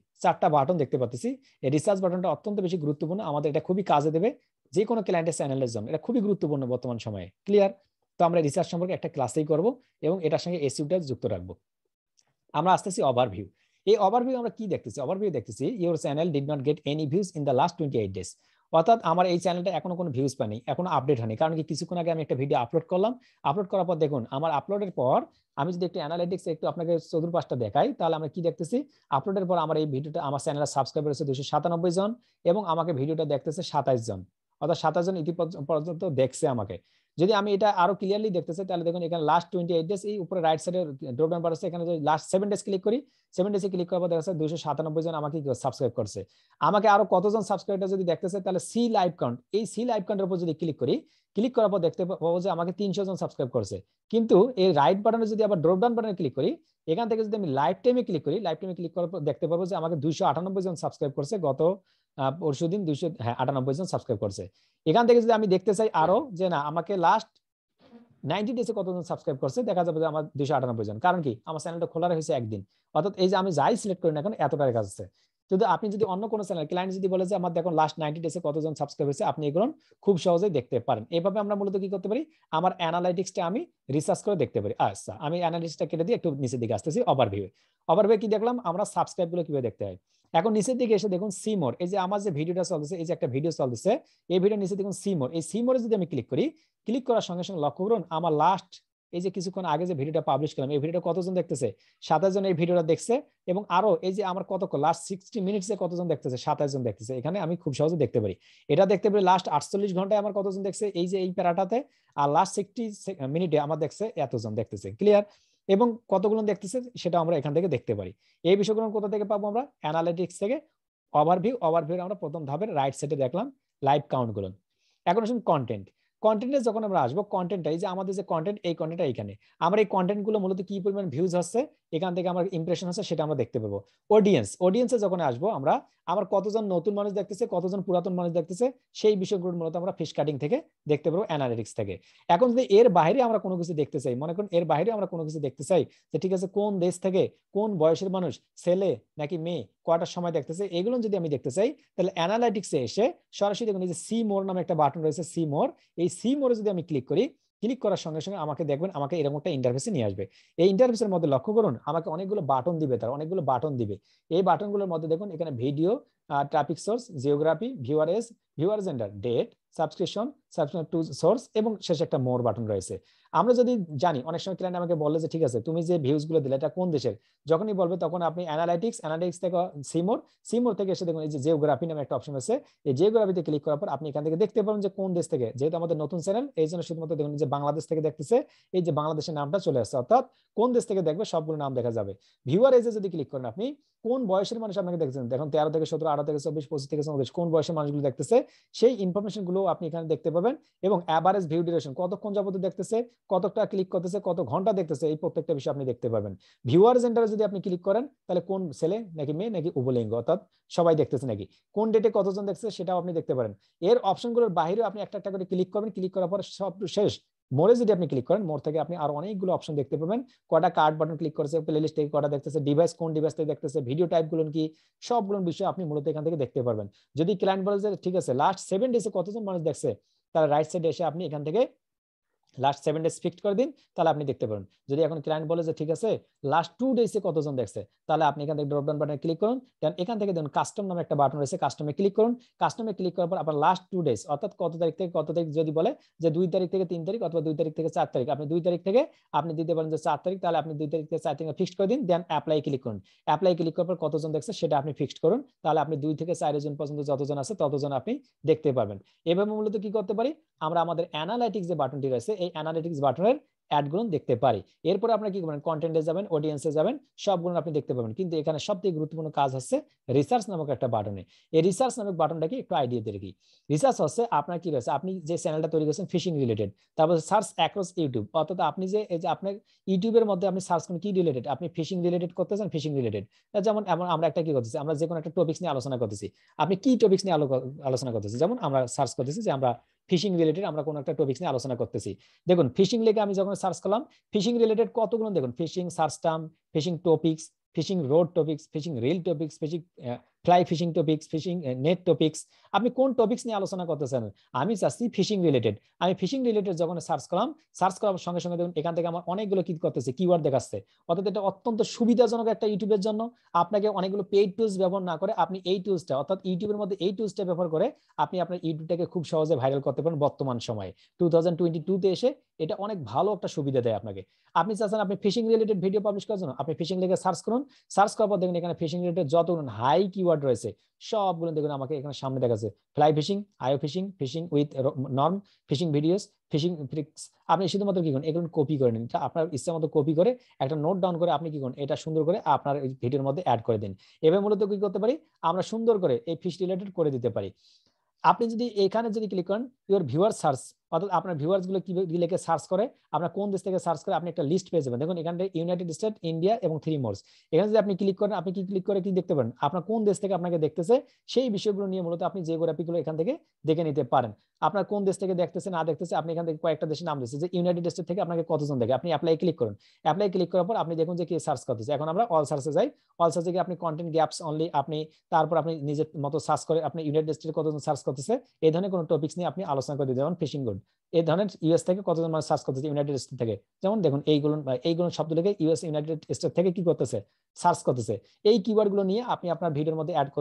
পাচ্ছি এই রিসার্চ বাটনটা অত্যন্ত বেশি গুরুত্বপূর্ণ আমাদের এটা খুবই কাজে দেবে যে কোনো ক্লায়েন্টের চ্যানেলের জন্য এটা খুবই গুরুত্বপূর্ণ বর্তমান সময়ে ক্লিয়ার তো আমরা রিসার্চ সম্পর্কে একটা ক্লাসেই করব এবং এটার সঙ্গে এসইওটা যুক্ত রাখবো আমরা আসতেছি ওভারভিউ এই ওভারভিউ আমরা কি দেখতেছি your channel did not get any views in the last 28 days অর্থাৎ আমার এই চ্যানেলটা এখনো কোনো ভিউজ পায়নি এখনো আপডেট হয়নি কারণ কি কিছুক্ষণ আগে আমি একটা ভিডিও আপলোড করলাম আপলোড করার পর দেখুন আমার আপলোডের পর আমি যদি একটু অ্যানালিটিক্স একটু আপনাকে চতুর্পাশটা দেখাই তাহলে আমরা কি দেখতেছি আপলোডের পর আমার এই ভিডিওটা আমার চ্যানেলের সাবস্ক্রাইবার হচ্ছে 297 জন এবং আমাকে ভিডিওটা দেখতেছে 27 জন অর্থাৎ 27 জন পর্যন্ত দেখছে আমাকে যদি আমি এটা আরো ক্লিয়ারলি দেখতে চাই তাহলে দেখুন এখানে লাস্ট 28 ডেজ এই উপরে রাইট সাইডে ড্রপ ডাউন বার আছে এখানে যদি লাস্ট 7 ডেজ ক্লিক করি 7 ডেজে ক্লিক করার পর দেখা যাচ্ছে 297 জন আমাকে সাবস্ক্রাইব করছে আমাকে আরো কতজন সাবস্ক্রাইবার যদি দেখতে চাই তাহলে সি লাইভ কাউন্ট এই সি লাইভ কাউন্টের উপর যদি ক্লিক করার পর দেখতে পাবো যে আমাকে 300 জন সাবস্ক্রাইব করছে কিন্তু এই রাইট বাটনে যদি আবার ড্রপ ডাউন বাটনে ক্লিক করি এখান থেকে যদি আমি লাইভ টাইমে ক্লিক করার পর দেখতে পাবো যে আমাকে 298 জন সাবস্ক্রাইব করছে গত পরশুদিন 298 জন সাবস্ক্রাইব করছে এখান থেকে যদি আমি দেখতে চাই আরো যে না আমাকে লাস্ট 90 ডেজে কতজন সাবস্ক্রাইব করছে দেখা যাবে যে আমার 298 জন কারণ কি আমার চ্যানেলটা খোলা হয়েছে একদিন অর্থাৎ এই যে আমি যাই সিলেক্ট করি না এখন এতটার কাজ আছে কিন্তু আপনি যদি অন্য কোনো চ্যানেল ক্লায়েন্ট যদি বলে যে আমার দেখুন লাস্ট 90 ডেজে কতজন সাবস্ক্রাইব হয়েছে আপনি এগুলো খুব সহজেই দেখতে পারেন এইভাবে আমরা মূলত কি করতে পারি আমার অ্যানালাইটিক্সটা আমি রিসার্চ করে দেখতে পারি আচ্ছা আমি অ্যানালিটিক্সটা কেটে দিয়ে একটু নিচের দিকে আসতেছি ওভারভিউ কি দেখলাম আমরা সাবস্ক্রাইব গুলো কিভাবে দেখতে হয় এখন নিচের দিকে এসে দেখুন সিমোর এই যে আমার যে ভিডিওটা চলতেছে এই যে একটা ভিডিও চলতেছে এই ভিডিও নিচে দেখুন সিমোর এই সিমোরে যদি আমি ক্লিক করার সঙ্গে সঙ্গে লক্ষ্য করুন আমার লাস্ট এই যে কিছুক্ষণ আগে যে ভিডিওটা পাবলিশ করলাম এই ভিডিওটা কতজন দেখতেছে 27 জন এই ভিডিওটা দেখছে এবং আরো এই যে আমার কতক্ষণ লাস্ট 60 মিনিটসে কতজন দেখতেছে 27 জন দেখতেছে এখানে আমি খুব সহজে দেখতে পারি এটা দেখতে পারি লাস্ট 48 ঘন্টায় আমার কতজন দেখছে এই যে এই প্যারাটাতে আর লাস্ট 60 মিনিটে আমার দেখছে এতজন দেখতেছে ক্লিয়ার এবং কতগুলো দেখতেছে সেটা আমরা এখান থেকে দেখতে পারি এই বিষয়গুলো কোথা থেকে পাবো আমরা অ্যানালিটিক্স থেকে ওভারভিউ আমরা প্রথম ধাপের রাইট সাইডে দেখলাম লাইভ কাউন্ট গুলো এখন আসুন কন্টেন্টে যখন আমরা আসবো কন্টেন্টটা এই যে আমাদের যে কন্টেন্ট এই কন্টেন্টটা এখানে আমরা এই কন্টেন্ট গুলো মূলত কি পরিমাণ ভিউজ হচ্ছে এখান থেকে আমার ইমপ্রেশন হচ্ছে সেটা আমরা দেখতে পাবো অডিয়েন্সে যখন আসবো আমরা আমার কতজন নতুন মানুষ দেখতেছে কতজন পুরাতন মানুষ দেখতেছে সেই বিষয়গুলো মূলত আমরা ফিশ কাটিং থেকে দেখতে পাবো অ্যানালিটিক্স থেকে এখন যদি এর বাইরে আমরা কোনো কিছু দেখতে চাই মনে করুন এর বাইরে আমরা কোনো কিছু দেখতে চাই যে ঠিক আছে কোন দেশ থেকে কোন বয়সের মানুষ ছেলে নাকি মেয়ে কয়টার সময় দেখতেছে এগুলো যদি আমি দেখতে চাই তাহলে অ্যানালিটিক্সে এসে সরাসরি দেখুন এই যে সি মোর নামে একটা বাটন রয়েছে সি মোর এই সি মোরে যদি আমি ক্লিক করার সঙ্গে সঙ্গে আমাকে দেখবেন আমাকে এরকম একটা ইন্টারফেসে নিয়ে আসবে এই ইন্টারফেসের মধ্যে লক্ষ্য করুন আমাকে অনেকগুলো বাটন দিবে অনেকগুলো বাটন দিবে এই বাটনগুলোর মধ্যে দেখুন এখানে video traffic source geography viewer gender date subscription to source এবং শেষে একটা মোর বাটন রয়েছে আমরা যদি জানি অনেক সময় ক্লায়েন্ট আমাকে বললে যে ঠিক আছে তুমি যে ভিউজ গুলো দিলে এটা কোন দেশের যখনই বলবে তখন আপনি অ্যানালিটিক্স থেকে সিমোর থেকে এসে দেখুন এই যে জিওগ্রাফি নামে একটা অপশন আছে এই জিওগ্রাফিতে ক্লিক করার পর আপনি এখান থেকে দেখতে পাবেন যে কোন দেশ থেকে যেহেতু আমাদের নতুন চ্যানেল এই জন্য শুধুমাত্র দেখুন যে বাংলাদেশ থেকে দেখতেছে এই যে বাংলাদেশের নামটা চলে আসছে অর্থাৎ কোন দেশ থেকে দেখবে সবগুলো নাম দেখা যাবে ভিউয়ার এজে যদি ক্লিক করেন আপনি কোন বয়সের মানুষ আপনাকে দেখছেন দেখুন 13 থেকে 17 18 থেকে 24 25 থেকে 29 কোন বয়সের মানুষগুলো দেখতেছে সেই ইনফরমেশন গুলো আপনি এখানে দেখতে পাবেন এবং এভারেজ ভিউ ডিউরেশন কতক্ষণ যাবত দেখতেছে কতটা ক্লিক করতেছে কত ঘন্টা দেখতেছে এই প্রত্যেকটা বিষয় আপনি দেখতে পাবেন ভিউয়ার জেন্ডারে যদি আপনি ক্লিক করেন তাহলে কোন ছেলে নাকি মেয়ে নাকি উভলিঙ্গ অর্থাৎ সবাই দেখতেছে নাকি কোন ডেটে কতজন দেখছে সেটাও আপনি দেখতে পারেন এর অপশনগুলোর বাইরে আপনি একটা একটা করে ক্লিক করবেন ক্লিক করার পর সব শেষ মোরে যদি আপনি ক্লিক করেন মোর থেকে আপনি আর অনেকগুলো অপশন দেখতে পাবেন কটা কার্ড বাটন ক্লিক করেছে প্লেলিস্ট থেকে কটা দেখতেছে ডিভাইস কোন ডিভাইস থেকে দেখতেছে ভিডিও টাইপ গুলো কি সবগুলো বিষয় আপনি মূলত এখান থেকে দেখতে পারবেন যদি ক্লায়েন্ট বলে যে ঠিক আছে লাস্ট 7 ডেজে কতজন মানুষ দেখছে তাহলে রাইট সাইডে এসে আপনি এখান থেকে লাস্ট 7 ডেজ ফিক্সড করে দিন তাহলে আপনি দেখতে পারেন যদি এখন ক্লায়েন্ট বলে যে ঠিক আছে লাস্ট 2 ডেজে কতজন দেখছে তাহলে আপনি এখান থেকে ড্রপ ডাউন বাটনে ক্লিক করুন দেন এখান থেকে দেখুন কাস্টম নামে একটা বাটন রয়েছে কাস্টমে ক্লিক করুন কাস্টমে ক্লিক করার পর আপনার লাস্ট 2 ডেজ অর্থাৎ কত তারিখ থেকে কত তারিখ যদি বলে যে 2 তারিখ থেকে 3 তারিখ অথবা 2 তারিখ থেকে 4 তারিখ আপনি 2 তারিখ থেকে আপনি দিতে পারেন যে 4 তারিখ তাহলে আপনি 2 তারিখ থেকে 4 তারিখ ফিক্সড করে দিন দেন অ্যাপ্লাই ক্লিক করুন অ্যাপ্লাই ক্লিক করার পর কতজন দেখছে সেটা আপনি ফিক্সড করুন তাহলে আপনি 2 থেকে 4 জন পর্যন্ত যতজন আছে ততজন আপনি দেখতে পাবেন এভাবে মূলত কি করতে পারি আমরা আমাদের অ্যানালিটিক্স যে বাটনটি রয়েছে এই অ্যানালিটিক্স বাটনের অ্যাডগুলো দেখতে পারি এরপর আপনারা কি করবেন কন্টেন্টে যাবেন অডিয়েন্সে যাবেন সবগুলো আপনি দেখতে পাবেন কিন্তু এখানে সবথেকে গুরুত্বপূর্ণ কাজ হচ্ছে রিসার্চ নামক একটা বাটনে এই রিসার্চ নামক বাটনটা কি একটু আইডিয়া দিয়ে কি রিসার্চ হচ্ছে আপনার কি রয়েছে আপনি যে চ্যানেলটা তৈরি করেছেন ফিশিং রিলেটেড তারপর সার্চ অ্যাক্রস ইউটিউব অর্থাৎ আপনি যে এই যে আপনার ইউটিউবের মধ্যে আপনি সার্চ করেন কি রিলেটেড আপনি ফিশিং রিলেটেড করতেছেন ফিশিং রিলেটেড যেমন আমরা একটা কি করতেছি আমরা যে কোনো একটা টপিকস নিয়ে আলোচনা করতেছি আপনি কি টপিকস নিয়ে আলোচনা করতেছি যেমন আমরা সার্চ করতেছি যে আমরা ফিশিং রিলেটেড আমরা কোনো একটা টপিকস নিয়ে আলোচনা করতেছি দেখুন ফিশিং লিখে আমি যখন সার্চ করলাম ফিশিং রিলেটেড কতগুলো দেখুন fishing search term fishing topics fishing rod topics fishing reel topics fishing fly fishing topics fishing net topics আপনি কোন টপিকস নিয়ে আলোচনা করতেছেন আমি চাচ্ছি ফিশিং রিলেটেড আমি ফিশিং রিলেটেড যখন সার্চ করার সঙ্গে সঙ্গে দেখুন এখান থেকে আমার অনেকগুলো কি করতেছে কিওয়ার্ড দেখাচ্ছে অর্থাৎ এটা অত্যন্ত সুবিধাজনক একটা ইউটিউবের জন্য আপনাকে অনেকগুলো পেইড টুলস ব্যবহার না করে আপনি এই টুলসটা অর্থাৎ ইউটিউবের মধ্যে এই টুলসটা ব্যবহার করে আপনি আপনার ইউটিউবটাকে খুব সহজে ভাইরাল করতে পারেন বর্তমান সময়ে 2022 তে এসে এটা অনেক ভালো একটা সুবিধা দেয় আপনাকে আপনি চাচ্ছেন আপনি ফিশিং রিলেটেড ভিডিও পাবলিশ করার জন্য আপনি ফিশিং লিখে সার্চ করুন সার্চ করার পর দেখুন এখানে ফিশিং রিলেটেড যতগুলো হাই কিওয়ার্ড রয়েছে সবগুলো দেখুন আমাকে এখানে সামনে দেখাচ্ছে fly fishing IO fishing fishing with norm fishing videos fishing tricks আপনি শুধুমাত্র কি করুন এগুলো কপি করে নিন আপনার ইচ্ছা মতো কপি করে একটা নোট ডাউন করে আপনি কি করুন এটা সুন্দর করে আপনার ভিডিওর মধ্যে অ্যাড করে দিন এভাবে মূলত কি করতে পারি আমরা সুন্দর করে এই ফিশ রিলেটেড করে দিতে পারি আপনি যদি এখানে যদি ক্লিক করেন ইউর ভিউয়ার সার্চ অর্থাৎ আপনার ভিউয়ার্স গুলো কি লিখে সার্চ করে আপনার কোন দেশ থেকে সার্চ করে আপনি একটা লিস্ট পেয়ে যাবেন দেখুন এখানে ইউনাইটেড স্টেট ইন্ডিয়া এবং 3 মোরস এখানে যদি আপনি ক্লিক করেন আপনি কি ক্লিক করে কি দেখতে পারেন আপনার কোন দেশ থেকে আপনাকে দেখতেছে সেই বিষয়গুলো নিয়ে মূলত আপনি জিওগ্রাফিগুলো এখান থেকে দেখে নিতে পারেন আপনার কোন দেশ থেকে দেখতেছে না দেখতেছে আপনি এখান থেকে কয়েকটা দেশের নাম দিচ্ছে যে ইউনাইটেড স্টেট থেকে আপনাকে কতজন দেখে আপনি অ্যাপ্লাই ক্লিক করুন অ্যাপ্লাই ক্লিক করার পর আপনি দেখুন যে কি সার্চ করতেছে এখন আমরা অল সার্চে যাই অল সার্চে গিয়ে আপনি কন্টেন্ট গ্যাপস অনলি আপনি তারপর আপনি নিজের মতো সার্চ করে আপনি ইউনাইটেড স্টেটে কতজন সার্চ করতেছে এই ধরনের কোনো টপিকস নিয়ে আপনি আলোচনা করে দিতে যেমন ফিশিং গুড এই ধরনের ইউএস থেকে কতজন মানুষ সার্চ করতেছে ইউনাইটেড স্টেট থেকে যেমন দেখুন এইগুলো শব্দ লিখে ইউএস ইউনাইটেড স্টেট থেকে কি করতেছে সার্চ করতেছে এই কিওয়ার্ড গুলো নিয়ে আপনি আপনার ভিডিওর মধ্যে অ্যাড করুন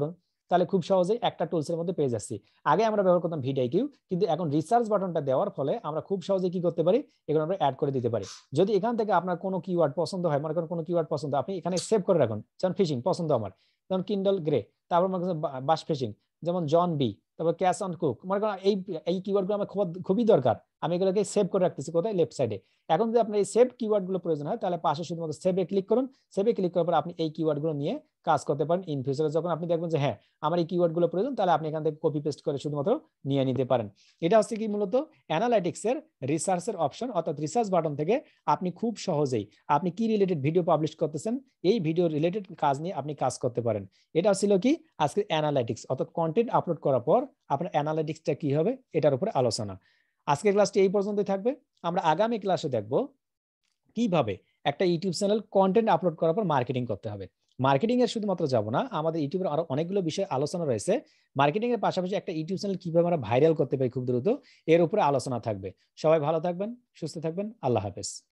তাহলে খুব সহজেই একটা টুলসের মধ্যে পেয়ে যাচ্ছি। আগে আমরা ব্যবহার করতাম ভিডিআইকিউ, কিন্তু এখন রিসার্চ বাটনটা দেওয়ার ফলে আমরা খুব সহজে কি করতে পারি, এগুলো আমরা অ্যাড করে দিতে পারি। যদি এখান থেকে আপনার কোনো কিওয়ার্ড পছন্দ হয়, মনে করেন কোনো কিওয়ার্ড পছন্দ, আপনি এখানে সেভ করে রাখুন। যেমন ফিশিং পছন্দ আমার, যেমন কিন্ডল গ্রে, তারপর মনে করেন বাস ফিশিং, যেমন জন বি, তারপর ক্যাশ অন কুক, মনে করেন এই কিওয়ার্ডগুলো আমার খুবই দরকার, আমি এগুলোকে সেভ করে রাখতেছি কোথায়, লেফট সাইডে। এখন যদি আপনার এই সেভ কিওয়ার্ডগুলো প্রয়োজন হয়, তাহলে পাশে শুধুমাত্র সেভে ক্লিক করুন। সেভে ক্লিক করার পর আপনি এই কিওয়ার্ডগুলো নিয়ে কাজ করতে পারেন। ইন ফিউচারে যখন আপনি দেখবেন যে হ্যাঁ আমার এই কিওয়ার্ডগুলো প্রয়োজন, তাহলে আপনি এখান থেকে কপি পেস্ট করে শুধুমাত্র নিয়ে নিতে পারেন। এটা হচ্ছে কি মূলত অ্যানালাইটিক্সের রিসার্চের অপশন, অর্থাৎ রিসার্চ বাটন থেকে আপনি খুব সহজেই আপনি কি রিলেটেড ভিডিও পাবলিশ করতেছেন, এই ভিডিও রিলেটেড কাজ নিয়ে আপনি কাজ করতে পারেন। এটা ছিল কি আজকে অ্যানালাইটিক্স, অর্থাৎ কন্টেন্ট আপলোড করার পর আপনার অ্যানালাইটিক্সটা কি হবে এটার উপরে আলোচনা। আজকের ক্লাসটি এই পর্যন্তই থাকবে। আমরা আগামী ক্লাসে দেখব কিভাবে একটা ইউটিউব চ্যানেল কন্টেন্ট আপলোড করার পর মার্কেটিং করতে হবে। মার্কেটিং এর শুধুমাত্র যাব না, আমাদের ইউটিউবের আরো অনেকগুলো বিষয় আলোচনা রয়েছে। মার্কেটিং এর পাশাপাশি একটা ইউটিউব চ্যানেল কিভাবে আমরা ভাইরাল করতে পারি খুব দ্রুত, এর উপরে আলোচনা থাকবে। সবাই ভালো থাকবেন, সুস্থ থাকবেন, আল্লাহ হাফেজ।